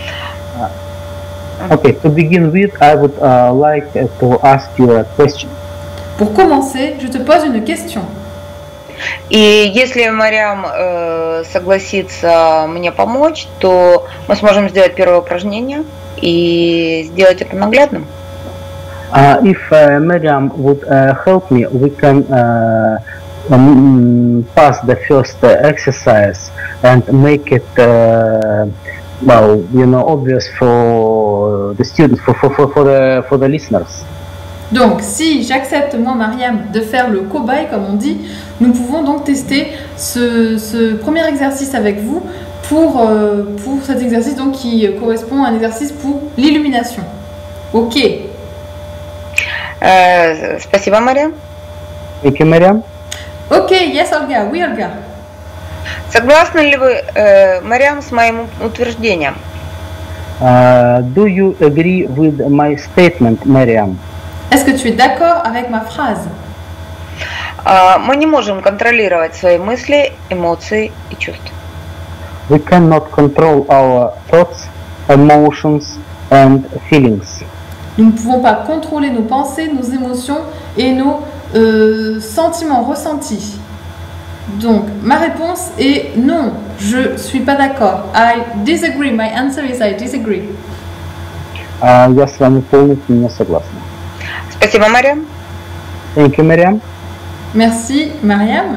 [SPEAKER 2] Okay, to begin with, I would uh, like uh, to ask you a question.
[SPEAKER 1] Pour commencer, je te pose une question.
[SPEAKER 3] И если Мариам э, согласится мне помочь, то мы сможем сделать первое упражнение и сделать это наглядным.
[SPEAKER 2] Uh, if uh, Miriam would uh, help me, we can uh, um, pass the first uh, exercise and make it, uh, well, you know, obvious for the students, for for, for, for the for the listeners.
[SPEAKER 1] Donc, si j'accepte, moi, Mariam, de faire le cobaye, comme on dit, nous pouvons donc tester ce, ce premier exercice avec vous pour, euh, pour cet exercice donc, qui correspond à un exercice pour l'illumination. Ok.
[SPEAKER 3] Э, Спасибо, Мария.
[SPEAKER 2] Thank you, Mariam.
[SPEAKER 1] Ok, yes, Olga. Oui, Olga.
[SPEAKER 3] Согласны ли вы, э, Мариам, с моим утверждением?
[SPEAKER 2] Uh, do you agree with my statement, Mariam?
[SPEAKER 1] Est-ce que tu es d'accord avec ma phrase?
[SPEAKER 3] А, Мы не можем контролировать свои мысли, эмоции и чувства.
[SPEAKER 2] We cannot control our thoughts, emotions, and feelings.
[SPEAKER 1] Nous ne pouvons pas contrôler nos pensées, nos émotions et nos euh, sentiments ressentis. Donc, ma réponse est non, je suis pas d'accord. I disagree. My answer is I disagree.
[SPEAKER 2] Uh, я с вами полностью не согласна.
[SPEAKER 3] Спасибо, Мариам.
[SPEAKER 2] Thank you, Mariam.
[SPEAKER 1] Merci, Mariam.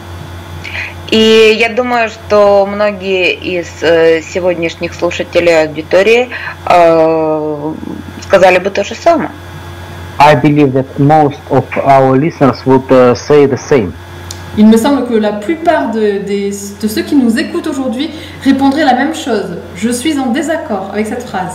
[SPEAKER 3] И я думаю, что многие из э, сегодняшних слушателей аудитории э, сказали бы то же самое.
[SPEAKER 2] I believe that most of our listeners would uh, say the same.
[SPEAKER 1] Il me semble que la plupart de, des- de ceux qui nous écoutent aujourd'hui répondraient la même chose. Je suis en désaccord avec cette phrase.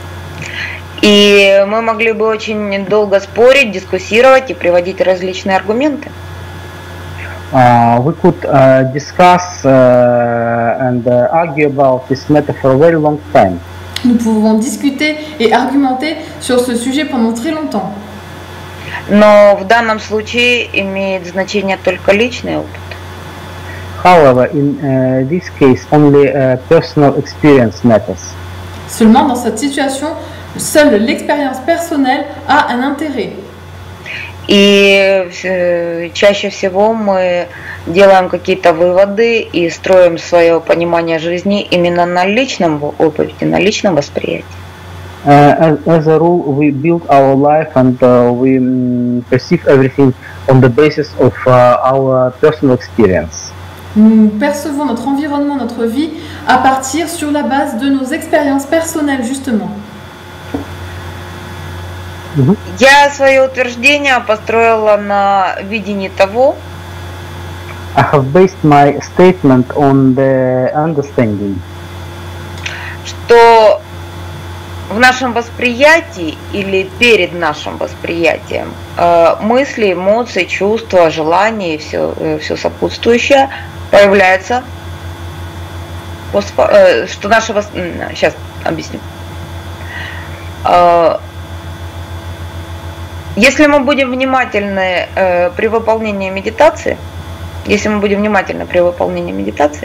[SPEAKER 3] И мы могли бы очень долго спорить, дискуссировать и приводить различные аргументы.
[SPEAKER 2] Uh, we could uh, discuss uh, and uh, argue about this matter for a very long time.
[SPEAKER 1] Nous pouvons discuter et argumenter sur ce sujet pendant très longtemps.
[SPEAKER 3] Но в данном случае имеет значение только личный опыт.
[SPEAKER 2] However, in uh, this case, only uh, personal experience matters.
[SPEAKER 1] Seulement, dans cette situation, seule l'expérience personnelle a un intérêt.
[SPEAKER 3] И э, чаще всего мы делаем какие-то выводы и строим свое понимание жизни именно на личном опыте, на личном восприятии.
[SPEAKER 2] Uh, as, as a rule, we build our life and uh, we mm, perceive everything on the basis of uh, our personal experience.
[SPEAKER 1] Nous percevons notre environnement, notre vie, à partir sur la base de nos expériences personnelles, justement.
[SPEAKER 3] Я свое утверждение построила на видении того,
[SPEAKER 2] I have based my statement on the understanding
[SPEAKER 3] что в нашем восприятии или перед нашим восприятием э, мысли, эмоции, чувства, желания и все, э, все сопутствующее появляется, посфо- э, что наше вос- м, сейчас объясню. Э, Если мы будем внимательны э, при выполнении медитации, если мы будем внимательны при выполнении медитации,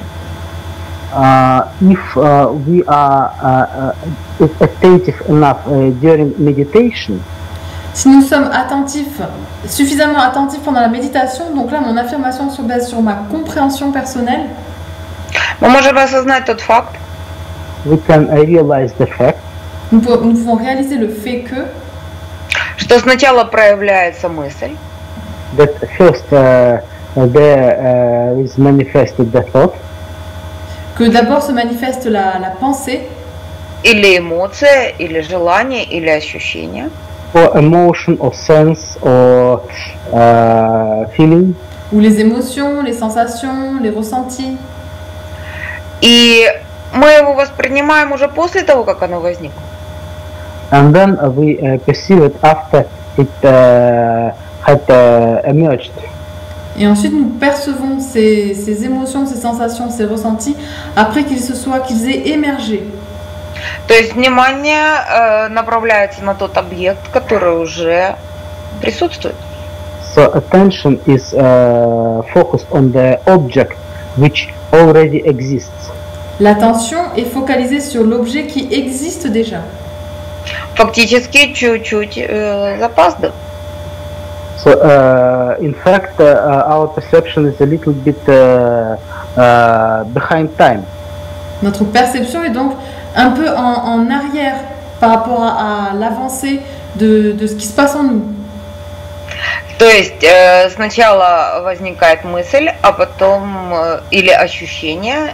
[SPEAKER 2] uh, if uh, we are uh, uh, attentive enough uh, during meditation,
[SPEAKER 1] Si nous sommes attentifs, suffisamment attentifs pendant la méditation, donc là mon affirmation se base sur ma compréhension personnelle,
[SPEAKER 3] мы можем осознать тот факт,
[SPEAKER 2] we can realize the fact
[SPEAKER 1] nous, pou- nous pouvons réaliser le fait que,
[SPEAKER 3] что сначала проявляется мысль,
[SPEAKER 2] that first uh, there uh, is manifested the thought,
[SPEAKER 1] que d'abord se manifeste la, la pensée,
[SPEAKER 3] или эмоция, или желание, или ощущение,
[SPEAKER 2] or emotion, or sense, or uh, feeling,
[SPEAKER 1] ou les émotions, les sensations, les ressentis,
[SPEAKER 3] и мы его воспринимаем уже после того, как оно возникло.
[SPEAKER 2] and then uh, we uh, perceive it after it uh, had uh, emerged.
[SPEAKER 1] et ensuite nous percevons ces, ces émotions, ces sensations, ces ressentis après qu'ils se soient, qu'ils aient émergé.
[SPEAKER 3] То есть внимание э, направляется на тот объект, который уже присутствует.
[SPEAKER 2] So attention is uh, focused on the object which already exists.
[SPEAKER 1] L'attention est focalisée sur l'objet qui existe déjà.
[SPEAKER 3] Фактически чуть-чуть э, запаздывает.
[SPEAKER 2] So uh, in fact, uh, our perception is a little bit uh, uh, behind time.
[SPEAKER 1] Notre perception est donc un peu en, en arrière par rapport à, à l'avancée de, de ce qui se passe en nous.
[SPEAKER 3] То есть э, сначала возникает мысль, а потом э, или ощущение.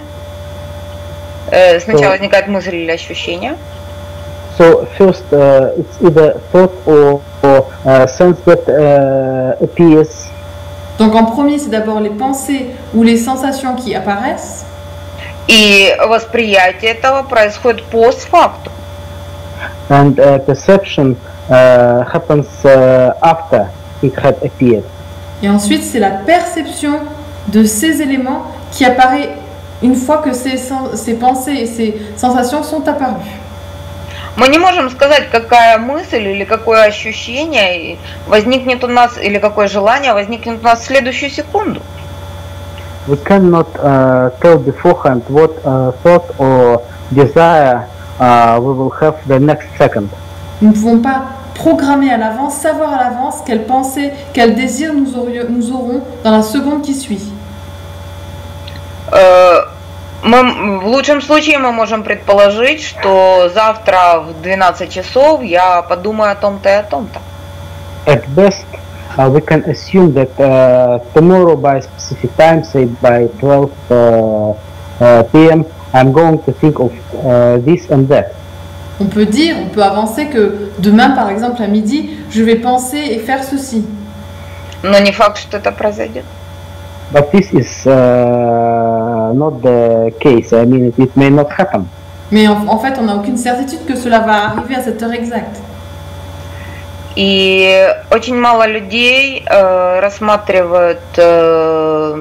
[SPEAKER 3] Э, сначала
[SPEAKER 2] So-
[SPEAKER 3] возникает мысль или ощущение,
[SPEAKER 2] So first, uh, it's either thought or or uh, sense that uh, appears.
[SPEAKER 1] Donc en premier, c'est d'abord les pensées ou les sensations qui apparaissent.
[SPEAKER 3] И восприятие этого происходит постфактум.
[SPEAKER 2] And uh, perception uh, happens uh, after it had appeared.
[SPEAKER 1] Et ensuite, c'est la perception de ces éléments qui apparaît une fois que ces, ces pensées et ces sensations sont apparues.
[SPEAKER 3] Мы не можем сказать, какая мысль или какое ощущение возникнет у нас, или какое желание возникнет у нас в следующую секунду.
[SPEAKER 2] We cannot uh, tell beforehand what uh, thought or desire uh, we will have the next second.
[SPEAKER 1] Nous ne pouvons pas programmer à l'avance, savoir à l'avance quelle pensée, quel désir nous, aurions, nous aurons dans la seconde qui suit.
[SPEAKER 3] Euh, мы, в лучшем случае мы можем предположить, что завтра в двенадцать часов я подумаю о том-то и о том-то.
[SPEAKER 2] At best, uh, we can assume that uh, tomorrow by specific time, say by twelve uh, uh, p m, I'm going to think of uh, this and that.
[SPEAKER 1] On peut dire, on peut avancer que demain, par exemple, à midi, je vais penser et faire ceci.
[SPEAKER 3] Но не факт, что это произойдет.
[SPEAKER 2] But this is uh, not the case. I mean, it, it may not happen.
[SPEAKER 1] Mais en, en fait, on n'a aucune certitude que cela va arriver à cette heure exacte.
[SPEAKER 3] И очень мало людей э, рассматривают э,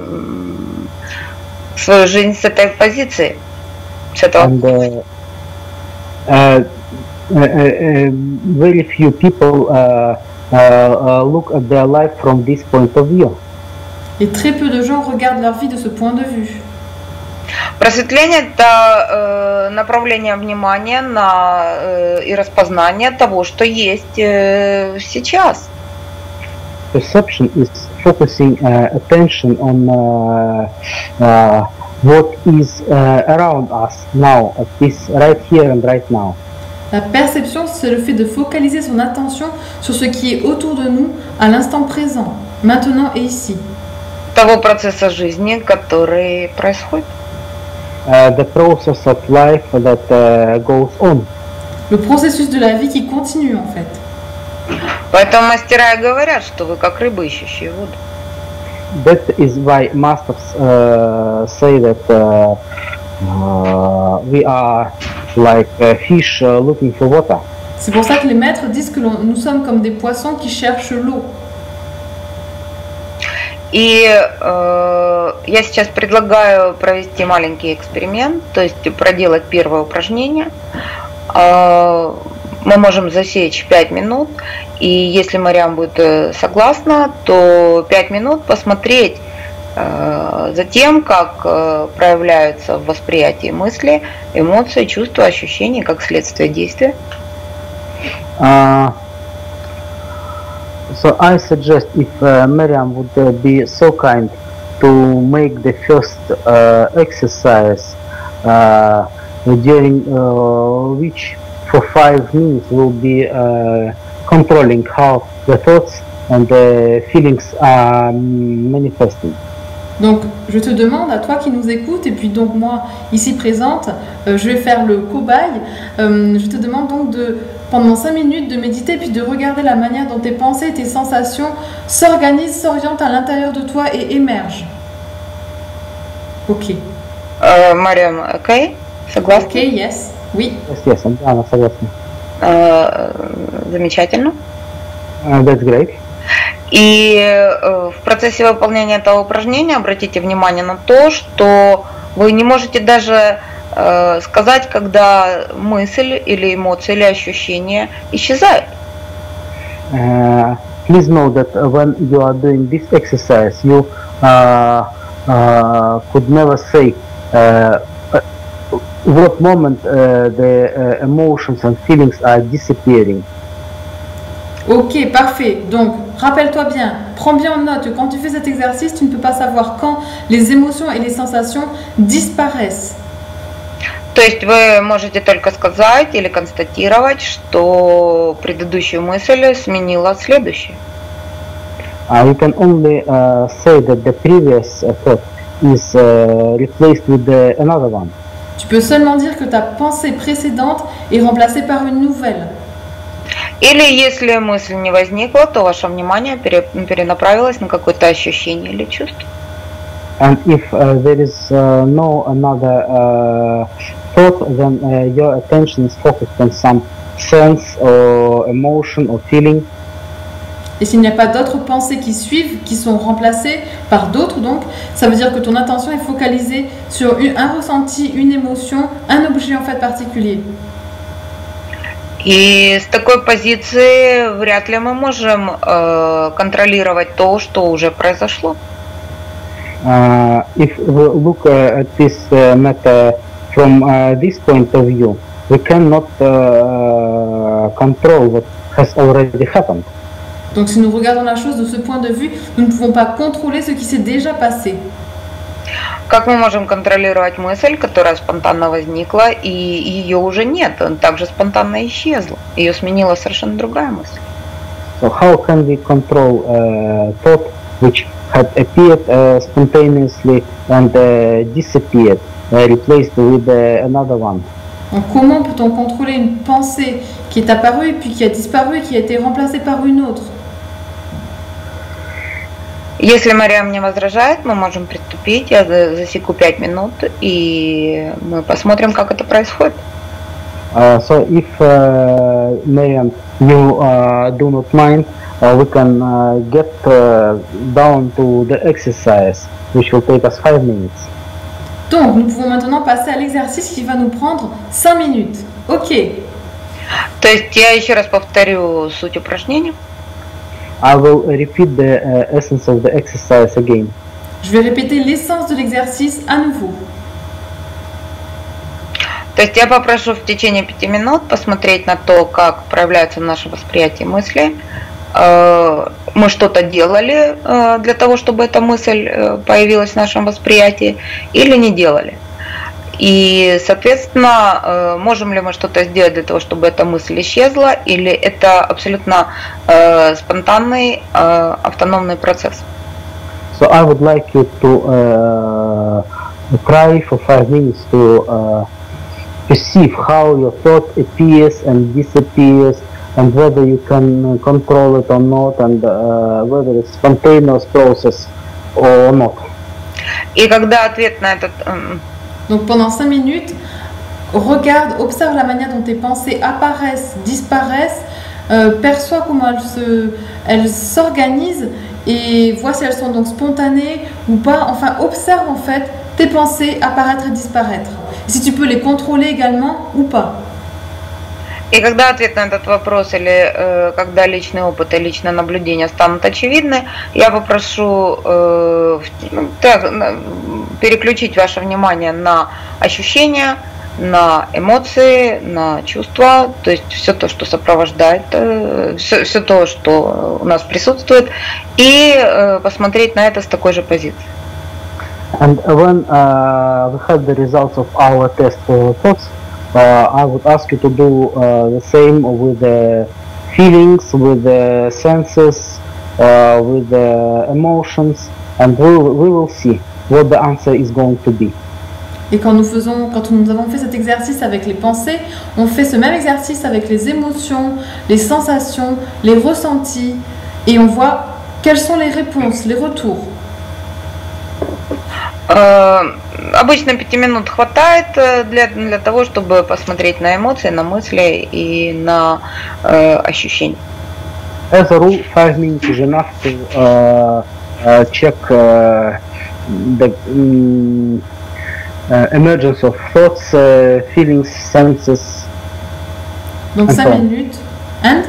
[SPEAKER 3] свою жизнь с этой позиции, с этого.
[SPEAKER 2] And uh, uh, uh, uh, very few people uh, uh, uh, look at their life from this point of view.
[SPEAKER 1] Et très peu de gens regardent leur vie de ce point de vue.
[SPEAKER 3] Просветление – это э, направление внимания на э, и распознание того, что есть э, сейчас.
[SPEAKER 2] Perception is focusing uh, attention on uh, uh, what is uh, around us now, at this right here and right now.
[SPEAKER 1] La perception, c'est le fait de focaliser son attention sur ce qui est autour de nous à l'instant présent, maintenant et ici.
[SPEAKER 3] Того процесса жизни, который происходит.
[SPEAKER 2] Uh, the process of life that uh, goes on.
[SPEAKER 1] Le processus de la vie qui continue en fait.
[SPEAKER 3] Поэтому мастера и говорят, что вы как рыбы, ищущие воду.
[SPEAKER 2] That is why masters uh, say that uh, uh, we are like uh, fish uh, looking for water.
[SPEAKER 1] C'est pour ça que les maîtres disent que l'on- nous sommes comme des poissons qui cherchent l'eau.
[SPEAKER 3] И э, я сейчас предлагаю провести маленький эксперимент, то есть проделать первое упражнение. Э, мы можем засечь пять минут, и если Мариам будет э, согласна, то пять минут посмотреть э, за тем, как э, проявляются в восприятии мысли, эмоции, чувства, ощущения, как следствие действия.
[SPEAKER 2] Uh, so I suggest if uh, Miriam would uh, be so kind to make the first uh, exercise uh, during uh, which for five minutes we'll be uh, controlling how the thoughts and the feelings are manifesting.
[SPEAKER 1] Donc, je te demande, à toi qui nous écoutes, et puis donc moi, ici présente, euh, je vais faire le cobaye. Euh, je te demande donc de, pendant cinq minutes, de méditer, puis de regarder la manière dont tes pensées, tes sensations s'organisent, s'orientent à l'intérieur de toi et émergent. Ok.
[SPEAKER 3] Э, Мариам, окей? Согласна?
[SPEAKER 1] Ok, yes. Oui.
[SPEAKER 2] Yes, yes, I'm, I'm согласен.
[SPEAKER 3] Э, замечательно.
[SPEAKER 2] Uh, that's great.
[SPEAKER 3] И э, в процессе выполнения этого упражнения обратите внимание на то, что вы не можете даже э, сказать, когда мысль или эмоция или ощущение исчезает.
[SPEAKER 2] Uh, please know that uh, when you are doing this exercise, you uh, uh, could never say uh, uh, what moment uh, the uh, emotions and feelings are disappearing.
[SPEAKER 1] Ok, parfait. Donc, rappelle-toi bien, prends bien en note que quand tu fais cet exercice, tu ne peux pas savoir quand les émotions et les sensations disparaissent.
[SPEAKER 3] То есть вы можете только сказать или констатировать, что предыдущую мысль сменила следующую.
[SPEAKER 2] Uh, you can only uh, say that the previous uh, thought is uh, replaced with the, another one.
[SPEAKER 1] Tu peux seulement dire que ta pensée précédente est remplacée par une nouvelle.
[SPEAKER 3] Или если мысль не возникла, то ваше внимание пере- перенаправилось на какое-то ощущение или чувство.
[SPEAKER 2] And if uh, there is uh, no another uh, thought, then uh, your attention is focused on some sense or emotion or feeling.
[SPEAKER 1] Et s'il n'y a pas d'autres pensées qui suivent, qui sont remplacées par d'autres, donc, ça veut dire que ton attention est focalisée sur une- un ressenti, une émotion, un objet en fait particulier.
[SPEAKER 3] И с такой позиции вряд ли мы можем э, контролировать то, что уже произошло.
[SPEAKER 2] Uh, if we look uh, at this uh, matter from uh, this point of view, we cannot uh, control what has already happened.
[SPEAKER 1] Donc si nous regardons la chose de ce point de vue, nous ne pouvons pas contrôler ce qui s'est déjà passé.
[SPEAKER 3] Как мы можем контролировать мысль, которая спонтанно возникла, и ее уже нет, она также спонтанно исчезла, ее сменила совершенно другая мысль.
[SPEAKER 2] So how can we control uh, thought which had appeared uh, spontaneously and uh, disappeared, uh, replaced with uh, another one?
[SPEAKER 1] Donc comment peut-on contrôler une pensée qui est apparue, puis qui a disparu et qui a été remplacée par une autre?
[SPEAKER 3] Если Мариам не возражает, мы можем приступить. Я за- засеку пять минут, и мы посмотрим, как это происходит.
[SPEAKER 2] Uh, so if uh, Miriam, you uh, do not mind, uh, we can uh, get uh, down to the exercise, which will take us five minutes.
[SPEAKER 1] Donc nous pouvons maintenant passer à l'exercice qui va nous prendre cinq minutes. Ok.
[SPEAKER 3] То есть я еще раз повторю суть упражнения.
[SPEAKER 2] I will repeat the uh, essence of the exercise again.
[SPEAKER 1] Je vais répéter l'essence de l'exercice à nouveau.
[SPEAKER 3] То есть я попрошу в течение пяти минут посмотреть на то, как проявляются в нашем восприятии мысли. Э, Мы что-то делали э, для того, чтобы эта мысль э, появилась в нашем восприятии, или не делали. И, соответственно, э, можем ли мы что-то сделать для того, чтобы эта мысль исчезла, или это абсолютно э, спонтанный, э, автономный процесс.
[SPEAKER 2] So I would like you to uh, try for five minutes to uh, perceive how your thought appears and disappears, and whether you can control it or not, and uh, whether it's spontaneous process or not.
[SPEAKER 3] И когда ответ на этот... эм,
[SPEAKER 1] Donc pendant cinq minutes, regarde, observe la manière dont tes pensées apparaissent, disparaissent, euh, perçois comment elles se, elles s'organisent et vois si elles sont donc spontanées ou pas. Enfin, observe en fait tes pensées apparaître et disparaître. Et si tu peux les contrôler également ou pas.
[SPEAKER 3] И когда ответ на этот вопрос или э, когда личный опыт и личное наблюдение станут очевидны, я попрошу э, в- так, на- переключить ваше внимание на ощущения, на эмоции, на чувства, то есть все то, что сопровождает, э, все, все то, что у нас присутствует, и э, посмотреть на это с такой же позиции.
[SPEAKER 2] And when uh, we have the results of our test for thoughts, uh, I would ask you to do uh, the same with the feelings, with the senses, uh, with the emotions, and we will, we will see what the answer is going to be.
[SPEAKER 1] Et quand nous faisons, quand nous avons fait cet exercice avec les pensées, on fait ce même exercice avec les émotions, les sensations, les ressentis, et on voit quelles sont les réponses, les retours.
[SPEAKER 3] Э, Обычно пяти минут хватает э, для, для того, чтобы посмотреть на эмоции, на мысли и на э, ощущения.
[SPEAKER 2] As a rule, five minutes is enough to uh, uh, check uh, the um, uh, emergence of thoughts, uh, feelings, senses.
[SPEAKER 1] Donc
[SPEAKER 2] And
[SPEAKER 1] cinq
[SPEAKER 2] so on.
[SPEAKER 1] minutes. And?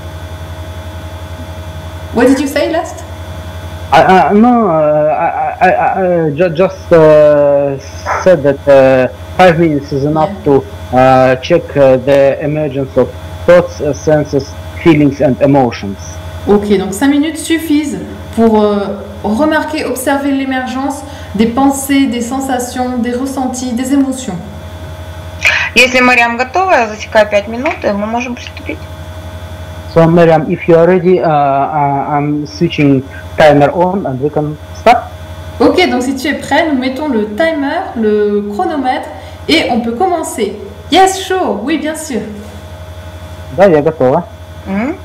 [SPEAKER 1] What did you say last?
[SPEAKER 2] I, I, no, uh, I, I, I ju- just uh, said that uh, five minutes is enough to uh, check uh, the emergence of thoughts, uh, senses, feelings, and emotions.
[SPEAKER 1] Ok, donc cinq minutes suffisent pour euh, remarquer, observer l'émergence des pensées, des sensations, des ressentis, des émotions.
[SPEAKER 3] Если Мариам готова, я засекаю пять минут, и мы можем приступить.
[SPEAKER 2] So, Miriam, if you are ready, uh, uh, I'm switching timer on and we can start.
[SPEAKER 1] Ok, donc si tu es prêt, nous mettons le timer, le chronomètre, et on peut commencer. Yes, sure, oui, bien sûr.
[SPEAKER 2] Да, я готова.
[SPEAKER 3] М?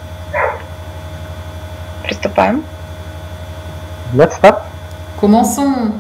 [SPEAKER 3] Приступаем.
[SPEAKER 2] Let's start.
[SPEAKER 1] Commençons.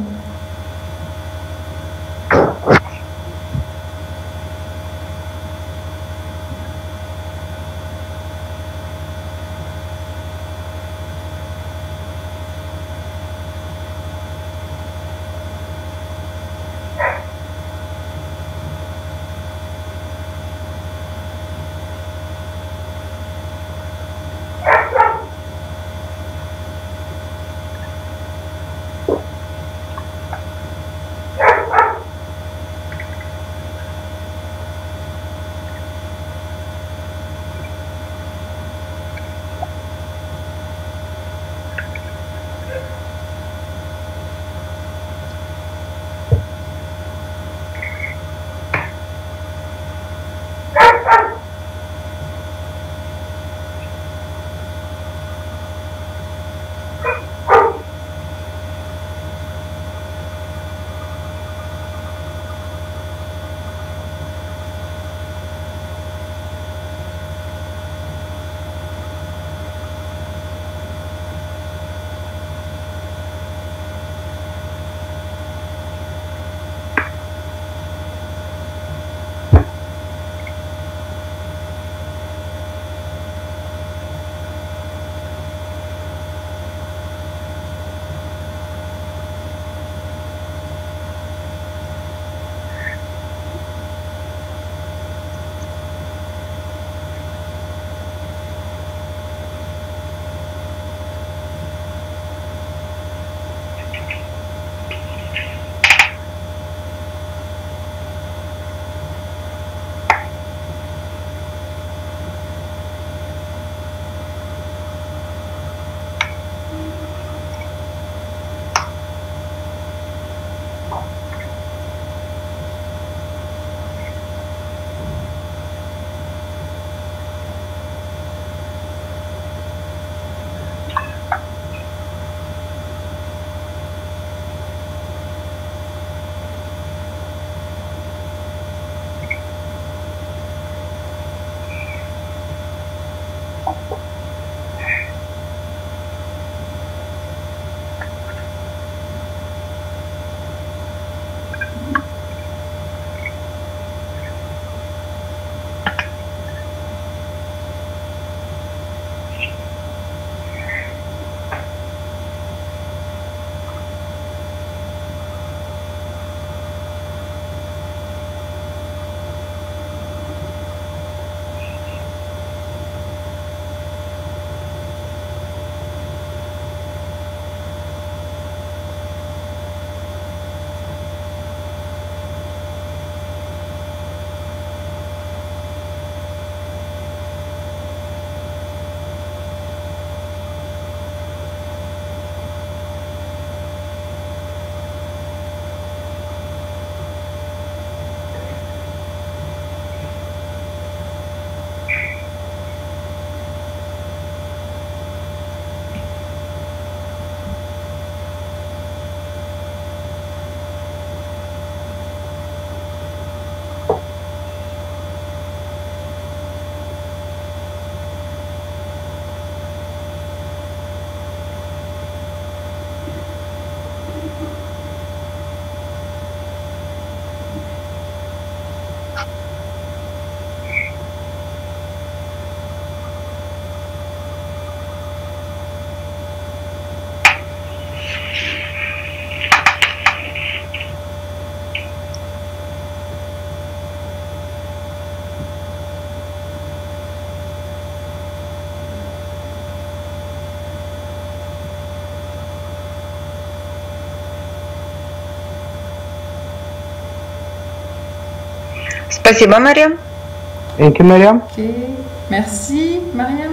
[SPEAKER 3] Спасибо, Мария.
[SPEAKER 2] Thank you, Mariam.
[SPEAKER 1] Ok. Merci, Mariam.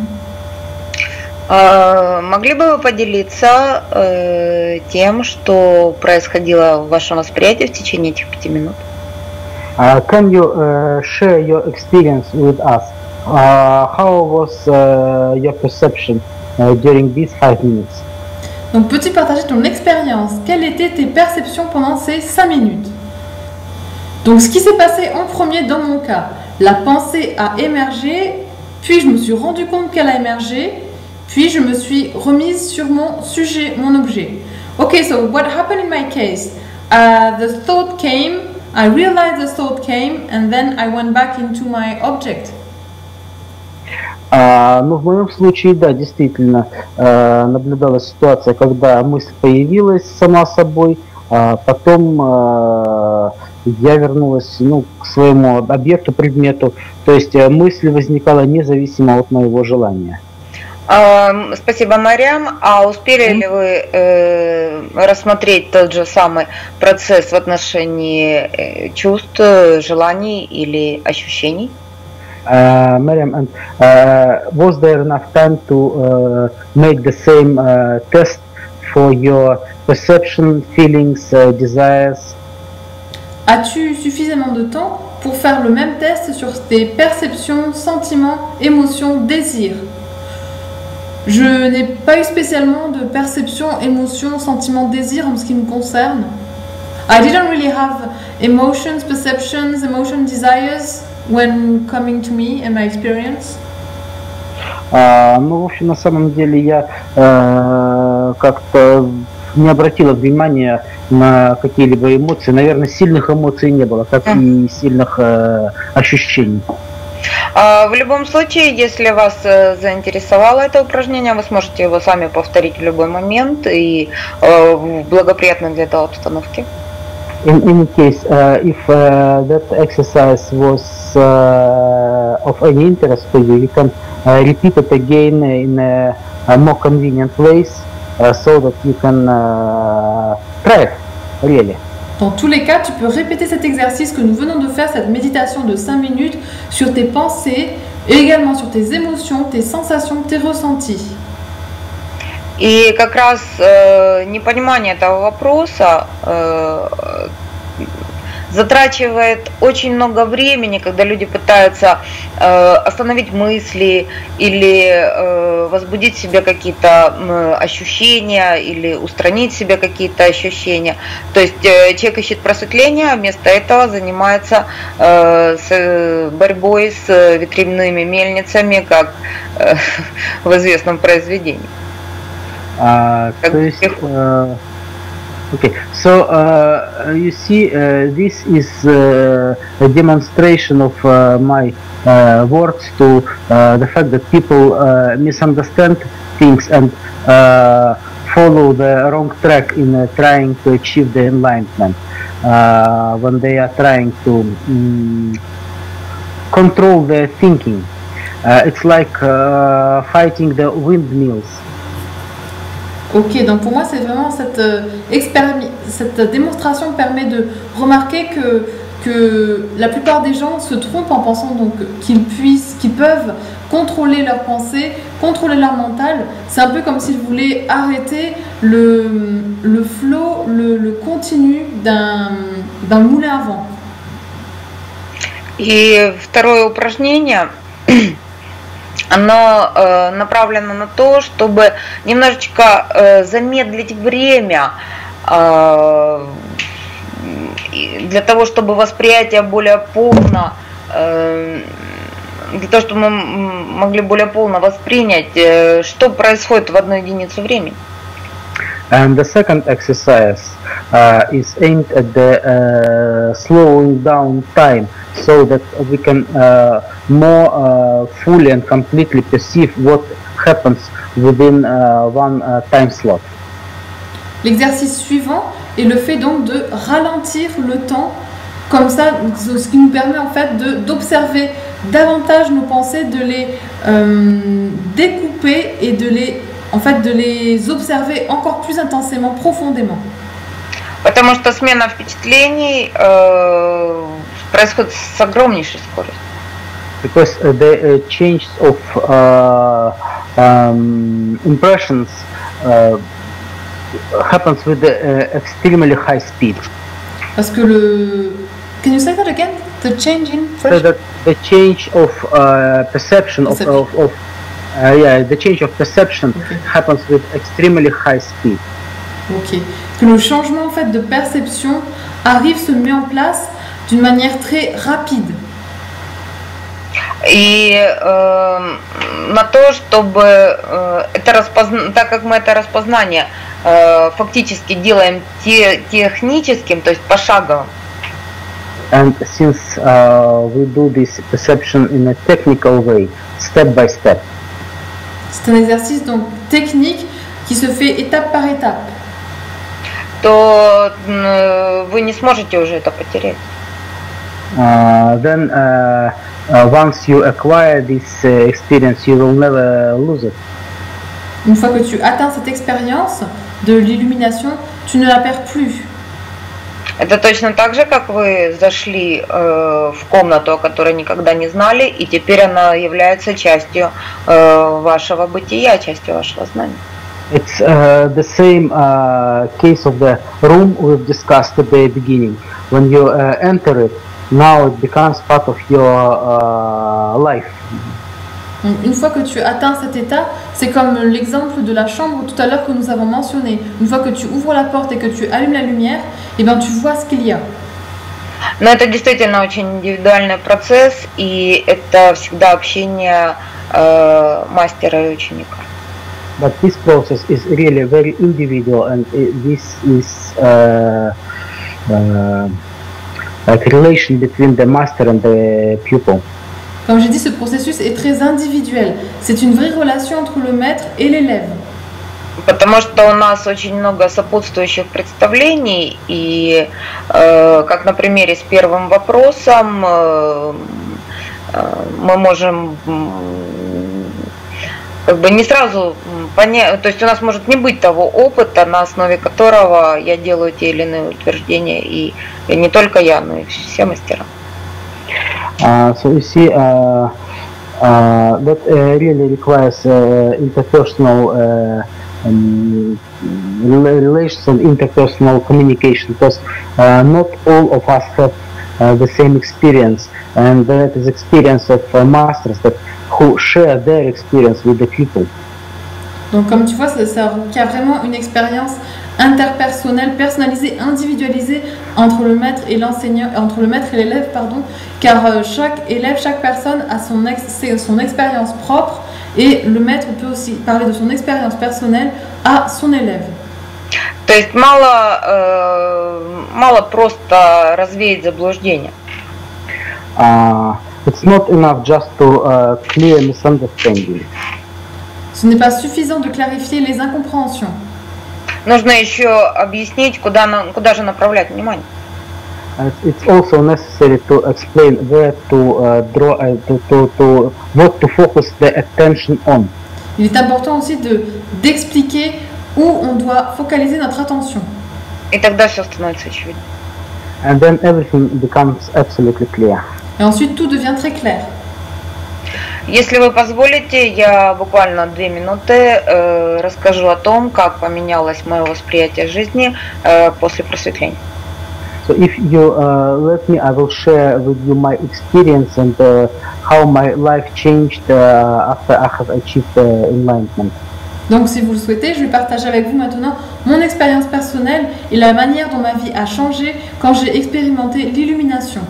[SPEAKER 3] А, могли бы вы поделиться э, тем, что происходило в вашем восприятии в течение этих пяти минут?
[SPEAKER 2] Uh, can you uh, share your experience with us? Uh, how was uh, your perception uh, during these five minutes?
[SPEAKER 1] Donc, peux-tu partager ton expérience? Quelles étaient tes perceptions pendant ces cinq minutes? Donc, ce qui s'est passé en premier dans mon cas, la pensée a émergé puis je me suis rendu compte qu'elle a émergé, puis je me suis remise sur mon sujet, mon objet. Okay, so what happened in my case? Uh, the thought came, I realized the thought came, and then I went back into my object.
[SPEAKER 2] А, ну, в моем случае, да, действительно, э, наблюдалась ситуация, когда мысль появилась сама собой, а потом э, я вернулась, ну, к своему объекту, предмету, то есть э, мысль возникала независимо от моего желания.
[SPEAKER 3] Uh, спасибо, Мариам. А успели ли вы э, рассмотреть тот же самый процесс в отношении э, чувств, желаний или ощущений?
[SPEAKER 2] Uh, Miriam, and uh, was there enough time to uh, make the same uh, test for your perception, feelings, uh, desires?
[SPEAKER 1] As-tu suffisamment de temps pour faire le même test sur tes perceptions, sentiments, émotions, désirs? Je n'ai pas eu spécialement de perception, émotion, sentiment, désir en ce qui me concerne. I didn't really have emotions, perceptions, emotion, desires when coming to me and my experience.
[SPEAKER 2] Uh, ну, в общем, на самом деле я uh, как-то не обратила внимания на какие-либо эмоции. Наверное, сильных эмоций не было, как и сильных uh, ощущений.
[SPEAKER 3] В любом случае, если вас заинтересовало это упражнение, вы сможете его сами повторить в любой момент и в благоприятной для этого обстановке.
[SPEAKER 2] In any case, uh, if uh, that exercise was uh, of any interest for you, you can uh, repeat it again in a, a more convenient place uh, so that you can uh, try it, really.
[SPEAKER 1] Dans tous les cas, tu peux répéter cet exercice que nous venons de faire, cette méditation de cinq minutes sur tes pensées et également sur tes émotions, tes sensations, tes ressentis.
[SPEAKER 3] И как раз э, непонимание этого вопроса э, затрачивает очень много времени, когда люди пытаются э, остановить мысли или э, возбудить в себе какие-то э, ощущения или устранить в себе какие-то ощущения. То есть э, человек ищет просветления, а вместо этого занимается э, с борьбой с ветряными мельницами, как э, в известном произведении.
[SPEAKER 2] Uh, то есть, uh, okay, so uh, you see, uh, this is uh, a demonstration of uh, my uh, words to uh, the fact that people uh, misunderstand things and uh, follow the wrong track in uh, trying to achieve the enlightenment uh, when they are trying to um, control their thinking. Uh, it's like uh, fighting the windmills.
[SPEAKER 1] Ok, donc pour moi c'est vraiment cette, euh, cette démonstration permet de remarquer que, que la plupart des gens se trompent en pensant donc qu'ils puissent, qu'ils peuvent contrôler leurs pensées, contrôler leur mental. C'est un peu comme s'ils voulaient arrêter le, le flot, le, le continu d'un, d'un moulin à vent.
[SPEAKER 3] И второе упражнение оно э, направлено на то, чтобы немножечко э, замедлить время э, для того, чтобы восприятие более полно, э, для того, чтобы мы могли более полно воспринять, э, что происходит в одну единицу времени.
[SPEAKER 2] And the second exercise uh, is aimed at the uh, slowing down time, so that we can uh, more uh, fully and completely perceive what happens within uh, one uh, time slot.
[SPEAKER 1] L'exercice suivant est le fait donc de ralentir le temps, comme ça, ce qui nous permet en fait de, d'observer davantage nos pensées, de les euh, découper et de les en fait, de les observer encore plus intensément, profondément.
[SPEAKER 3] Потому что смена впечатлений э, происходит с огромнейшей скоростью.
[SPEAKER 2] Because uh, the uh, change of uh, um, impressions uh, happens with the, uh, extremely high speed.
[SPEAKER 1] Parce que le... Can you say that again? The change in
[SPEAKER 2] so that the change of uh, perception, perception. of, of, of Uh, yeah, the change of perception okay. happens with extremely high speed.
[SPEAKER 1] Ok. Que le changement en fait de perception arrive, se met en place d'une manière très rapide.
[SPEAKER 3] И э, на то, чтобы э, это распозна... так как мы это распознание э, фактически делаем те... техническим, то есть пошаговым.
[SPEAKER 2] And since uh, we do this perception in a technical way, step by step.
[SPEAKER 1] C'est un exercice donc technique qui se fait étape par étape.
[SPEAKER 3] То э, вы не sможете уже это потерять.
[SPEAKER 2] Uh, then uh, uh, once you acquire this uh, experience, you will never lose it.
[SPEAKER 1] Une fois que tu atteins cette expérience de l'illumination, tu ne la perds plus.
[SPEAKER 3] Это точно так же, как вы зашли э, в комнату, о которой никогда не знали, и теперь она является частью э, вашего бытия, частью вашего знания.
[SPEAKER 2] It's uh, the same uh, case of the room we've discussed at the beginning. When you uh, enter it, now it becomes part of your uh, life.
[SPEAKER 1] Donc, une fois que tu atteins cet état, c'est comme l'exemple de la chambre tout à l'heure que nous avons mentionné. Une fois que tu ouvres la porte et que tu allumes la lumière, eh bien, tu vois ce qu'il y a.
[SPEAKER 3] Но это действительно очень индивидуальный процесс, и это всегда общение э, мастера и ученика.
[SPEAKER 2] But this process is really very individual, and it, this is uh, uh, like relation between the master and the pupil.
[SPEAKER 1] Comme j'ai dit, ce processus est très individuel. C'est une vraie relation entre le maître et l'élève.
[SPEAKER 3] Потому что у нас очень много сопутствующих представлений, и э, как на примере с первым вопросом э, э, мы можем как бы не сразу понять, то есть у нас может не быть того опыта, на основе которого я делаю те или иные утверждения, и, и не только я, но и все мастера.
[SPEAKER 2] Uh, so you see, uh, uh, that uh, really requires uh, interpersonal uh, um, relations and interpersonal communication, because uh, not all of us have uh, the same experience, and that is experience of uh, masters that who share their experience with the people.
[SPEAKER 1] Donc comme tu vois, ça, ça requiert vraiment une expérience interpersonnelle, personnalisée, individualisée entre le maître et l'enseignant, entre le maître et l'élève, pardon, car euh, chaque élève, chaque personne a son, ex, son expérience propre, et le maître peut aussi parler de son expérience personnelle à son élève.
[SPEAKER 3] То есть мало, э, мало просто развеять заблуждение.
[SPEAKER 2] Uh, it's not enough just to uh, clear misunderstanding.
[SPEAKER 1] Ce n'est pas suffisant de clarifier les incompréhensions.
[SPEAKER 3] Нужно еще объяснить, куда, на, куда же направлять внимание.
[SPEAKER 2] It's also necessary to explain where to uh, draw, uh, to, to, to what to focus the attention on.
[SPEAKER 1] Il est important aussi de d'expliquer où on doit focaliser notre attention.
[SPEAKER 3] И тогда все становится очевидно.
[SPEAKER 2] And then everything becomes absolutely clear.
[SPEAKER 1] Et ensuite tout devient très clair.
[SPEAKER 3] Если вы позволите, я буквально две минуты э, расскажу о том, как поменялось мое восприятие жизни э, после просветления.
[SPEAKER 2] So if you uh, let me, I will share with you my experience and uh, how my life changed uh, after I have achieved uh, enlightenment.
[SPEAKER 1] Donc si vous le souhaitez, je vais partager avec vous maintenant mon expérience personnelle et la manière dont ma vie a changé quand j'ai expérimenté l'illumination.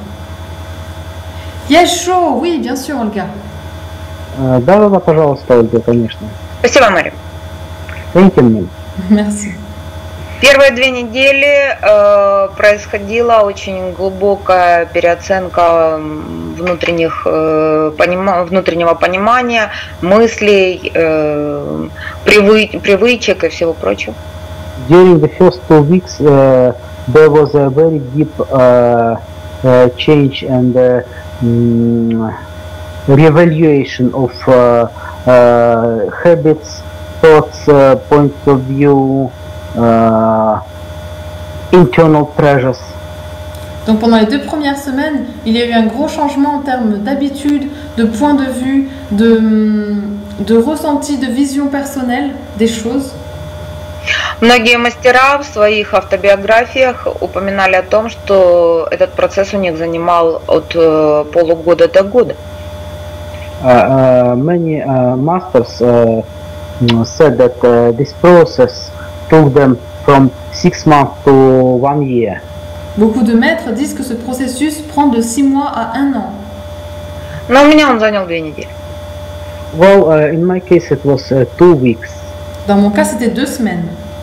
[SPEAKER 1] Yes, sure, oui, bien sûr, Olga.
[SPEAKER 2] Uh, да, да, пожалуйста, Ольга, конечно.
[SPEAKER 3] Спасибо, Мария.
[SPEAKER 2] Thank you, Mel.
[SPEAKER 1] Merci.
[SPEAKER 3] Первые две недели э, происходила очень глубокая переоценка внутренних, э, понима, внутреннего понимания, мыслей, э, привы, привычек и всего прочего.
[SPEAKER 2] During the first two weeks, uh, there was a very deep uh, uh, change and uh, mm, reevaluation of uh, uh, habits, thoughts, uh, points of view, uh, internal treasures.
[SPEAKER 1] Donc pendant les deux premières semaines, il y a eu un gros changement en termes d'habitude, de point de vue, de, de ressenti, de vision personnelle des choses.
[SPEAKER 3] Многие мастера в своих автобиографиях упоминали о том, что этот процесс у них занимал от полугода до года.
[SPEAKER 2] Uh, uh, many uh, masters uh, said that uh, this process took them from six months to one year.
[SPEAKER 1] Beaucoup de maîtres disent que ce processus prend de six mois à un an.
[SPEAKER 3] Но у меня он занял две недели.
[SPEAKER 2] Well, uh, in my case it was uh, two weeks.
[SPEAKER 1] Dans mon cas, c'était deux semaines.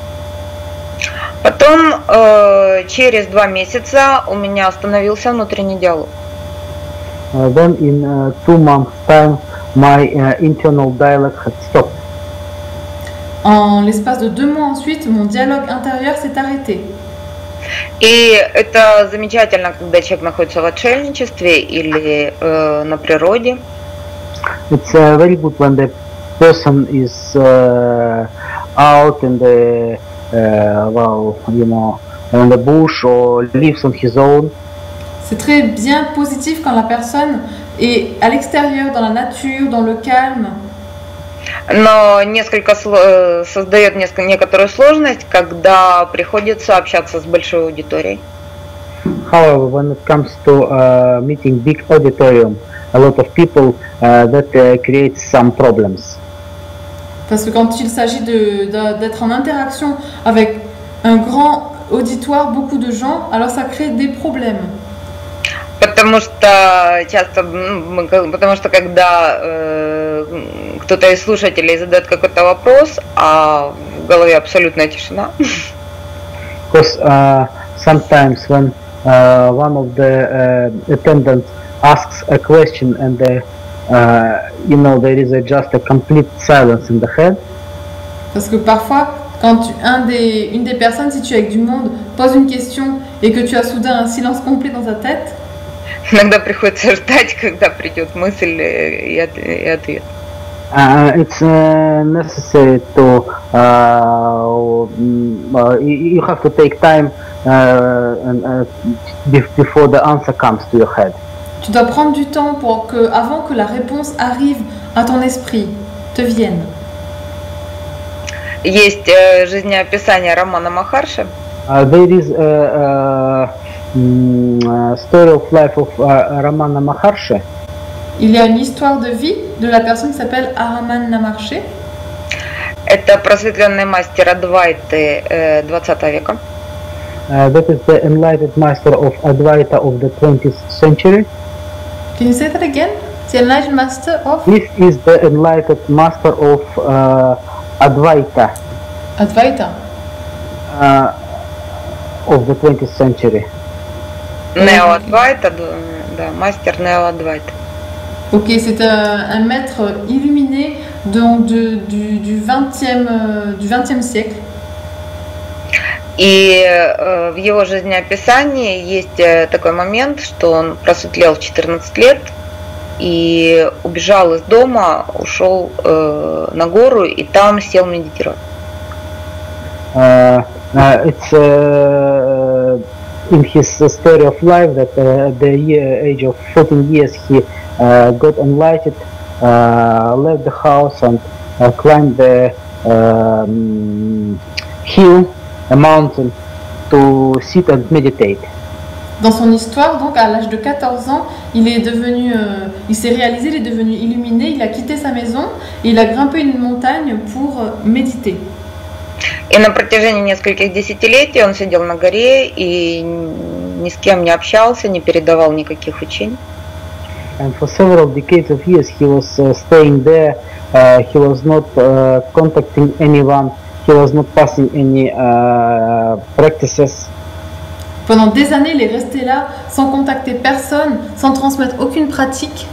[SPEAKER 3] Потом э, через два месяца у меня остановился внутренний диалог.
[SPEAKER 2] Uh, then in uh, two months time my uh, internal dialogue had stopped.
[SPEAKER 1] En l'espace de deux mois ensuite, mon dialogue intérieur s'est arrêté.
[SPEAKER 3] И это замечательно, когда человек находится в отшельничестве или э, на природе.
[SPEAKER 2] It's uh, very good when the person is uh, out in the uh, well, you know, in the bush or lives on his own.
[SPEAKER 1] C'est très bien positif quand la personne est à l'extérieur, dans la nature, dans le calme.
[SPEAKER 3] Но несколько создает несколько, некоторую сложность, когда приходится общаться с большой аудиторией.
[SPEAKER 2] However, when it comes to uh, meeting big auditorium, a lot of people, uh, that uh, creates some problems.
[SPEAKER 1] Parce que quand il s'agit de, de, d'être en interaction avec un grand auditoire, beaucoup de gens, alors ça crée des problèmes.
[SPEAKER 3] Потому что часто, потому что когда э, кто-то из слушателей задает какой-то вопрос, а в голове абсолютная тишина.
[SPEAKER 2] Because uh, sometimes when uh, one of the uh, attendants asks a question and the, uh, you know, there is a, just a complete silence in the head.
[SPEAKER 1] Parce que parfois, quand tu, un des, une des personnes, si tu es avec du monde, pose une question et que tu as soudain un silence complet dans ta tête.
[SPEAKER 3] Иногда приходится ждать, когда придет мысль и ответ.
[SPEAKER 2] Uh, it's uh, necessary to uh, uh, you have to take time uh, and, uh, before the answer comes to your head.
[SPEAKER 1] Tu dois prendre du temps pour que, avant que la réponse arrive à ton esprit, te vienne.
[SPEAKER 3] Есть uh, жизнеописание Рамана Махарши.
[SPEAKER 2] Uh, there is a, a, a story of life of uh, Ramana Maharshi.
[SPEAKER 1] Il y a une histoire de vie de la personne qui s'appelle Ramana Maharshi.
[SPEAKER 3] Это просветленный мастер Адвайты двадцатого века.
[SPEAKER 2] Uh, that is the enlightened master of Advaita of the twentieth century.
[SPEAKER 1] Can you say that again? The enlightened master of?
[SPEAKER 2] This is the enlightened master of uh, Advaita.
[SPEAKER 1] Advaita.
[SPEAKER 2] Uh, of the twentieth century.
[SPEAKER 3] Neo Advaita, да, мастер Neo Advaita.
[SPEAKER 1] Ok, c'est un, un maître illuminé donc de, du, du, vingtième, euh, du vingtième siècle.
[SPEAKER 3] И э, в его жизнеописании есть э, такой момент, что он просветлел в четырнадцать лет и убежал из дома, ушел э, на гору и там сел медитировать.
[SPEAKER 2] Uh, uh, it's uh, in his story of life that uh, at the age of fourteen years he uh, got enlightened, uh, left the house and uh, climbed the um, hill, a mountain, to sit and meditate.
[SPEAKER 1] Dans son histoire, donc à l'âge de quatorze ans, il est devenu, euh, il s'est réalisé, il est devenu illuminé, il a quitté sa maison et il a grimpé une montagne pour euh, méditer.
[SPEAKER 3] И на протяжении нескольких десятилетий он сидел на горе и ни с кем не общался, не передавал никаких учений.
[SPEAKER 2] And for several decades of years he was uh, staying there, uh, he was not uh, contacting anyone, he was not passing any uh, practices.
[SPEAKER 1] Pendant des années, il est resté là, sans contacter personne, sans transmettre aucune pratique.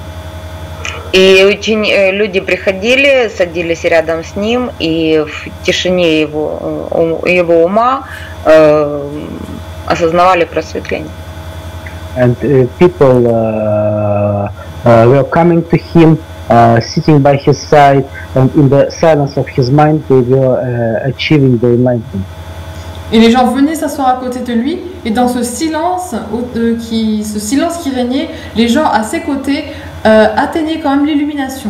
[SPEAKER 3] И очень люди приходили, садились рядом с ним, и в тишине его, его ума э, осознавали просветление.
[SPEAKER 2] And uh, people uh, uh, were coming to him, uh, sitting by his side, and in the silence of his mind they were uh, achieving the enlightenment.
[SPEAKER 1] Et les gens venaient s'asseoir à côté de lui, et dans ce silence, euh, qui, ce silence qui régnait, les gens à ses côtés euh, atteignaient quand même l'illumination.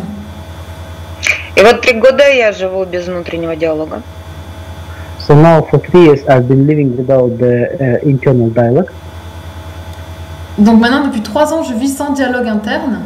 [SPEAKER 3] И вот три года я живу без внутреннего диалога.
[SPEAKER 2] So now for three years I've been living without the uh, internal dialogue.
[SPEAKER 1] Donc maintenant, depuis trois ans, je vis sans dialogue interne.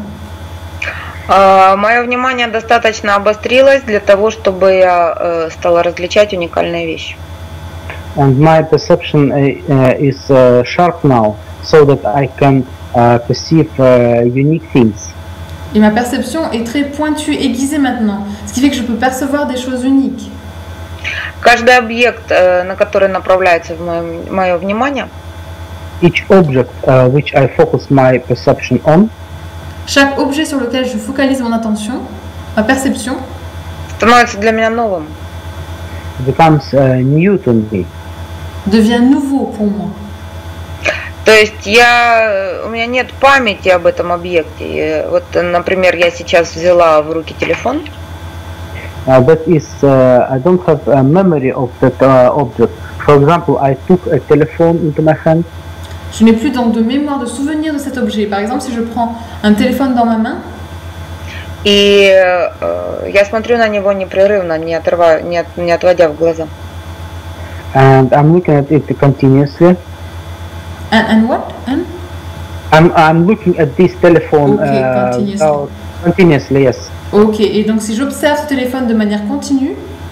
[SPEAKER 3] Uh, мое внимание достаточно обострилось для того, чтобы я uh, стала различать уникальные вещи.
[SPEAKER 2] And my perception uh, is uh, sharp now, so that I can uh, perceive uh, unique things.
[SPEAKER 1] Et ma perception est très pointue, aiguisée maintenant, ce qui fait que je peux percevoir des choses uniques.
[SPEAKER 3] Каждый объект, на который направляется мое внимание,
[SPEAKER 2] each object uh, which I focus my perception on,
[SPEAKER 1] chaque objet sur lequel je focalise mon attention, ma perception,
[SPEAKER 3] становится для меня новым.
[SPEAKER 2] becomes uh, new to me.
[SPEAKER 1] Devient nouveau pour moi.
[SPEAKER 3] То есть я, у меня нет памяти об этом объекте. Вот, например, я сейчас взяла в руки телефон.
[SPEAKER 2] Uh, that is, uh, I don't have a memory of that uh, object. For example, I took a telephone into my hand.
[SPEAKER 1] Je n'ai plus donc de mémoire, de souvenir de cet objet. Par exemple, si je prends un téléphone dans ma main.
[SPEAKER 3] И uh, я смотрю на него непрерывно, не отрывая, не, от, не отводя в глаза.
[SPEAKER 2] And I'm looking at it continuously.
[SPEAKER 1] And, and what? And?
[SPEAKER 2] I'm I'm looking at this telephone
[SPEAKER 1] Okay,
[SPEAKER 2] uh,
[SPEAKER 1] continuously.
[SPEAKER 2] uh, continuously, yes.
[SPEAKER 1] Ok, et donc si j'observe ce téléphone de manière continue.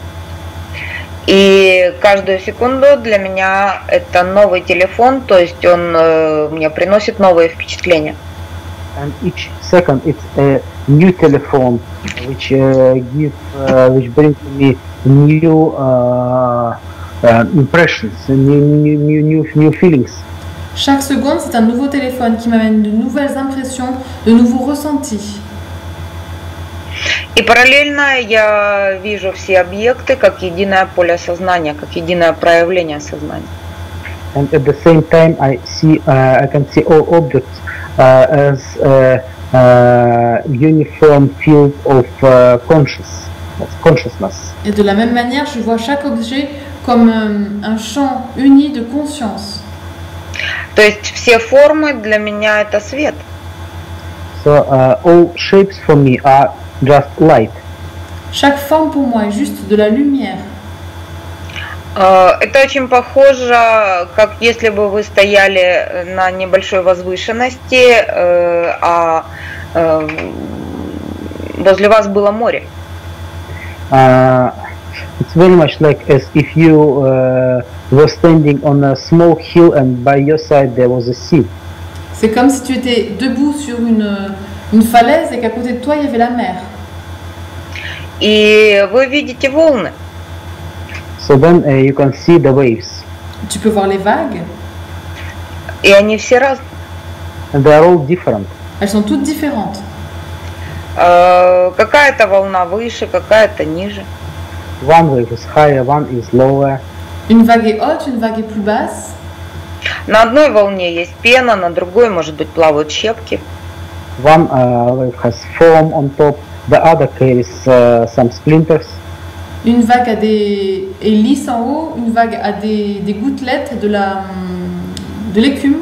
[SPEAKER 3] И каждую секунду для меня это новый телефон, то есть он uh, мне приносит новые впечатления.
[SPEAKER 2] And each second it's a new telephone, which uh, give, uh, which brings me new uh, uh, impressions, new, new, new, new, new feelings.
[SPEAKER 1] Chaque seconde, c'est un nouveau téléphone qui m'amène de nouvelles impressions, de nouveaux ressentis.
[SPEAKER 3] И параллельно я вижу все объекты как единое поле сознания, как единое проявление сознания.
[SPEAKER 2] And at the same time, I see, uh, I can see all objects uh, as a uh, uniform field of uh, conscious, consciousness.
[SPEAKER 1] Et de la même manière, je vois chaque objet comme euh, un champ uni de conscience.
[SPEAKER 3] То есть все формы для меня это свет.
[SPEAKER 2] So uh, all shapes for me are just light.
[SPEAKER 1] Chaque forme pour moi est juste de la lumière.
[SPEAKER 3] Это очень похоже, как если бы вы стояли на небольшой возвышенности, а возле вас было море.
[SPEAKER 2] Uh, it's very much like as if you uh, were standing on a small hill and by your side there was a sea.
[SPEAKER 1] C'est comme si tu étais debout sur une, une falaise et qu'à côté de toi il y avait la mer.
[SPEAKER 3] И вы видите волны.
[SPEAKER 2] So then uh, you can see the waves.
[SPEAKER 1] Tu peux voir les vagues.
[SPEAKER 3] И они все разные.
[SPEAKER 2] And they are all different.
[SPEAKER 1] Elles sont toutes différentes.
[SPEAKER 3] Какая-то волна выше, какая-то ниже.
[SPEAKER 2] One wave is higher, one is lower.
[SPEAKER 1] Une vague est haute, une vague est plus basse.
[SPEAKER 3] На одной волне есть пена, на другой, может быть, плавают щепки.
[SPEAKER 2] One uh, wave has foam on top, the other carries uh, some splinters.
[SPEAKER 1] Une vague a des, est lisse en haut, une vague a des, des gouttelettes, de la, de l'écume.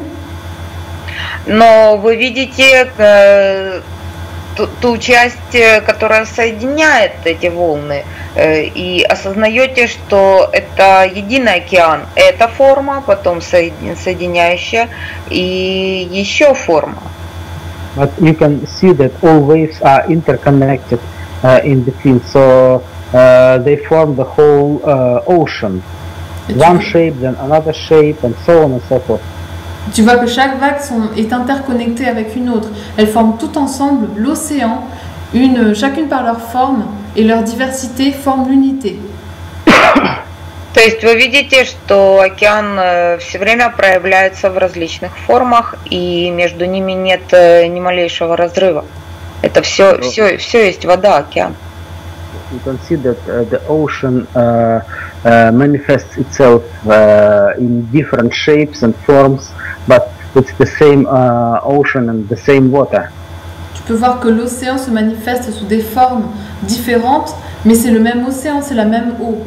[SPEAKER 3] Но вы видите э, ту, ту часть, которая соединяет эти волны, э, и осознаете, что это единый океан. Это форма, потом соединяющая, и еще форма.
[SPEAKER 2] But you can see that all waves are interconnected uh, in between, so uh, they form the whole uh, ocean. One shape, then another shape, and so on and so forth.
[SPEAKER 1] Tu vois que chaque vague sont, est interconnectée avec une autre. Elles forment tout ensemble l'océan, une, chacune par leur forme, et leur diversité forme l'unité.
[SPEAKER 3] То есть вы видите, что океан все время проявляется в различных формах, и между ними нет ни малейшего разрыва. Это все, все, все есть вода, океан.
[SPEAKER 2] You can see that uh, the ocean uh, uh, manifests itself uh, in different shapes and forms, but it's the same uh, ocean and the same water.
[SPEAKER 1] Tu peux voir que l'océan se manifeste sous des formes différentes, mais c'est le même océan, c'est la même eau.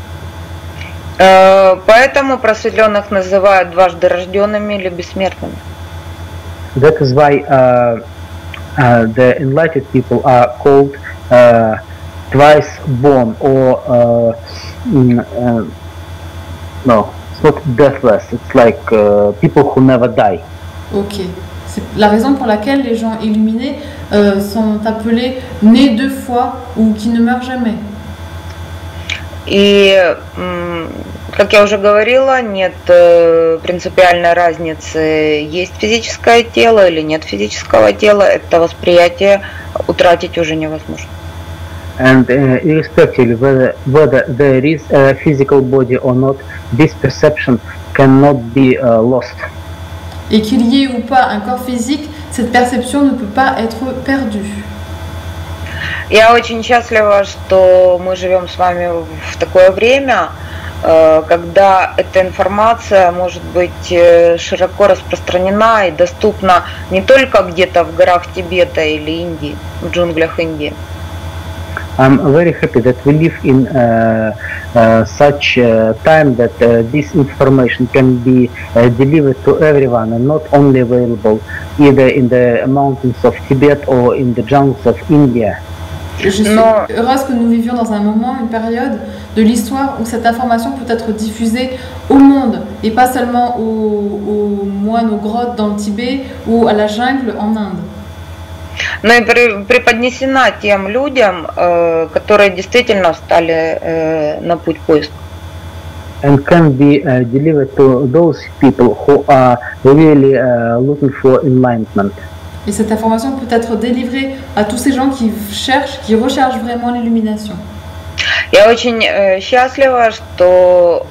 [SPEAKER 3] Поэтому просветленных называют дважды рожденными или бессмертными.
[SPEAKER 2] That is why uh, uh, the enlightened people are called uh, twice born, or uh, uh, no, it's not deathless. It's like uh, people who never die.
[SPEAKER 1] Ok. C'est la raison pour laquelle les gens illuminés euh, sont appelés nés deux fois ou qui ne meurent jamais.
[SPEAKER 3] И, как я уже говорила, нет принципиальной разницы, есть физическое тело или нет физического тела. Это восприятие утратить уже невозможно.
[SPEAKER 2] And uh, irrespective whether, whether there is a physical body or not, this perception cannot be uh, lost.
[SPEAKER 1] Et qu'il y ait ou pas un corps physique, cette perception ne peut pas être perdue.
[SPEAKER 3] Я очень счастлива, что мы живем с вами в такое время, когда эта информация может быть широко распространена и доступна не только где-то в горах Тибета или Индии, в джунглях Индии.
[SPEAKER 2] I'm very happy that we live in uh, uh, such a time that uh, this information can be uh, delivered to everyone and not only available either in the mountains of Tibet or in the jungles of India.
[SPEAKER 1] Je suis non. heureuse que nous vivions dans un moment, une période de l'histoire où cette information peut être diffusée au monde et pas seulement aux, aux moines, aux grottes dans le Tibet ou à la jungle en Inde.
[SPEAKER 3] Но и преподнесена тем людям, которые действительно встали на путь поиска.
[SPEAKER 2] And can be uh, delivered to those people who are really uh, looking for enlightenment.
[SPEAKER 1] Et cette information peut être délivrée à tous ces gens qui cherchent, qui recherchent vraiment l'illumination.
[SPEAKER 3] Я очень счастлива, что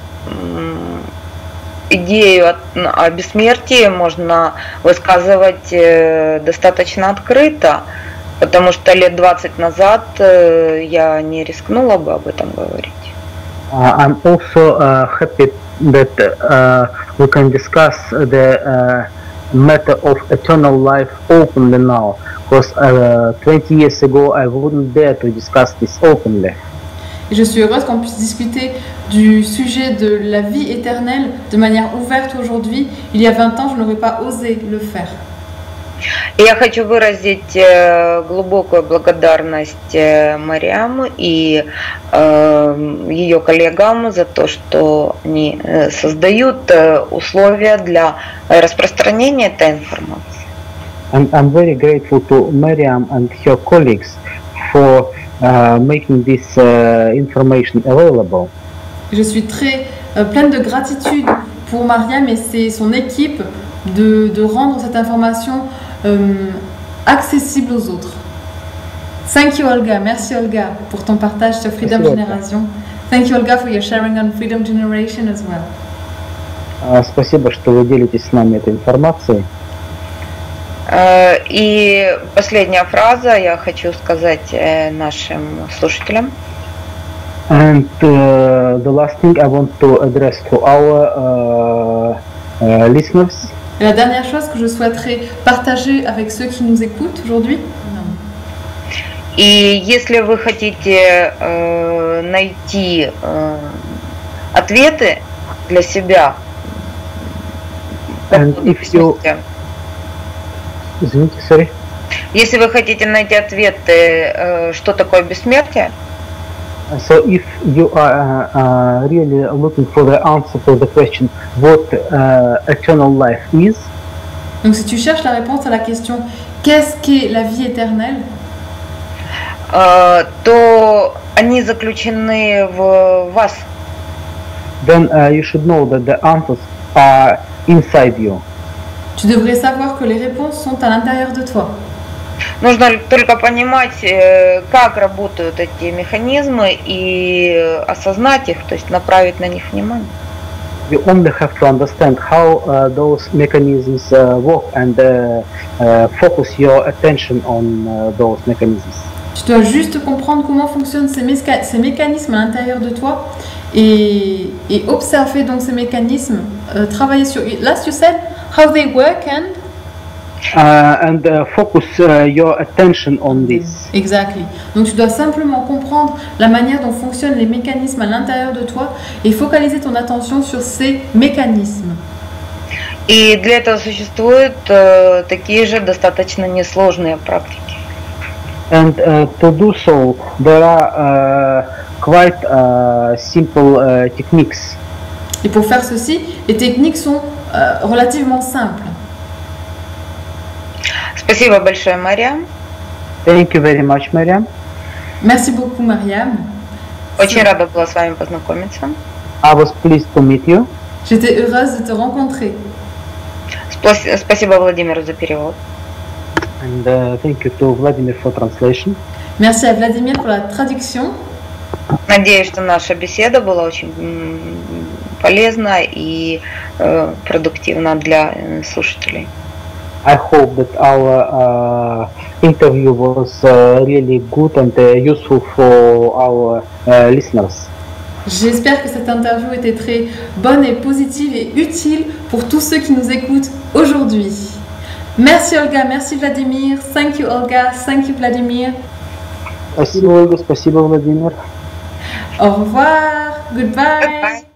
[SPEAKER 3] идею о бессмертии можно высказывать достаточно открыто, потому что лет двадцать назад я не рискнула бы об этом говорить.
[SPEAKER 2] Uh, I'm also uh, happy that uh, we can discuss the uh, matter of eternal life openly now, because uh, twenty years ago I wouldn't dare to discuss this openly.
[SPEAKER 1] Et je suis heureuse qu'on puisse discuter du sujet de la vie éternelle de manière ouverte aujourd'hui. Il y a vingt ans, je n'aurais pas osé le faire.
[SPEAKER 3] Я хочу выразить глубокую благодарность Мариам и ее коллегам за то, что они создают условия для распространения этой информации.
[SPEAKER 2] And I'm very grateful to Mariam and her colleagues for uh, making this uh, information available.
[SPEAKER 1] Je suis très euh, pleine de gratitude pour Mariam et c'est son équipe de, de rendre cette information euh, accessible aux autres. Thank you, Olga. Merci, Olga, pour ton partage sur Freedom
[SPEAKER 2] Merci,
[SPEAKER 1] Generation. Thank you, Olga, for your sharing on Freedom Generation as well.
[SPEAKER 2] Uh, спасибо, что вы делитесь с нами этой информацией.
[SPEAKER 3] Uh, и последняя фраза я хочу сказать uh, нашим слушателям.
[SPEAKER 2] And uh, the last thing I want to address to our uh, uh, listeners.
[SPEAKER 1] Et la dernière chose que je souhaiterais partager avec ceux qui nous écoutent aujourd'hui.
[SPEAKER 3] И если вы хотите э, найти э, ответы для себя,
[SPEAKER 2] And if you... Извините, sorry.
[SPEAKER 3] Если вы хотите найти ответы, э, что такое бессмертие,
[SPEAKER 2] so if you are uh, uh, really looking for the answer to the question what uh, eternal life is,
[SPEAKER 1] donc si tu cherches la réponse à la question qu'est-ce qu'est la vie éternelle,
[SPEAKER 3] uh, то они заключены в вас.
[SPEAKER 2] Then uh, you should know that the answers are inside you.
[SPEAKER 1] Tu devrais savoir que les réponses sont à l'intérieur de toi.
[SPEAKER 3] Нужно только понимать, как работают эти механизмы и осознать их, то есть направить на них внимание.
[SPEAKER 2] You only have to understand how uh, those mechanisms uh, work and uh, uh, focus your attention on uh, those mechanisms.
[SPEAKER 1] Tu dois juste comprendre comment fonctionnent ces, méca ces mécanismes à l'intérieur de toi et, et observer donc ces mécanismes, euh, travailler sur. Last you said how they work and.
[SPEAKER 2] Uh, and uh, focus uh, your attention on this.
[SPEAKER 1] Exactly. Donc tu dois simplement comprendre la manière dont fonctionnent les mécanismes à l'intérieur de toi et focaliser ton attention sur ces mécanismes.
[SPEAKER 3] И для этого существуют uh, такие же достаточно несложные практики.
[SPEAKER 2] And uh, to do so, there are uh, quite uh, simple uh, techniques.
[SPEAKER 1] Et pour faire ceci, les techniques sont euh, relativement simples.
[SPEAKER 3] Спасибо большое, Мариам.
[SPEAKER 2] Thank you very much, Mariam.
[SPEAKER 1] Merci beaucoup, Mariam.
[SPEAKER 3] Очень рада была с вами познакомиться.
[SPEAKER 2] I was pleased to meet you.
[SPEAKER 1] J'étais heureuse de te rencontrer.
[SPEAKER 3] Спасибо Владимиру за перевод.
[SPEAKER 2] And uh, thank you to Vladimir for translation.
[SPEAKER 1] Merci à Vladimir pour la traduction.
[SPEAKER 3] Надеюсь, что наша беседа была очень полезна и э, продуктивна для слушателей.
[SPEAKER 2] I hope that our uh, interview was uh, really good and uh, useful for our uh, listeners.
[SPEAKER 1] J'espère que cette interview était très bonne et positive et utile pour tous ceux qui nous écoutent aujourd'hui. Merci Olga, merci Vladimir. Thank you Olga, thank you Vladimir.
[SPEAKER 2] Спасибо, Ольга, спасибо, Владимир.
[SPEAKER 1] Au revoir, goodbye.
[SPEAKER 3] Goodbye.